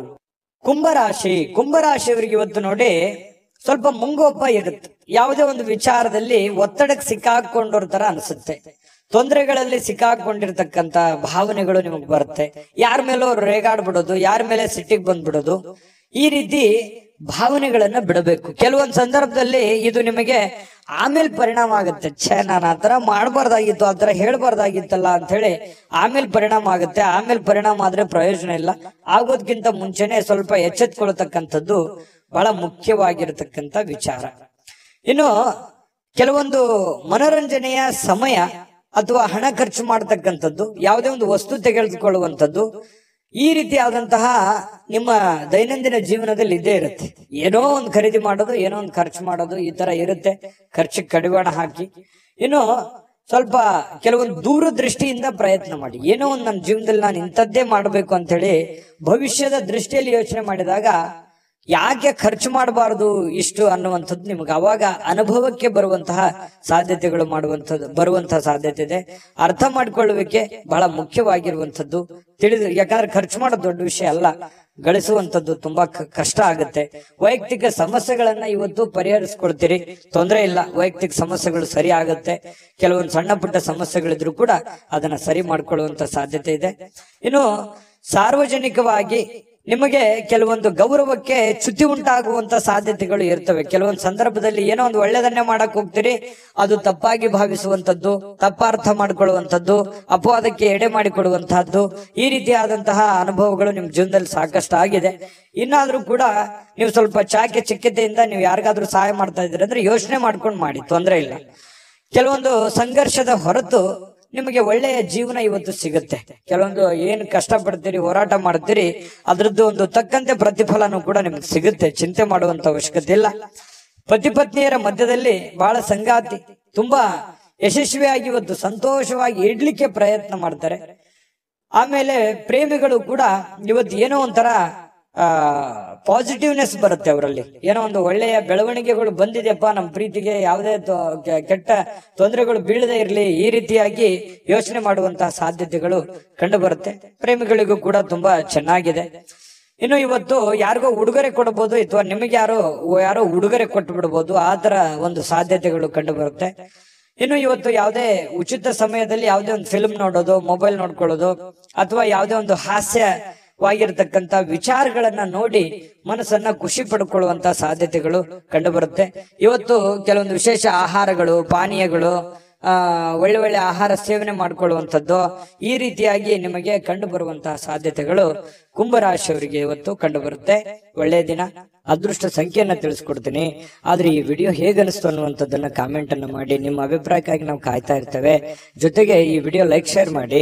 ಕುಂಭರಾಶಿಯವರಿಗೆ ಇವತ್ತು ನೋಡಿ ಸ್ವಲ್ಪ ಮುಂಗೋಪ ಇರುತ್ತೆ. ಯಾವುದೇ ಒಂದು ವಿಚಾರದಲ್ಲಿ ಒತ್ತಡಕ್ಕೆ ಸಿಕ್ಕಾಕೊಂಡೋರ್ ತರ ಅನ್ಸುತ್ತೆ. ತೊಂದರೆಗಳಲ್ಲಿ ಸಿಕ್ಕಾಕೊಂಡಿರ್ತಕ್ಕಂತ ಭಾವನೆಗಳು ನಿಮಗೆ ಬರುತ್ತೆ. ಯಾರ ಮೇಲೋ ರೇಗಾಡ್ಬಿಡೋದು, ಯಾರ ಮೇಲೆ ಸಿಟ್ಟಿಗೆ ಬಂದ್ಬಿಡೋದು, ಈ ರೀತಿ ಭಾವನೆಗಳನ್ನ ಬಿಡಬೇಕು. ಕೆಲವೊಂದು ಸಂದರ್ಭದಲ್ಲಿ ಇದು ನಿಮಗೆ ಆಮೇಲೆ ಪರಿಣಾಮ ಆಗುತ್ತೆ. ನಾನು ಆತರ ಮಾಡಬಾರ್ದಾಗಿತ್ತು, ಆತರ ಹೇಳ್ಬಾರ್ದಾಗಿತ್ತಲ್ಲ ಅಂತ ಹೇಳಿ ಆಮೇಲೆ ಪರಿಣಾಮ ಆಗುತ್ತೆ. ಆಮೇಲೆ ಪರಿಣಾಮ ಆದ್ರೆ ಪ್ರಯೋಜನ ಇಲ್ಲ. ಆಗೋದಕ್ಕಿಂತ ಮುಂಚೆನೆ ಸ್ವಲ್ಪ ಎಚ್ಚೆತ್ಕೊಳ್ತಕ್ಕಂಥದ್ದು ಬಹಳ ಮುಖ್ಯವಾಗಿರತಕ್ಕಂತ ವಿಚಾರ. ಇನ್ನು ಕೆಲವೊಂದು ಮನೋರಂಜನೆಯ ಸಮಯ ಅಥವಾ ಹಣ ಖರ್ಚು ಮಾಡತಕ್ಕಂಥದ್ದು, ಯಾವುದೇ ಒಂದು ವಸ್ತು ತೆಗೆದುಕೊಳ್ಳುವಂಥದ್ದು, ಈ ರೀತಿಯಾದಂತಹ ನಿಮ್ಮ ದೈನಂದಿನ ಜೀವನದಲ್ಲಿ ಇದ್ದೇ ಇರುತ್ತೆ. ಏನೋ ಒಂದು ಖರೀದಿ ಮಾಡೋದು, ಏನೋ ಒಂದು ಖರ್ಚು ಮಾಡೋದು, ಈ ತರ ಇರುತ್ತೆ. ಖರ್ಚಿಗೆ ಕಡಿವಾಣ ಹಾಕಿ ಇನ್ನು ಸ್ವಲ್ಪ ಕೆಲವೊಂದು ದೂರದೃಷ್ಟಿಯಿಂದ ಪ್ರಯತ್ನ ಮಾಡಿ. ಏನೋ ಒಂದು ನನ್ನ ಜೀವನದಲ್ಲಿ ನಾನು ಇಂಥದ್ದೇ ಮಾಡಬೇಕು ಅಂತ ಹೇಳಿ ಭವಿಷ್ಯದ ದೃಷ್ಟಿಯಲ್ಲಿ ಯೋಚನೆ ಮಾಡಿದಾಗ ಯಾಕೆ ಖರ್ಚು ಮಾಡಬಾರದು ಇಷ್ಟು ಅನ್ನುವಂಥದ್ದು ನಿಮ್ಗೆ ಅವಾಗ ಅನುಭವಕ್ಕೆ ಬರುವಂತಹ ಸಾಧ್ಯತೆಗಳು ಬರುವಂತಹ ಸಾಧ್ಯತೆ ಇದೆ. ಅರ್ಥ ಮಾಡ್ಕೊಳ್ಳುವಿಕೆ ಬಹಳ ಮುಖ್ಯವಾಗಿರುವಂಥದ್ದು. ಯಾಕಂದ್ರೆ ಖರ್ಚು ಮಾಡೋದು ದೊಡ್ಡ ವಿಷಯ ಅಲ್ಲ, ಗಳಿಸುವಂಥದ್ದು ತುಂಬಾ ಕಷ್ಟ ಆಗುತ್ತೆ. ವೈಯಕ್ತಿಕ ಸಮಸ್ಯೆಗಳನ್ನ ಇವತ್ತು ಪರಿಹರಿಸ್ಕೊಳ್ತೀರಿ, ತೊಂದರೆ ಇಲ್ಲ. ವೈಯಕ್ತಿಕ ಸಮಸ್ಯೆಗಳು ಸರಿ ಆಗುತ್ತೆ. ಕೆಲವೊಂದು ಸಣ್ಣ ಪುಟ್ಟ ಸಮಸ್ಯೆಗಳಿದ್ರು ಕೂಡ ಅದನ್ನ ಸರಿ ಮಾಡ್ಕೊಳ್ಳುವಂತ ಸಾಧ್ಯತೆ ಇದೆ. ಇನ್ನು ಸಾರ್ವಜನಿಕವಾಗಿ ನಿಮಗೆ ಕೆಲವೊಂದು ಗೌರವಕ್ಕೆ ಚ್ಯುತಿ ಉಂಟಾಗುವಂತ ಸಾಧ್ಯತೆಗಳು ಇರ್ತವೆ. ಕೆಲವೊಂದು ಸಂದರ್ಭದಲ್ಲಿ ಏನೋ ಒಂದು ಒಳ್ಳೆದನ್ನೇ ಮಾಡಕ್ ಹೋಗ್ತೀರಿ, ಅದು ತಪ್ಪಾಗಿ ಭಾವಿಸುವಂತದ್ದು, ತಪ್ಪಾರ್ಥ ಮಾಡ್ಕೊಳ್ಳುವಂಥದ್ದು, ಅಪವಾದಕ್ಕೆ ಎಡೆ ಮಾಡಿಕೊಡುವಂತಹದ್ದು, ಈ ರೀತಿಯಾದಂತಹ ಅನುಭವಗಳು ನಿಮ್ ಜೀವನದಲ್ಲಿ ಸಾಕಷ್ಟು ಆಗಿದೆ. ಇನ್ನಾದ್ರೂ ಕೂಡ ನೀವು ಸ್ವಲ್ಪ ಚಾಕೆ ಚಿಕ್ಕತೆಯಿಂದ ನೀವು ಯಾರಿಗಾದ್ರೂ ಸಹಾಯ ಮಾಡ್ತಾ ಇದ್ದೀರಿ ಅಂದ್ರೆ ಯೋಚನೆ ಮಾಡ್ಕೊಂಡು ಮಾಡಿ, ತೊಂದರೆ ಇಲ್ಲ. ಕೆಲವೊಂದು ಸಂಘರ್ಷದ ಹೊರತು ನಿಮಗೆ ಒಳ್ಳೆಯ ಜೀವನ ಇವತ್ತು ಸಿಗುತ್ತೆ. ಕೆಲವೊಂದು ಏನು ಕಷ್ಟ ಪಡ್ತೀರಿ, ಹೋರಾಟ ಮಾಡ್ತೀರಿ, ಅದ್ರದ್ದು ಒಂದು ತಕ್ಕಂತೆ ಪ್ರತಿಫಲನೂ ಕೂಡ ನಿಮ್ಗೆ ಸಿಗುತ್ತೆ. ಚಿಂತೆ ಮಾಡುವಂತ ಅವಶ್ಯಕತೆ ಇಲ್ಲ. ಪತಿ ಪತ್ನಿಯರ ಮಧ್ಯದಲ್ಲಿ ಬಹಳ ಸಂಗಾತಿ ತುಂಬಾ ಯಶಸ್ವಿಯಾಗಿ ಇವತ್ತು ಸಂತೋಷವಾಗಿ ಇಡ್ಲಿಕ್ಕೆ ಪ್ರಯತ್ನ ಮಾಡ್ತಾರೆ. ಆಮೇಲೆ ಪ್ರೇಮಿಗಳು ಕೂಡ ಇವತ್ತು ಏನೋ ಒಂಥರ ಪಾಸಿಟಿವ್ನೆಸ್ ಬರುತ್ತೆ ಅವರಲ್ಲಿ. ಏನೋ ಒಂದು ಒಳ್ಳೆಯ ಬೆಳವಣಿಗೆಗಳು ಬಂದಿದೆಯಪ್ಪ, ನಮ್ಮ ಪ್ರೀತಿಗೆ ಯಾವುದೇ ಕೆಟ್ಟ ತೊಂದರೆಗಳು ಬೀಳದೆ ಇರಲಿ, ಈ ರೀತಿಯಾಗಿ ಯೋಚನೆ ಮಾಡುವಂತಹ ಸಾಧ್ಯತೆಗಳು ಕಂಡು ಬರುತ್ತೆ. ಪ್ರೇಮಿಗಳಿಗೂ ಕೂಡ ತುಂಬಾ ಚೆನ್ನಾಗಿದೆ. ಇನ್ನು ಇವತ್ತು ಯಾರಿಗೋ ಉಡುಗೊರೆ ಕೊಡಬಹುದು, ಅಥವಾ ನಿಮಗೆ ಯಾರೋ ಉಡುಗೊರೆ ಕೊಟ್ಟು ಬಿಡಬಹುದು, ಆ ತರ ಒಂದು ಸಾಧ್ಯತೆಗಳು ಕಂಡು ಬರುತ್ತೆ. ಇನ್ನು ಇವತ್ತು ಯಾವುದೇ ಉಚಿತ ಸಮಯದಲ್ಲಿ ಯಾವುದೇ ಒಂದು ಫಿಲ್ಮ್ ನೋಡೋದು, ಮೊಬೈಲ್ ನೋಡ್ಕೊಳ್ಳೋದು, ಅಥವಾ ಯಾವುದೇ ಒಂದು ಹಾಸ್ಯ ವಾಗಿರತಕ್ಕಂತ ವಿಚಾರಗಳನ್ನ ನೋಡಿ ಮನಸ್ಸನ್ನ ಖುಷಿ ಪಡ್ಕೊಳ್ಳುವಂತ ಸಾಧ್ಯತೆಗಳು ಕಂಡುಬರುತ್ತೆ. ಇವತ್ತು ಕೆಲವೊಂದು ವಿಶೇಷ ಆಹಾರಗಳು, ಪಾನೀಯಗಳು, ಒಳ್ಳೆ ಒಳ್ಳೆ ಆಹಾರ ಸೇವನೆ ಮಾಡ್ಕೊಳ್ಳುವಂಥದ್ದು, ಈ ರೀತಿಯಾಗಿ ನಿಮಗೆ ಕಂಡು ಬರುವಂತಹ ಸಾಧ್ಯತೆಗಳು ಕುಂಭರಾಶಿಯವರಿಗೆ ಇವತ್ತು ಕಂಡು ಬರುತ್ತೆ. ಒಳ್ಳೆಯ ದಿನ, ಅದೃಷ್ಟ ಸಂಖ್ಯೆಯನ್ನ ತಿಳಿಸ್ಕೊಡ್ತೀನಿ. ಆದ್ರೆ ಈ ವಿಡಿಯೋ ಹೇಗನಿಸ್ತು ಅನ್ನುವಂಥದ್ದನ್ನ ಕಾಮೆಂಟ್ ಅನ್ನ ಮಾಡಿ. ನಿಮ್ಮ ಅಭಿಪ್ರಾಯಕ್ಕಾಗಿ ನಾವು ಕಾಯ್ತಾ ಇರ್ತೇವೆ. ಜೊತೆಗೆ ಈ ವಿಡಿಯೋ ಲೈಕ್, ಶೇರ್ ಮಾಡಿ.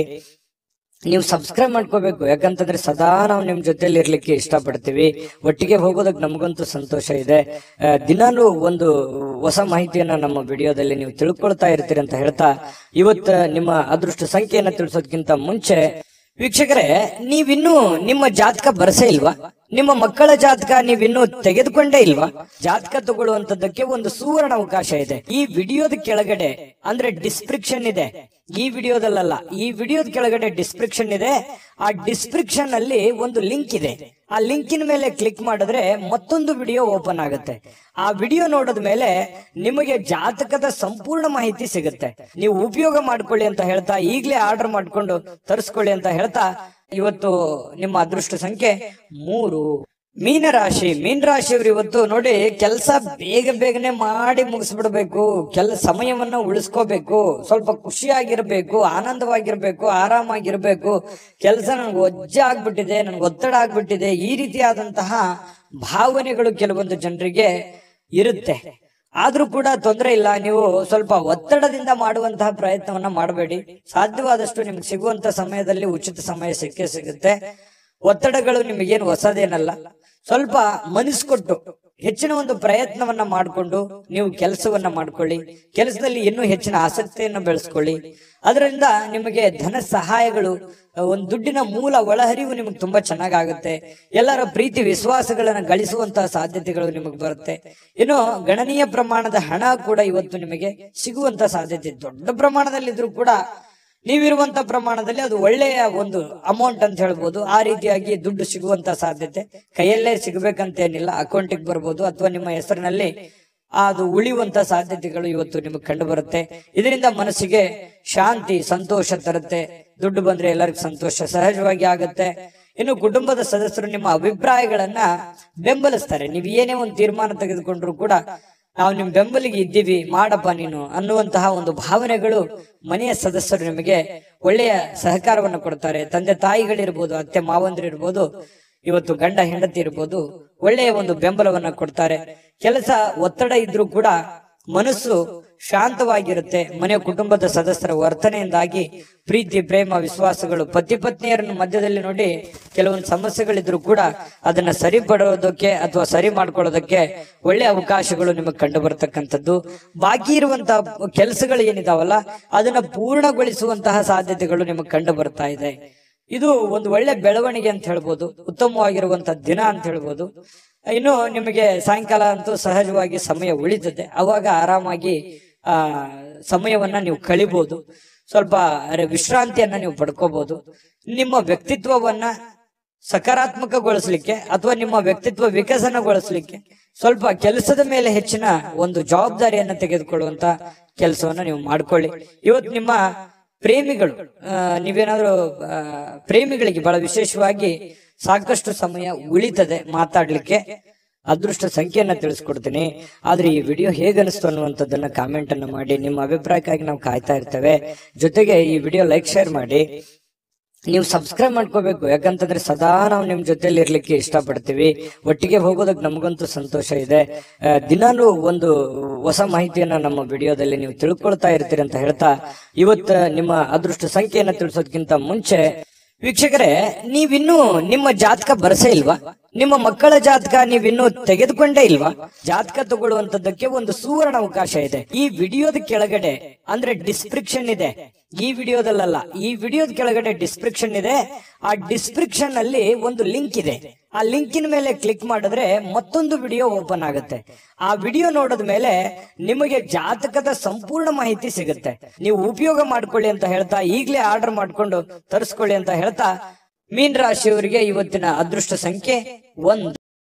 ನೀವು ಸಬ್ಸ್ಕ್ರೈಬ್ ಮಾಡ್ಕೋಬೇಕು, ಯಾಕಂತಂದ್ರೆ ಸದಾ ನಾವು ನಿಮ್ ಜೊತೆಲಿ ಇರ್ಲಿಕ್ಕೆ ಇಷ್ಟಪಡ್ತೀವಿ. ಒಟ್ಟಿಗೆ ಹೋಗೋದಕ್ಕೆ ನಮಗಂತೂ ಸಂತೋಷ ಇದೆ. ದಿನಾನು ಒಂದು ಹೊಸ ಮಾಹಿತಿಯನ್ನ ನಮ್ಮ ವಿಡಿಯೋದಲ್ಲಿ ನೀವು ತಿಳ್ಕೊಳ್ತಾ ಇರ್ತೀರಿ ಅಂತ ಹೇಳ್ತಾ, ಇವತ್ತು ನಿಮ್ಮ ಅದೃಷ್ಟ ಸಂಖ್ಯೆಯನ್ನ ತಿಳಿಸೋದಕ್ಕಿಂತ ಮುಂಚೆ ವೀಕ್ಷಕರೇ, ನೀವಿನ್ನೂ ನಿಮ್ಮ ಜಾತಕ ಬರಸೇ ಇಲ್ವಾ? ನಿಮ್ಮ ಮಕ್ಕಳ ಜಾತಕ ನೀವಿನ್ನೂ ತೆಗೆದುಕೊಂಡೇ ಇಲ್ವಾ? ಜಾತಕ ತಗೊಳ್ಳುವಂತದ್ದಕ್ಕೆ ಒಂದು ಸುವರ್ಣ ಅವಕಾಶ ಇದೆ. ಈ ವಿಡಿಯೋದ ಕೆಳಗಡೆ ಅಂದ್ರೆ ಡಿಸ್ಕ್ರಿಪ್ಷನ್ ಇದೆ. ಈ ವಿಡಿಯೋದಲ್ಲ, ಈ ವಿಡಿಯೋದ ಕೆಳಗಡೆ ಡಿಸ್ಕ್ರಿಪ್ಷನ್ ಇದೆ. ಆ ಡಿಸ್ಕ್ರಿಪ್ಷನ್ ಅಲ್ಲಿ ಒಂದು ಲಿಂಕ್ ಇದೆ. ಆ ಲಿಂಕಿನ ಮೇಲೆ ಕ್ಲಿಕ್ ಮಾಡಿದ್ರೆ ಮತ್ತೊಂದು ವಿಡಿಯೋ ಓಪನ್ ಆಗುತ್ತೆ. ಆ ವಿಡಿಯೋ ನೋಡಿದ ಮೇಲೆ ನಿಮಗೆ ಜಾತಕದ ಸಂಪೂರ್ಣ ಮಾಹಿತಿ ಸಿಗುತ್ತೆ. ನೀವು ಉಪಯೋಗ ಮಾಡ್ಕೊಳ್ಳಿ ಅಂತ ಹೇಳ್ತಾ, ಈಗಲೇ ಆರ್ಡರ್ ಮಾಡ್ಕೊಂಡು ತರಿಸ್ಕೊಳ್ಳಿ ಅಂತ ಹೇಳ್ತಾ, ಇವತ್ತು ನಿಮ್ಮ ಅದೃಷ್ಟ ಸಂಖ್ಯೆ 3. ಮೀನರಾಶಿ. ಮೀನರಾಶಿಯವರು ಇವತ್ತು ನೋಡಿ, ಕೆಲಸ ಬೇಗನೆ ಮಾಡಿ ಮುಗಿಸ್ಬಿಡ್ಬೇಕು, ಸಮಯವನ್ನ ಉಳಿಸ್ಕೋಬೇಕು, ಸ್ವಲ್ಪ ಖುಷಿಯಾಗಿರ್ಬೇಕು, ಆನಂದವಾಗಿರ್ಬೇಕು, ಆರಾಮಾಗಿರ್ಬೇಕು. ಕೆಲಸ ನನ್ಗೆ ಒಜ್ಜ ಆಗ್ಬಿಟ್ಟಿದೆ, ನನ್ಗೆ ಒತ್ತಡ ಆಗ್ಬಿಟ್ಟಿದೆ, ಈ ರೀತಿಯಾದಂತಹ ಭಾವನೆಗಳು ಕೆಲವೊಂದು ಜನರಿಗೆ ಇರುತ್ತೆ. ಆದ್ರೂ ಕೂಡ ತೊಂದರೆ ಇಲ್ಲ, ನೀವು ಸ್ವಲ್ಪ ಒತ್ತಡದಿಂದ ಮಾಡುವಂತಹ ಪ್ರಯತ್ನವನ್ನ ಮಾಡಬೇಡಿ. ಸಾಧ್ಯವಾದಷ್ಟು ನಿಮ್ಗೆ ಸಿಗುವಂತ ಸಮಯದಲ್ಲಿ ಉಚಿತ ಸಮಯ ಸಿಗುತ್ತೆ. ಒತ್ತಡಗಳು ನಿಮಗೇನು ಹೊಸದೇನಲ್ಲ. ಸ್ವಲ್ಪ ಮನಸ್ಕೊಟ್ಟು ಹೆಚ್ಚಿನ ಒಂದು ಪ್ರಯತ್ನವನ್ನ ಮಾಡಿಕೊಂಡು ನೀವು ಕೆಲಸವನ್ನ ಮಾಡ್ಕೊಳ್ಳಿ. ಕೆಲಸದಲ್ಲಿ ಇನ್ನೂ ಹೆಚ್ಚಿನ ಆಸಕ್ತಿಯನ್ನ ಬೆಳೆಸ್ಕೊಳ್ಳಿ. ಅದರಿಂದ ನಿಮಗೆ ಧನ ಸಹಾಯಗಳು, ಒಂದು ದುಡ್ಡಿನ ಮೂಲ ಒಳಹರಿವು ನಿಮಗೆ ತುಂಬಾ ಚೆನ್ನಾಗಾಗುತ್ತೆ. ಎಲ್ಲರ ಪ್ರೀತಿ ವಿಶ್ವಾಸಗಳನ್ನ ಗಳಿಸುವಂತಹ ಸಾಧ್ಯತೆಗಳು ನಿಮಗೆ ಬರುತ್ತೆ. ಇನ್ನು ಗಣನೀಯ ಪ್ರಮಾಣದ ಹಣ ಕೂಡ ಇವತ್ತು ನಿಮಗೆ ಸಿಗುವಂತ ಸಾಧ್ಯತೆ, ದೊಡ್ಡ ಪ್ರಮಾಣದಲ್ಲಿದ್ರೂ ಕೂಡ ನೀವಿರುವಂತ ಪ್ರಮಾಣದಲ್ಲಿ ಅದು ಒಳ್ಳೆಯ ಒಂದು ಅಮೌಂಟ್ ಅಂತ ಹೇಳ್ಬೋದು. ಆ ರೀತಿಯಾಗಿ ದುಡ್ಡು ಸಿಗುವಂತ ಸಾಧ್ಯತೆ, ಕೈಯಲ್ಲೇ ಸಿಗಬೇಕಂತೇನಿಲ್ಲ, ಅಕೌಂಟಿಗೆ ಬರ್ಬೋದು ಅಥವಾ ನಿಮ್ಮ ಹೆಸರಿನಲ್ಲಿ ಅದು ಉಳಿಯುವಂತ ಸಾಧ್ಯತೆಗಳು ಇವತ್ತು ನಿಮಗೆ ಕಂಡು ಬರುತ್ತೆ. ಇದರಿಂದ ಮನಸ್ಸಿಗೆ ಶಾಂತಿ, ಸಂತೋಷ ತರುತ್ತೆ. ದುಡ್ಡು ಬಂದ್ರೆ ಎಲ್ಲರಿಗೂ ಸಂತೋಷ ಸಹಜವಾಗಿ ಆಗುತ್ತೆ. ಇನ್ನು ಕುಟುಂಬದ ಸದಸ್ಯರು ನಿಮ್ಮ ಅಭಿಪ್ರಾಯಗಳನ್ನ ಬೆಂಬಲಿಸ್ತಾರೆ. ನೀವು ಏನೇ ಒಂದು ತೀರ್ಮಾನ ತೆಗೆದುಕೊಂಡ್ರು ಕೂಡ ನಾವು ನಿಮ್ ಬೆಂಬಲಿಗೆ ಇದ್ದೀವಿ, ಮಾಡಪ್ಪ ನೀನು ಅನ್ನುವಂತಹ ಒಂದು ಭಾವನೆಗಳು ಮನೆಯ ಸದಸ್ಯರು ನಿಮಗೆ ಒಳ್ಳೆಯ ಸಹಕಾರವನ್ನು ಕೊಡ್ತಾರೆ. ತಂದೆ ತಾಯಿಗಳಿರ್ಬೋದು, ಅತ್ತೆ ಮಾವಂದ್ರಿರ್ಬೋದು, ಇವತ್ತು ಗಂಡ ಹೆಂಡತಿ ಇರ್ಬೋದು, ಒಳ್ಳೆಯ ಒಂದು ಬೆಂಬಲವನ್ನ ಕೊಡ್ತಾರೆ. ಕೆಲಸ ಒತ್ತಡ ಇದ್ರೂ ಕೂಡ ಮನಸ್ಸು ಶಾಂತವಾಗಿರುತ್ತೆ. ಮನೆಯ ಕುಟುಂಬದ ಸದಸ್ಯರ ವರ್ತನೆಯಿಂದಾಗಿ ಪ್ರೀತಿ, ಪ್ರೇಮ, ವಿಶ್ವಾಸಗಳು, ಪತಿ ಪತ್ನಿಯರನ್ನ ಮಧ್ಯದಲ್ಲಿ ನೋಡಿ ಕೆಲವೊಂದು ಸಮಸ್ಯೆಗಳಿದ್ರು ಕೂಡ ಅದನ್ನ ಸರಿಪಡೋದಕ್ಕೆ ಅಥವಾ ಸರಿ ಮಾಡ್ಕೊಳ್ಳೋದಕ್ಕೆ ಒಳ್ಳೆ ಅವಕಾಶಗಳು ನಿಮಗೆ ಕಂಡು ಬರ್ತಕ್ಕಂಥದ್ದು. ಬಾಕಿ ಇರುವಂತಹ ಕೆಲಸಗಳು ಏನಿದಾವಲ್ಲ ಅದನ್ನ ಪೂರ್ಣಗೊಳಿಸುವಂತಹ ಸಾಧ್ಯತೆಗಳು ನಿಮಗೆ ಕಂಡು ಬರ್ತಾ ಇದೆ. ಇದು ಒಂದು ಒಳ್ಳೆ ಬೆಳವಣಿಗೆ ಅಂತ ಹೇಳ್ಬೋದು, ಉತ್ತಮವಾಗಿರುವಂತಹ ದಿನ ಅಂತ ಹೇಳ್ಬೋದು. ಇನ್ನು ನಿಮಗೆ ಸಾಯಂಕಾಲ ಅಂತೂ ಸಹಜವಾಗಿ ಸಮಯ ಉಳಿತದೆ. ಅವಾಗ ಆರಾಮಾಗಿ ಸಮಯವನ್ನ ನೀವು ಕಳಿಬಹುದು. ಸ್ವಲ್ಪ ವಿಶ್ರಾಂತಿಯನ್ನ ನೀವು ಪಡ್ಕೋಬಹುದು. ನಿಮ್ಮ ವ್ಯಕ್ತಿತ್ವವನ್ನ ಸಕಾರಾತ್ಮಕಗೊಳಿಸ್ಲಿಕ್ಕೆ ಅಥವಾ ನಿಮ್ಮ ವ್ಯಕ್ತಿತ್ವ ವಿಕಸನಗೊಳಿಸ್ಲಿಕ್ಕೆ ಸ್ವಲ್ಪ ಕೆಲಸದ ಮೇಲೆ ಹೆಚ್ಚಿನ ಒಂದು ಜವಾಬ್ದಾರಿಯನ್ನ ತೆಗೆದುಕೊಳ್ಳುವಂತ ಕೆಲಸವನ್ನ ನೀವು ಮಾಡ್ಕೊಳ್ಳಿ. ಇವತ್ತು ನಿಮ್ಮ ಪ್ರೇಮಿಗಳು, ನೀವೇನಾದ್ರೂ ಪ್ರೇಮಿಗಳಿಗೆ ಬಹಳ ವಿಶೇಷವಾಗಿ ಸಾಕಷ್ಟು ಸಮಯ ಉಳಿತದೆ ಮಾತಾಡ್ಲಿಕ್ಕೆ. ಅದೃಷ್ಟ ಸಂಖ್ಯೆಯನ್ನ ತಿಳಿಸ್ಕೊಡ್ತೀನಿ. ಆದ್ರೆ ಈ ವಿಡಿಯೋ ಹೇಗನಿಸ್ತು ಅನ್ನುವಂಥದ್ದನ್ನ ಕಾಮೆಂಟ್ ಅನ್ನ ಮಾಡಿ. ನಿಮ್ಮ ಅಭಿಪ್ರಾಯಕ್ಕಾಗಿ ನಾವು ಕಾಯ್ತಾ ಇರ್ತೇವೆ. ಜೊತೆಗೆ ಈ ವಿಡಿಯೋ ಲೈಕ್, ಶೇರ್ ಮಾಡಿ. ನೀವು ಸಬ್ಸ್ಕ್ರೈಬ್ ಮಾಡ್ಕೋಬೇಕು, ಯಾಕಂತಂದ್ರೆ ಸದಾ ನಾವು ನಿಮ್ ಜೊತೆಲಿ ಇರ್ಲಿಕ್ಕೆ ಇಷ್ಟಪಡ್ತೀವಿ. ಒಟ್ಟಿಗೆ ಹೋಗೋದಕ್ಕೆ ನಮಗಂತೂ ಸಂತೋಷ ಇದೆ. ದಿನಾನು ಒಂದು ಹೊಸ ಮಾಹಿತಿಯನ್ನ ನಮ್ಮ ವಿಡಿಯೋದಲ್ಲಿ ನೀವು ತಿಳ್ಕೊಳ್ತಾ ಇರ್ತೀರಿ ಅಂತ ಹೇಳ್ತಾ, ಇವತ್ತು ನಿಮ್ಮ ಅದೃಷ್ಟ ಸಂಖ್ಯೆಯನ್ನ ತಿಳಿಸೋದಕ್ಕಿಂತ ಮುಂಚೆ ವೀಕ್ಷಕರೇ, ನೀವಿನ್ನೂ ನಿಮ್ಮ ಜಾತಕ ಬರಸೇ ಇಲ್ವಾ? ನಿಮ್ಮ ಮಕ್ಕಳ ಜಾತಕ ನೀವಿನ್ನೂ ತೆಗೆದುಕೊಂಡೇ ಇಲ್ವಾ? ಜಾತಕ ತಗೊಳ್ಳುವಂತದ್ದಕ್ಕೆ ಒಂದು ಸುವರ್ಣ ಅವಕಾಶ ಇದೆ. ಈ ವಿಡಿಯೋದ ಕೆಳಗಡೆ ಅಂದ್ರೆ ಡಿಸ್ಕ್ರಿಪ್ಷನ್ ಇದೆ. ಈ ವಿಡಿಯೋದಲ್ಲ, ಈ ವಿಡಿಯೋದ ಕೆಳಗಡೆ ಡಿಸ್ಕ್ರಿಪ್ಷನ್ ಇದೆ. ಆ ಡಿಸ್ಕ್ರಿಪ್ಷನ್ ಅಲ್ಲಿ ಒಂದು ಲಿಂಕ್ ಇದೆ. ಆ ಲಿಂಕಿನ ಮೇಲೆ ಕ್ಲಿಕ್ ಮಾಡಿದ್ರೆ ಮತ್ತೊಂದು ವಿಡಿಯೋ ಓಪನ್ ಆಗುತ್ತೆ. ಆ ವಿಡಿಯೋ ನೋಡಿದ ಮೇಲೆ ನಿಮಗೆ ಜಾತಕದ ಸಂಪೂರ್ಣ ಮಾಹಿತಿ ಸಿಗುತ್ತೆ. ನೀವು ಉಪಯೋಗ ಮಾಡ್ಕೊಳ್ಳಿ ಅಂತ ಹೇಳ್ತಾ, ಈಗಲೇ ಆರ್ಡರ್ ಮಾಡ್ಕೊಂಡು ತರಿಸ್ಕೊಳ್ಳಿ ಅಂತ ಹೇಳ್ತಾ, ಮೀನ ರಾಶಿಯವರಿಗೆ ಇವತ್ತಿನ ಅದೃಷ್ಟ ಸಂಖ್ಯೆ 1.